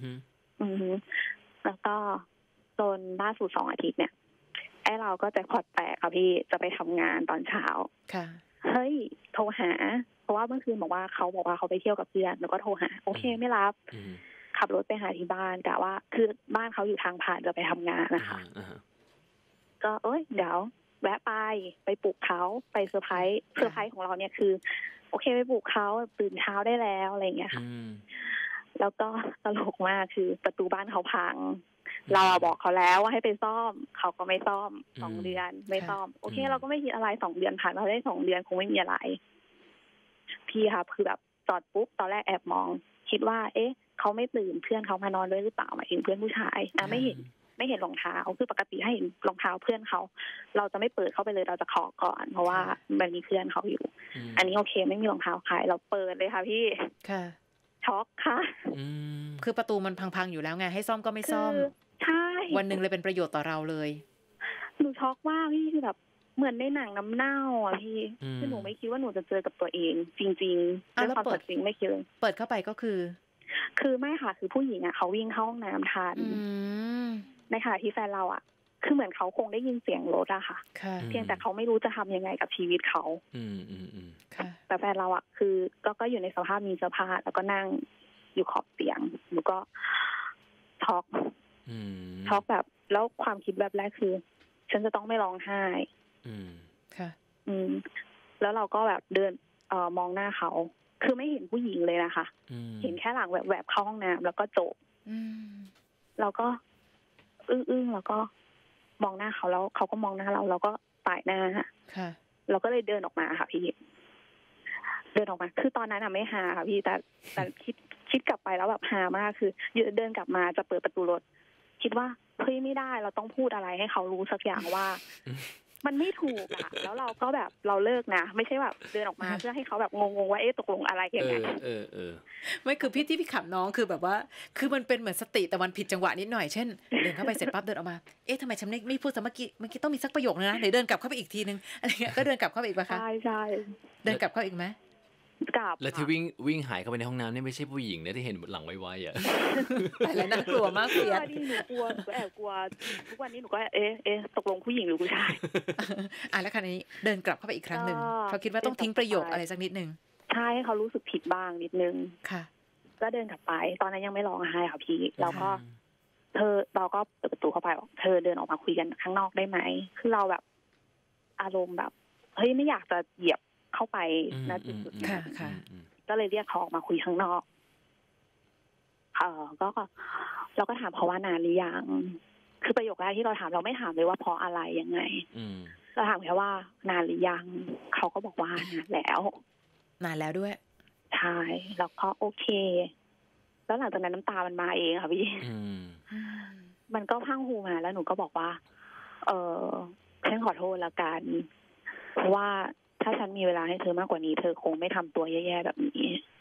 แล้วก็จนล่าสุด2 อาทิตย์เนี่ยเราก็จะพอดแตกค่ะพี่จะไปทำงานตอนเช้าเฮ้ยโทรหาเพราะว่าเมื่อคืนบอกว่าเขาไปเที่ยวกับเพื่อนแล้วก็โทรหาโอเคไม่รับขับรถไปหาที่บ้านกะว่าคือบ้านเขาอยู่ทางผ่านจะไปทำงานนะคะก็เดี๋ยวแวะไปปลุกเขาไปเซอร์ไพรส์ของเราเนี่ยคือโอเคไปปลุกเขาตื่นเช้าได้แล้วอะไรอย่างเงี้ยค่ะแล้วก็ตลกมากคือประตูบ้านเขาพังเราบอกเขาแล้วว่าให้ไปซ่อมเขาก็ไม่ซ่อม2 เดือนไม่ซ่อมโอเคเราก็ไม่คิดอะไร2 เดือนผ่านมาได้2 เดือนคงไม่มีอะไรพี่ค่ะคือแบบจอดปุ๊บตอนแรกแอบมองคิดว่าเอ๊ะเขาไม่ตื่นเพื่อนเขามานอนด้วยหรือเปล่าหมายถึงเพื่อนผู้ชายไม่เห็นรองเท้าคือปกติให้เห็นรองเท้าเพื่อนเขาเราจะไม่เปิดเข้าไปเลยเราจะขอก่อนเพราะว่ามันมีเพื่อนเขาอยู่อันนี้โอเคไม่มีรองเท้าใครเราเปิดเลยค่ะพี่ค่ะช็อกค่ะคือประตูมันพังๆอยู่แล้วไงให้ซ่อมก็ไม่ซ่อมใช่วันนึงเลยเป็นประโยชน์ต่อเราเลยหนูช็อกมากพี่คือแบบเหมือนในหนังน้ำเน่าอ่ะพี่คือหนูไม่คิดว่าหนูจะเจอกับตัวเองจริงๆด้วยความสัตย์จริงไม่คิดเลยเปิดเข้าไปก็คือไม่ค่ะคือผู้หญิงอ่ะเขาวิ่งเข้าห้องน้ำทันในขณะที่แฟนเราอ่ะคือเหมือนเขาคงได้ยินเสียงรถอะค่ะเพียงแต่เขาไม่รู้จะทำยังไงกับชีวิตเขาแต่แฟนเราอ่ะคือก็อยู่ในสภาพมีเสื้อผ้าแล้วก็นั่งอยู่ขอบเตียงหนูก็ช็อกแบบแล้วความคิดแบบแรกคือฉันจะต้องไม่ร้องไห้ค่ะแล้วเราก็แบบเดินมองหน้าเขาคือไม่เห็นผู้หญิงเลยนะคะเห็นแค่หลังแวบเข้าห้องน้ำแล้วก็จบเราก็อึ้งแล้วก็มองหน้าเขาแล้วเขาก็มองหน้าเราแล้วก็ปายหน้าค่ะเราก็เลยเดินออกมาค่ะพี่เดินออกมาคือตอนนั้นอะไม่ฮาค่ะพี่แต่คิดกลับไปแล้วแบบฮามากคือเดินกลับมาจะเปิดประตูรถคิดว่าเฮ้ยไม่ได้เราต้องพูดอะไรให้เขารู้สักอย่างว่ามันไม่ถูกอ่ะแล้วเราก็แบบเราเลิกนะไม่ใช่แบบเดินออกมาเพื่อให้เขาแบบงงๆว่าตกลงอะไรอย่างเงี้ยไม่คือพี่ขับน้องคือแบบว่าคือมันเป็นเหมือนสติแต่มันผิดจังหวะนิดหน่อยเช่นเดินเข้าไปเสร็จปั๊บเดินออกมาทำไมฉันไม่พูดซะเมื่อกี้ต้องมีสักประโยคนึงนะเดี๋ยวเดินกลับเข้าไปอีกทีนึงอะไรเงี้ยก็เดินกลับเข้าไปอีกป่ะคะใช่เดินกลับเข้าอีกไหมกลับแล้วที่วิ่งหายเข้าไปในห้องน้ำนี่ไม่ใช่ผู้หญิงนะที่เห็นหลังไวๆอ่ะแต่แล้วน่ากลัวมากเสียหนูกลัวแอบกลัวทุกวันนี้หนูก็ตกลงผู้หญิงหรือผู้ชายแล้วคราวนี้เดินกลับเข้าไปอีกครั้งนึงเขาคิดว่าต้องทิ้งประโยคอะไรสักนิดนึงใช่เขารู้สึกผิดบ้างนิดนึงค่ะก็เดินกลับไปตอนนั้นยังไม่ร้องไห้ค่ะพี่แล้วก็เราก็เปิดประตูเข้าไปบอกเธอเดินออกมาคุยกันข้างนอกได้ไหมคือเราแบบอารมณ์แบบเฮ้ยไม่อยากจะเหยียบเข้าไปณจุดๆนั้นก็เลยเรียกเขาออกมาคุยข้างนอกก็เราก็ถามเขาว่านานหรือยังคือประโยคแรกที่เราถามเราไม่ถามเลยว่าเพราะอะไรยังไงเราถามแค่ว่านานหรือยังเขาก็บอกว่านานแล้วด้วยใช่แล้วก็โอเคแล้วหลังจากนั้นน้ำตามันมาเองค่ะพี่มันก็พังหูมาแล้วหนูก็บอกว่าฉันขอโทษละกันเพราะว่าถ้าฉันมีเวลาให้เธอมากกว่านี้เธอคงไม่ทำตัวแย่ๆแบบนี้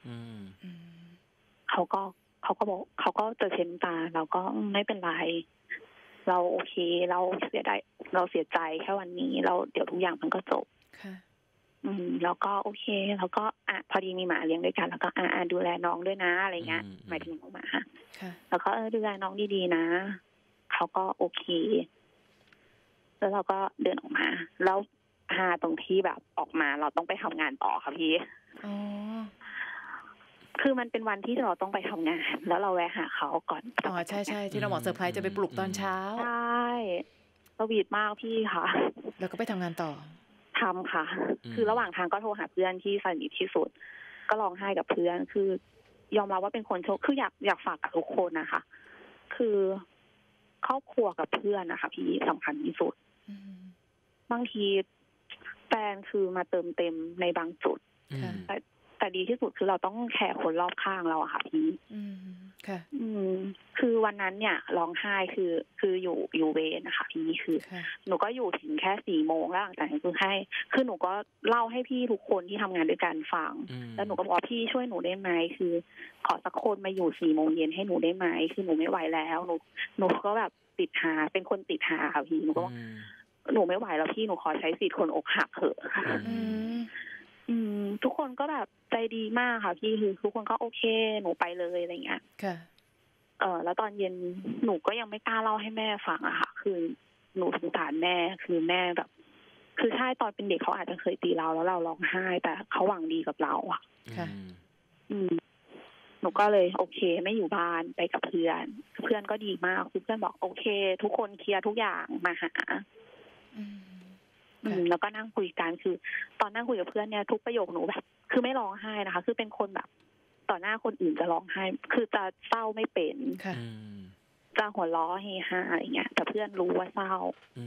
เขาก็บอกเขาก็จะเช็ดตาเราก็ไม่เป็นไรเราโอเคเราเสียใจแค่วันนี้เราเดี๋ยวทุกอย่างมันก็จบแล้วก็โอเคแล้วก็พอดีมีหมาเลี้ยงด้วยกันแล้วก็ดูแลน้องด้วยนะอะไรเงี้ยหมายถึงน้องหมาแล้วก็ดูแลน้องดีๆนะเขาก็โอเคแล้วเราก็เดินออกมาแล้วตรงที่แบบออกมาเราต้องไปทำงานต่อค่ะพี่คือมันเป็นวันที่เราต้องไปทำงานแล้วเราแวะหาเขาก่อนใช่ๆที่เราบอกเซอร์ไพรส์จะไปปลุกตอนเช้าใช่สวีทมากพี่ค่ะแล้วก็ไปทำงานต่อทำค่ะคือระหว่างทางก็โทรหาเพื่อนที่สนิทที่สุดก็ร้องไห้กับเพื่อนคือยอมรับว่าเป็นคนโชคคืออยากฝากกับทุกคนนะคะคือครอบครัวกับเพื่อนนะคะพี่สำคัญที่สุดบางทีแฟนคือมาเติมเต็มในบางจุดแต่ดีที่สุดคือเราต้องแคร์คนรอบข้างเราอะค่ะพี่ค่ะคือวันนั้นเนี่ยร้องไห้คืออยู่เวรนะคะพี่คือหนูก็อยู่ถึงแค่4 โมงแล้วหลังจากนั้นคือหนูก็เล่าให้พี่ทุกคนที่ทำงานด้วยกันฟังแล้วหนูก็บอกพี่ช่วยหนูได้ไหมคือขอสักคนมาอยู่4 โมงเย็นให้หนูได้ไหมคือหนูไม่ไหวแล้วหนูก็แบบติดหาเป็นคนติดหาค่ะพี่หนูก็บอกหนูไม่ไหวแล้วพี่หนูขอใช้สิทธิ์คนอกหักเถอะทุกคนก็แบบใจดีมากค่ะพี่คือทุกคนก็โอเคหนูไปเลยอะไรเงี้ยค่ะแล้วตอนเย็นหนูก็ยังไม่กล้าเล่าให้แม่ฟังอะค่ะคือหนูสงสารแม่คือแม่แบบคือใช่ตอนเป็นเด็กเขาอาจจะเคยตีเราแล้วเราร้องไห้แต่เขาหวังดีกับเราอะค่ะหนูก็เลยโอเคไม่อยู่บ้านไปกับเพื่อนก็ดีมากคือเพื่อนบอกโอเคทุกคนเคลียร์ทุกอย่างมาหาแล้วก็นั่งคุยกันคือตอนนั่งคุยกับเพื่อนเนี่ยทุกประโยคหนูแบบคือไม่ร้องไห้นะคะคือเป็นคนแบบต่อหน้าคนอื่นจะร้องไห้คือจะเศร้าไม่เป็นจะหัวล้อเฮฮาอะไรเงี้ยแต่เพื่อนรู้ว่าเศร้า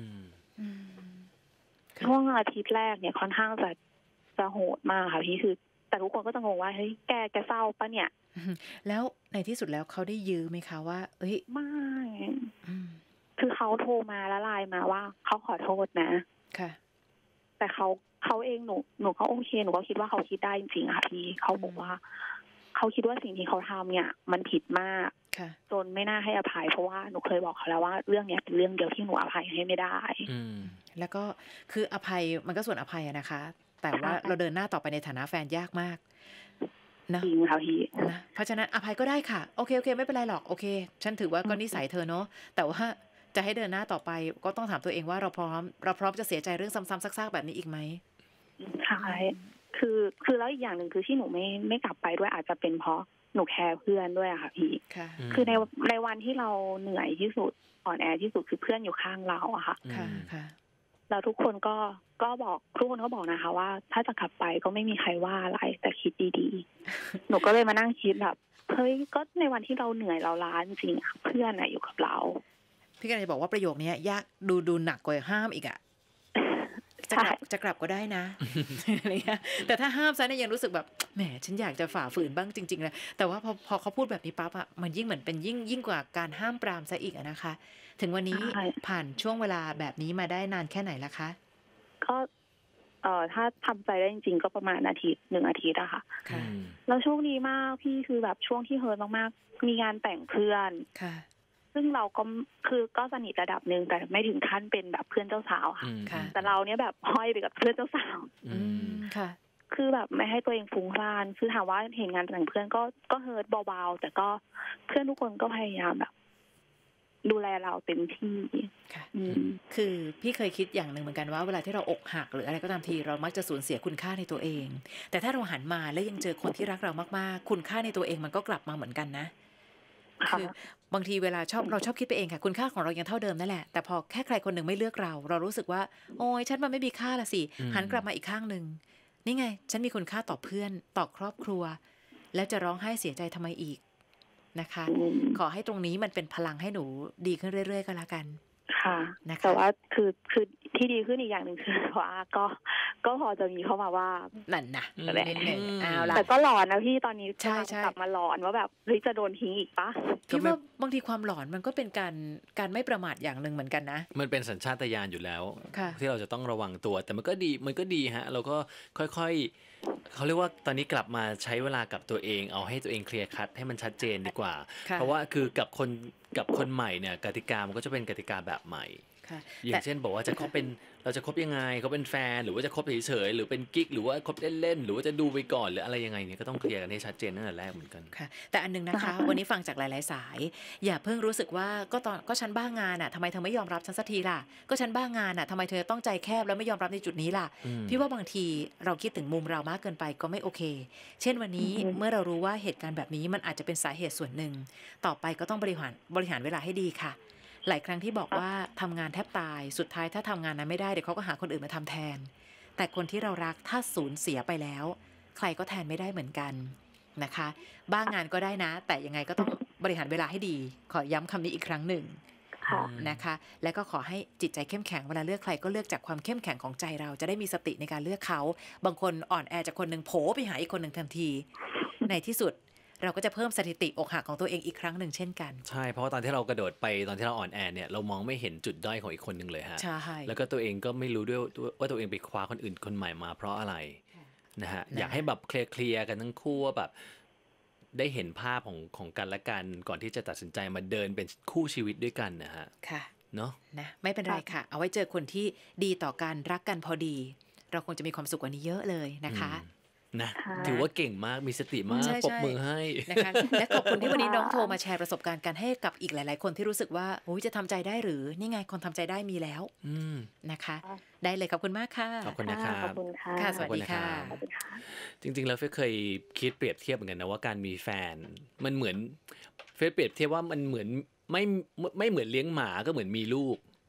ช่วงอาทิตย์แรกเนี่ยค่อนข้างจะโหดมากค่ะพี่คือแต่ทุกคนก็จะงงว่าเฮ้ยแกเศร้าปะเนี่ยแล้วในที่สุดแล้วเขาได้ยื้อไหมคะว่าเอ้ยไม่คือเขาโทรมาแล้วไลน์มาว่าเขาขอโทษนะค่ะแต่เขาเองหนูก็โอเคหนูก็คิดว่าเขาคิดได้จริงๆค่ะพี่เขาบอกว่าเขาคิดว่าสิ่งที่เขาทำเนี่ยมันผิดมากจนไม่น่าให้อภัยเพราะว่าหนูเคยบอกเขาแล้วว่าเรื่องนี้เป็นเรื่องเดียวที่หนูอภัยให้ไม่ได้แล้วก็คืออภัยมันก็ส่วนอภัยนะคะแต่ว่าเราเดินหน้าต่อไปในฐานะแฟนยากมากนะจริงค่ะพี่นะเพราะฉะนั้นอภัยก็ได้ค่ะโอเคไม่เป็นไรหรอกโอเคฉันถือว่าก็นิสัยเธอเนาะแต่ว่าจะให้เดินหน้าต่อไปก็ต้องถามตัวเองว่าเราพร้อมจะเสียใจเรื่องซ้ำๆซากๆแบบนี้อีกไหมใช่คือแล้วอีกอย่างหนึ่งคือที่หนูไม่กลับไปด้วยอาจจะเป็นเพราะหนูแคร์เพื่อนด้วยอะค่ะพี่คือในวันที่เราเหนื่อยที่สุดอ่อนแอที่สุดคือเพื่อนอยู่ข้างเราอะค่ะแล้วทุกคนก็บอกทุกคนก็บอกนะคะว่าถ้าจะกลับไปก็ไม่มีใครว่าอะไรแต่คิดดีๆหนูก็เลยมานั่งคิดแบบเฮ้ยก็ในวันที่เราเหนื่อยเราล้าจริงๆเพื่อนอยู่กับเราพี่กำลังจะบอกว่าประโยคนี้ยากดูหนักกว่าห้ามอีกอะจะกลับก็ได้นะอะไรเงี้ยแต่ถ้าห้ามซะเนี่ยยังรู้สึกแบบแหมฉันอยากจะฝ่าฝืนบ้างจริงๆเลยแต่ว่าพอเขาพูดแบบนี้ปั๊บอะมันยิ่งเหมือนเป็นยิ่งกว่าการห้ามปรามซะอีกนะคะถึงวันนี้ผ่านช่วงเวลาแบบนี้มาได้นานแค่ไหนละคะก็ถ้าทำใจได้จริงๆก็ประมาณ1 อาทิตย์อะค่ะแล้วโชคดีมากพี่คือแบบช่วงที่เฮิร์ตมากๆมีงานแต่งเพื่อนซึ่งเราก็คือก็สนิทระดับนึงแต่ไม่ถึงขั้นเป็นแบบเพื่อนเจ้าสาวค่ะแต่เราเนี้ยแบบห้อยไปกับเพื่อนเจ้าสาวค่ะคือแบบไม่ให้ตัวเองฟุ้งซ่านคือถามว่าเห็นงานแต่งเพื่อนก็เฮิร์ตเบาๆแต่ก็เพื่อนทุกคนก็พยายามแบบดูแลเราเต็มที่ค่ะคือพี่เคยคิดอย่างหนึ่งเหมือนกันว่าเวลาที่เราอกหักหรืออะไรก็ตามทีเรามักจะสูญเสียคุณค่าในตัวเองแต่ถ้าเราหันมาแล้วยังเจอคนที่รักเรามากๆคุณค่าในตัวเองมันก็กลับมาเหมือนกันนะคือบางทีเวลาเราชอบคิดไปเองค่ะคุณค่าของเรายังเท่าเดิมนั่นแหละแต่พอแค่ใครคนหนึ่งไม่เลือกเรารู้สึกว่าโอ๊ยฉันมันไม่มีค่าละสิหันกลับมาอีกข้างนึงนี่ไงฉันมีคุณค่าต่อเพื่อนต่อครอบครัวแล้วจะร้องไห้เสียใจทำไมอีกนะคะขอให้ตรงนี้มันเป็นพลังให้หนูดีขึ้นเรื่อยๆก็แล้วกันค่ะแต่ว่าคือที่ดีขึ้นอีกอย่างหนึ่งคือว่าก็พอจะมีเข้ามาว่านั่นนะแต่ก็หลอนนะพี่ตอนนี้กลับมาหลอนว่าแบบจะโดนทิ้งอีกปะพี่ว่าบางทีความหลอนมันก็เป็นการไม่ประมาทอย่างหนึ่งเหมือนกันนะมันเป็นสัญชาตญาณอยู่แล้วที่เราจะต้องระวังตัวแต่มันก็ดีฮะเราก็ค่อยๆเขาเรียกว่าตอนนี้กลับมาใช้เวลากับตัวเองเอาให้ตัวเองเคลียร์คัทให้มันชัดเจนดีกว่าเพราะว่าคือกับคนใหม่เนี่ยกติกามันก็จะเป็นกติกาแบบใหม่อย่างเช่นบอกว่าเราจะคบยังไงเขาเป็นแฟนหรือว่าจะคบเฉยๆหรือเป็นกิ๊กหรือว่าคบเล่นๆหรือว่าจะดูไปก่อนหรืออะไรยังไงเนี่ยก็ต้องเคลียร์กันให้ชัดเจนตั้งแต่แรกเหมือนกันค่ะแต่อันนึงนะคะวันนี้ฟังจากหลายๆสายอย่าเพิ่งรู้สึกว่าก็ฉันบ้างานอ่ะทำไมเธอไม่ยอมรับฉันสักทีล่ะก็ฉันบ้างานอ่ะทำไมเธอต้องใจแคบแล้วไม่ยอมรับในจุดนี้ล่ะพี่ว่าบางทีเราคิดถึงมุมเรามากเกินไปก็ไม่โอเคเช่นวันนี้เมื่อเรารู้ว่าเหตุการณ์แบบนี้มันอาจจะเป็นสาเหตุส่วนหนึ่งต่อไปก็ต้องบริหารเวลาให้ดีค่ะหลายครั้งที่บอกว่าทำงานแทบตายสุดท้ายถ้าทำงานนั้นไม่ได้เดี๋ยวเขาก็หาคนอื่นมาทำแทนแต่คนที่เรารักถ้าสูญเสียไปแล้วใครก็แทนไม่ได้เหมือนกันนะคะบ้างงานก็ได้นะแต่ยังไงก็ต้องบริหารเวลาให้ดีขอย้ำคำนี้อีกครั้งหนึ่งนะคะและก็ขอให้จิตใจเข้มแข็งเวลาเลือกใครก็เลือกจากความเข้มแข็งของใจเราจะได้มีสติในการเลือกเขาบางคนอ่อนแอจากคนหนึ่งโผล่ไปหาอีกคนหนึ่งทันทีในที่สุดเราก็จะเพิ่มสถิติอกหักของตัวเองอีกครั้งหนึ่งเช่นกันใช่เพราะว่าตอนที่เรากระโดดไปตอนที่เราอ่อนแอเนี่ยเรามองไม่เห็นจุดด้อยของอีกคนนึงเลยฮะใช่แล้วก็ตัวเองก็ไม่รู้ด้วยว่าตัวเองไปคว้าคนอื่นคนใหม่มาเพราะอะไรนะฮะอยากให้แบบเคลียร์กันทั้งคู่ว่าแบบได้เห็นภาพของกันและกันก่อนที่จะตัดสินใจมาเดินเป็นคู่ชีวิตด้วยกันนะฮะค่ะเนาะนะไม่เป็นไรค่ะเอาไว้เจอคนที่ดีต่อกันรักกันพอดีเราคงจะมีความสุขกว่านี้เยอะเลยนะคะนะถือว่าเก่งมากมีสติมากปรบมือให้นะคะและขอบคุณที่วันนี้น้องโทรมาแชร์ประสบการณ์กันให้กับอีกหลายๆคนที่รู้สึกว่าโอ้ยจะทำใจได้หรือนี่ไงคนทำใจได้มีแล้วนะคะได้เลยขอบคุณมากค่ะขอบคุณนะครับขอบคุณค่ะสวัสดีค่ะจริงๆแล้วเฟยเคยคิดเปรียบเทียบเหมือนกันนะว่าการมีแฟนมันเหมือนเฟยเปรียบเทียบว่ามันเหมือนไม่เหมือนเลี้ยงหมาก็เหมือนมีลูก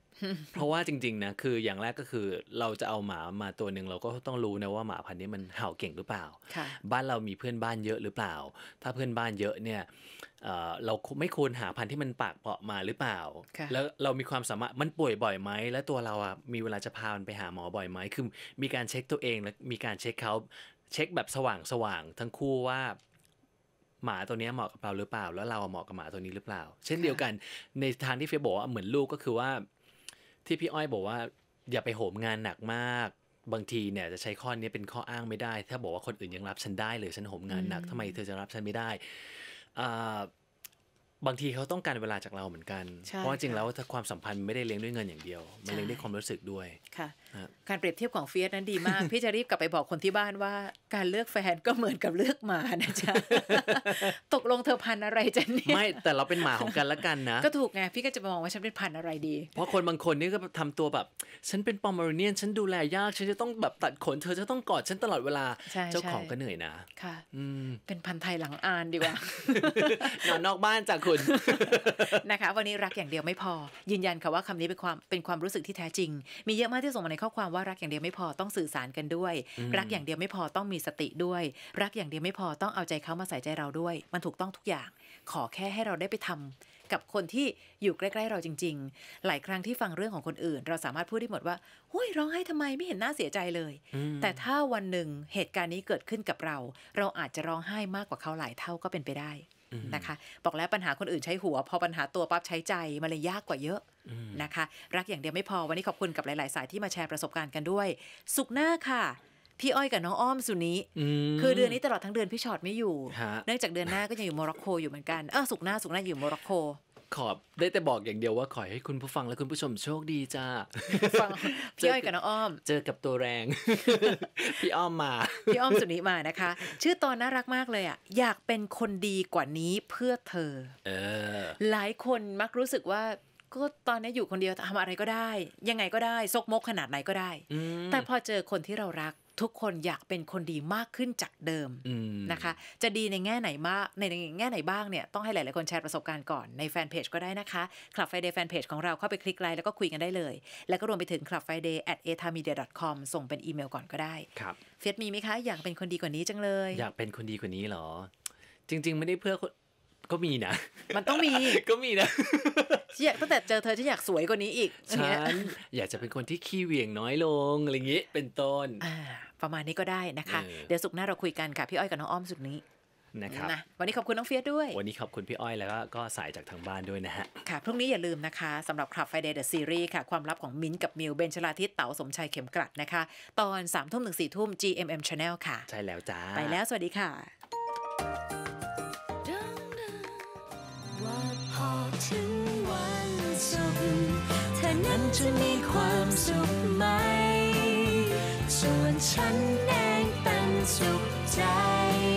เพราะว่าจริงๆนะคืออย่างแรกก็คือเราจะเอาหมามาตัวหนึ่งเราก็ต้องรู้นะว่าหมาพันธุ์นี้มันเห่าเก่งหรือเปล่าบ้านเรามีเพื่อนบ้านเยอะหรือเปล่าถ้าเพื่อนบ้านเยอะเนี่ยเราไม่ควรหาพันธุ์ที่มันปากเปราะมาหรือเปล่าแล้วเรามีความสามารถมันป่วยบ่อยไหมและตัวเราอ่ะมีเวลาจะพามันไปหาหมอบ่อยไหมคือมีการเช็คตัวเองและมีการเช็คเขาเช็คแบบสว่างทั้งคู่ว่าหมาตัวนี้เหมาะกับเราหรือเปล่าแล้วเราเหมาะกับหมาตัวนี้หรือเปล่าเช่นเดียวกันในทางที่เฟียบอกว่าเหมือนลูกก็คือว่าที่พี่อ้อยบอกว่าอย่าไปโหมงานหนักมากบางทีเนี่ยจะใช้ข้อนี้เป็นข้ออ้างไม่ได้ถ้าบอกว่าคนอื่นยังรับฉันได้เลยฉันโหมงานหนักทำไมเธอจะรับฉันไม่ได้บางทีเขาต้องการเวลาจากเราเหมือนกันเพราะจริงแล้วถ้าความสัมพันธ์ไม่ได้เลี้ยงด้วยเงินอย่างเดียวมันเลี้ยงด้วยความรู้สึกด้วยค่ะการเปรียบเทียบของเฟียสนั้นดีมาก พี่จะรีบกลับไปบอกคนที่บ้านว่าการเลือกแฟนก็เหมือนกับเลือกหมานะจ๊ะ ตกลงเธอพันธุ์อะไรจ๊ะเนี่ยไม่แต่เราเป็นหมาของกันและกันนะก็ถูกไงพี่ก็จะมองว่าฉันเป็นพันธุ์อะไรดีเพราะคนบางคนนี่ก็ทำตัวแบบฉันเป็นปอมเมอเรเนียนฉันดูแลยากฉันจะต้องแบบตัดขนเธอจะต้องกอดฉันตลอดเวลาเจ้าของก็เหนื่อยนะค่ะเป็นพันธุ์ไทยหลังอานดีกว่านอนนอกบ้านจากคุณนะคะวันนี้รักอย่างเดียวไม่พอยืนยันค่ะว่าคำนี้เป็นความรู้สึกที่แท้จริงมีเยอะมากที่ส่งมาในข้อความว่ารักอย่างเดียวไม่พอต้องสื่อสารกันด้วยรักอย่างเดียวไม่พอต้องมีสติด้วยรักอย่างเดียวไม่พอต้องเอาใจเขามาใส่ใจเราด้วยมันถูกต้องทุกอย่างขอแค่ให้เราได้ไปทำกับคนที่อยู่ใกล้ๆเราจริงๆหลายครั้งที่ฟังเรื่องของคนอื่นเราสามารถพูดได้หมดว่าโอ้ยร้องไห้ทำไมไม่เห็นน่าเสียใจเลยแต่ถ้าวันหนึ่งเหตุการณ์นี้เกิดขึ้นกับเราอาจจะร้องไห้มากกว่าเขาหลายเท่าก็เป็นไปได้นะคะบอกแล้วปัญหาคนอื่นใช้หัวพอปัญหาตัวปั๊บใช้ใจมันเลยยากกว่าเยอะนะคะรักอย่างเดียวไม่พอวันนี้ขอบคุณกับหลายๆสายที่มาแชร์ประสบการณ์กันด้วยศุกร์หน้าค่ะพี่อ้อยกับน้องอ้อมสุนีคือเดือนนี้ตลอดทั้งเดือนพี่ชอตไม่อยู่เนื่องจากเดือนหน้าก็ยังอยู่โมร็อกโกอยู่เหมือนกันศุกร์หน้าอยู่โมร็อกโกขอบได้แต่บอกอย่างเดียวว่าขอให้คุณผู้ฟังและคุณผู้ชมโชคดีจ้าพี่อ้อยกับน้องอ้อมเจอกับตัวแรง พี่อ้อมมาพี่อ้อมสุนีมานะคะชื่อตอนน่ารักมากเลยอ่ะอยากเป็นคนดีกว่านี้เพื่อเธอหลายคนมักรู้สึกว่าก็ตอนนี้อยู่คนเดียวทำอะไรก็ได้ยังไงก็ได้ซกมกขนาดไหนก็ได้แต่พอเจอคนที่เรารักทุกคนอยากเป็นคนดีมากขึ้นจากเดิมนะคะจะดีในแง่ไหนมากในแง่ไหนบ้างเนี่ยต้องให้หลายๆคนแชร์ประสบการณ์ก่อนในแฟนเพจก็ได้นะคะ Club Friday แฟนเพจของเราเข้าไปคลิกไลค์แล้วก็คุยกันได้เลยแล้วก็รวมไปถึง clubfriday@ethamedia.com ส่งเป็นอีเมลก่อนก็ได้ครับเฟียสมีไหมคะอยากเป็นคนดีกว่านี้จังเลยอยากเป็นคนดีกว่านี้เหรอจริงๆไม่ได้เพื่อก็มีนะมันต้องมีก็มีนะฉันอยากตั้งแต่เจอเธอฉันอยากสวยกว่านี้อีกฉันอยากจะเป็นคนที่ขี้เหวี่ยงน้อยลงอะไรอย่างงี้เป็นต้นประมาณนี้ก็ได้นะคะเดี๋ยวศุกร์หน้าเราคุยกันค่ะพี่อ้อยกับน้องอ้อมสุดนี้นะครับวันนี้ขอบคุณน้องเฟียสด้วยวันนี้ขอบคุณพี่อ้อยแล้วก็สายจากทางบ้านด้วยนะฮะค่ะพรุ่งนี้อย่าลืมนะคะสำหรับ Club Friday The Series ค่ะความลับของมิ้นท์กับมิวเบนชลาทิศเต๋าสมชัยเข็มกลัดนะคะตอน 3 ทุ่มถึง 4 ทุ่ม GMM Channel ค่ะใช่แล้วจ้าไปแล้วสวัสดีค่ะว่าพอถึงวันศุกร์เธอนั้นจะมีความสุขไหมส่วนฉันเองเป็นสุขใจ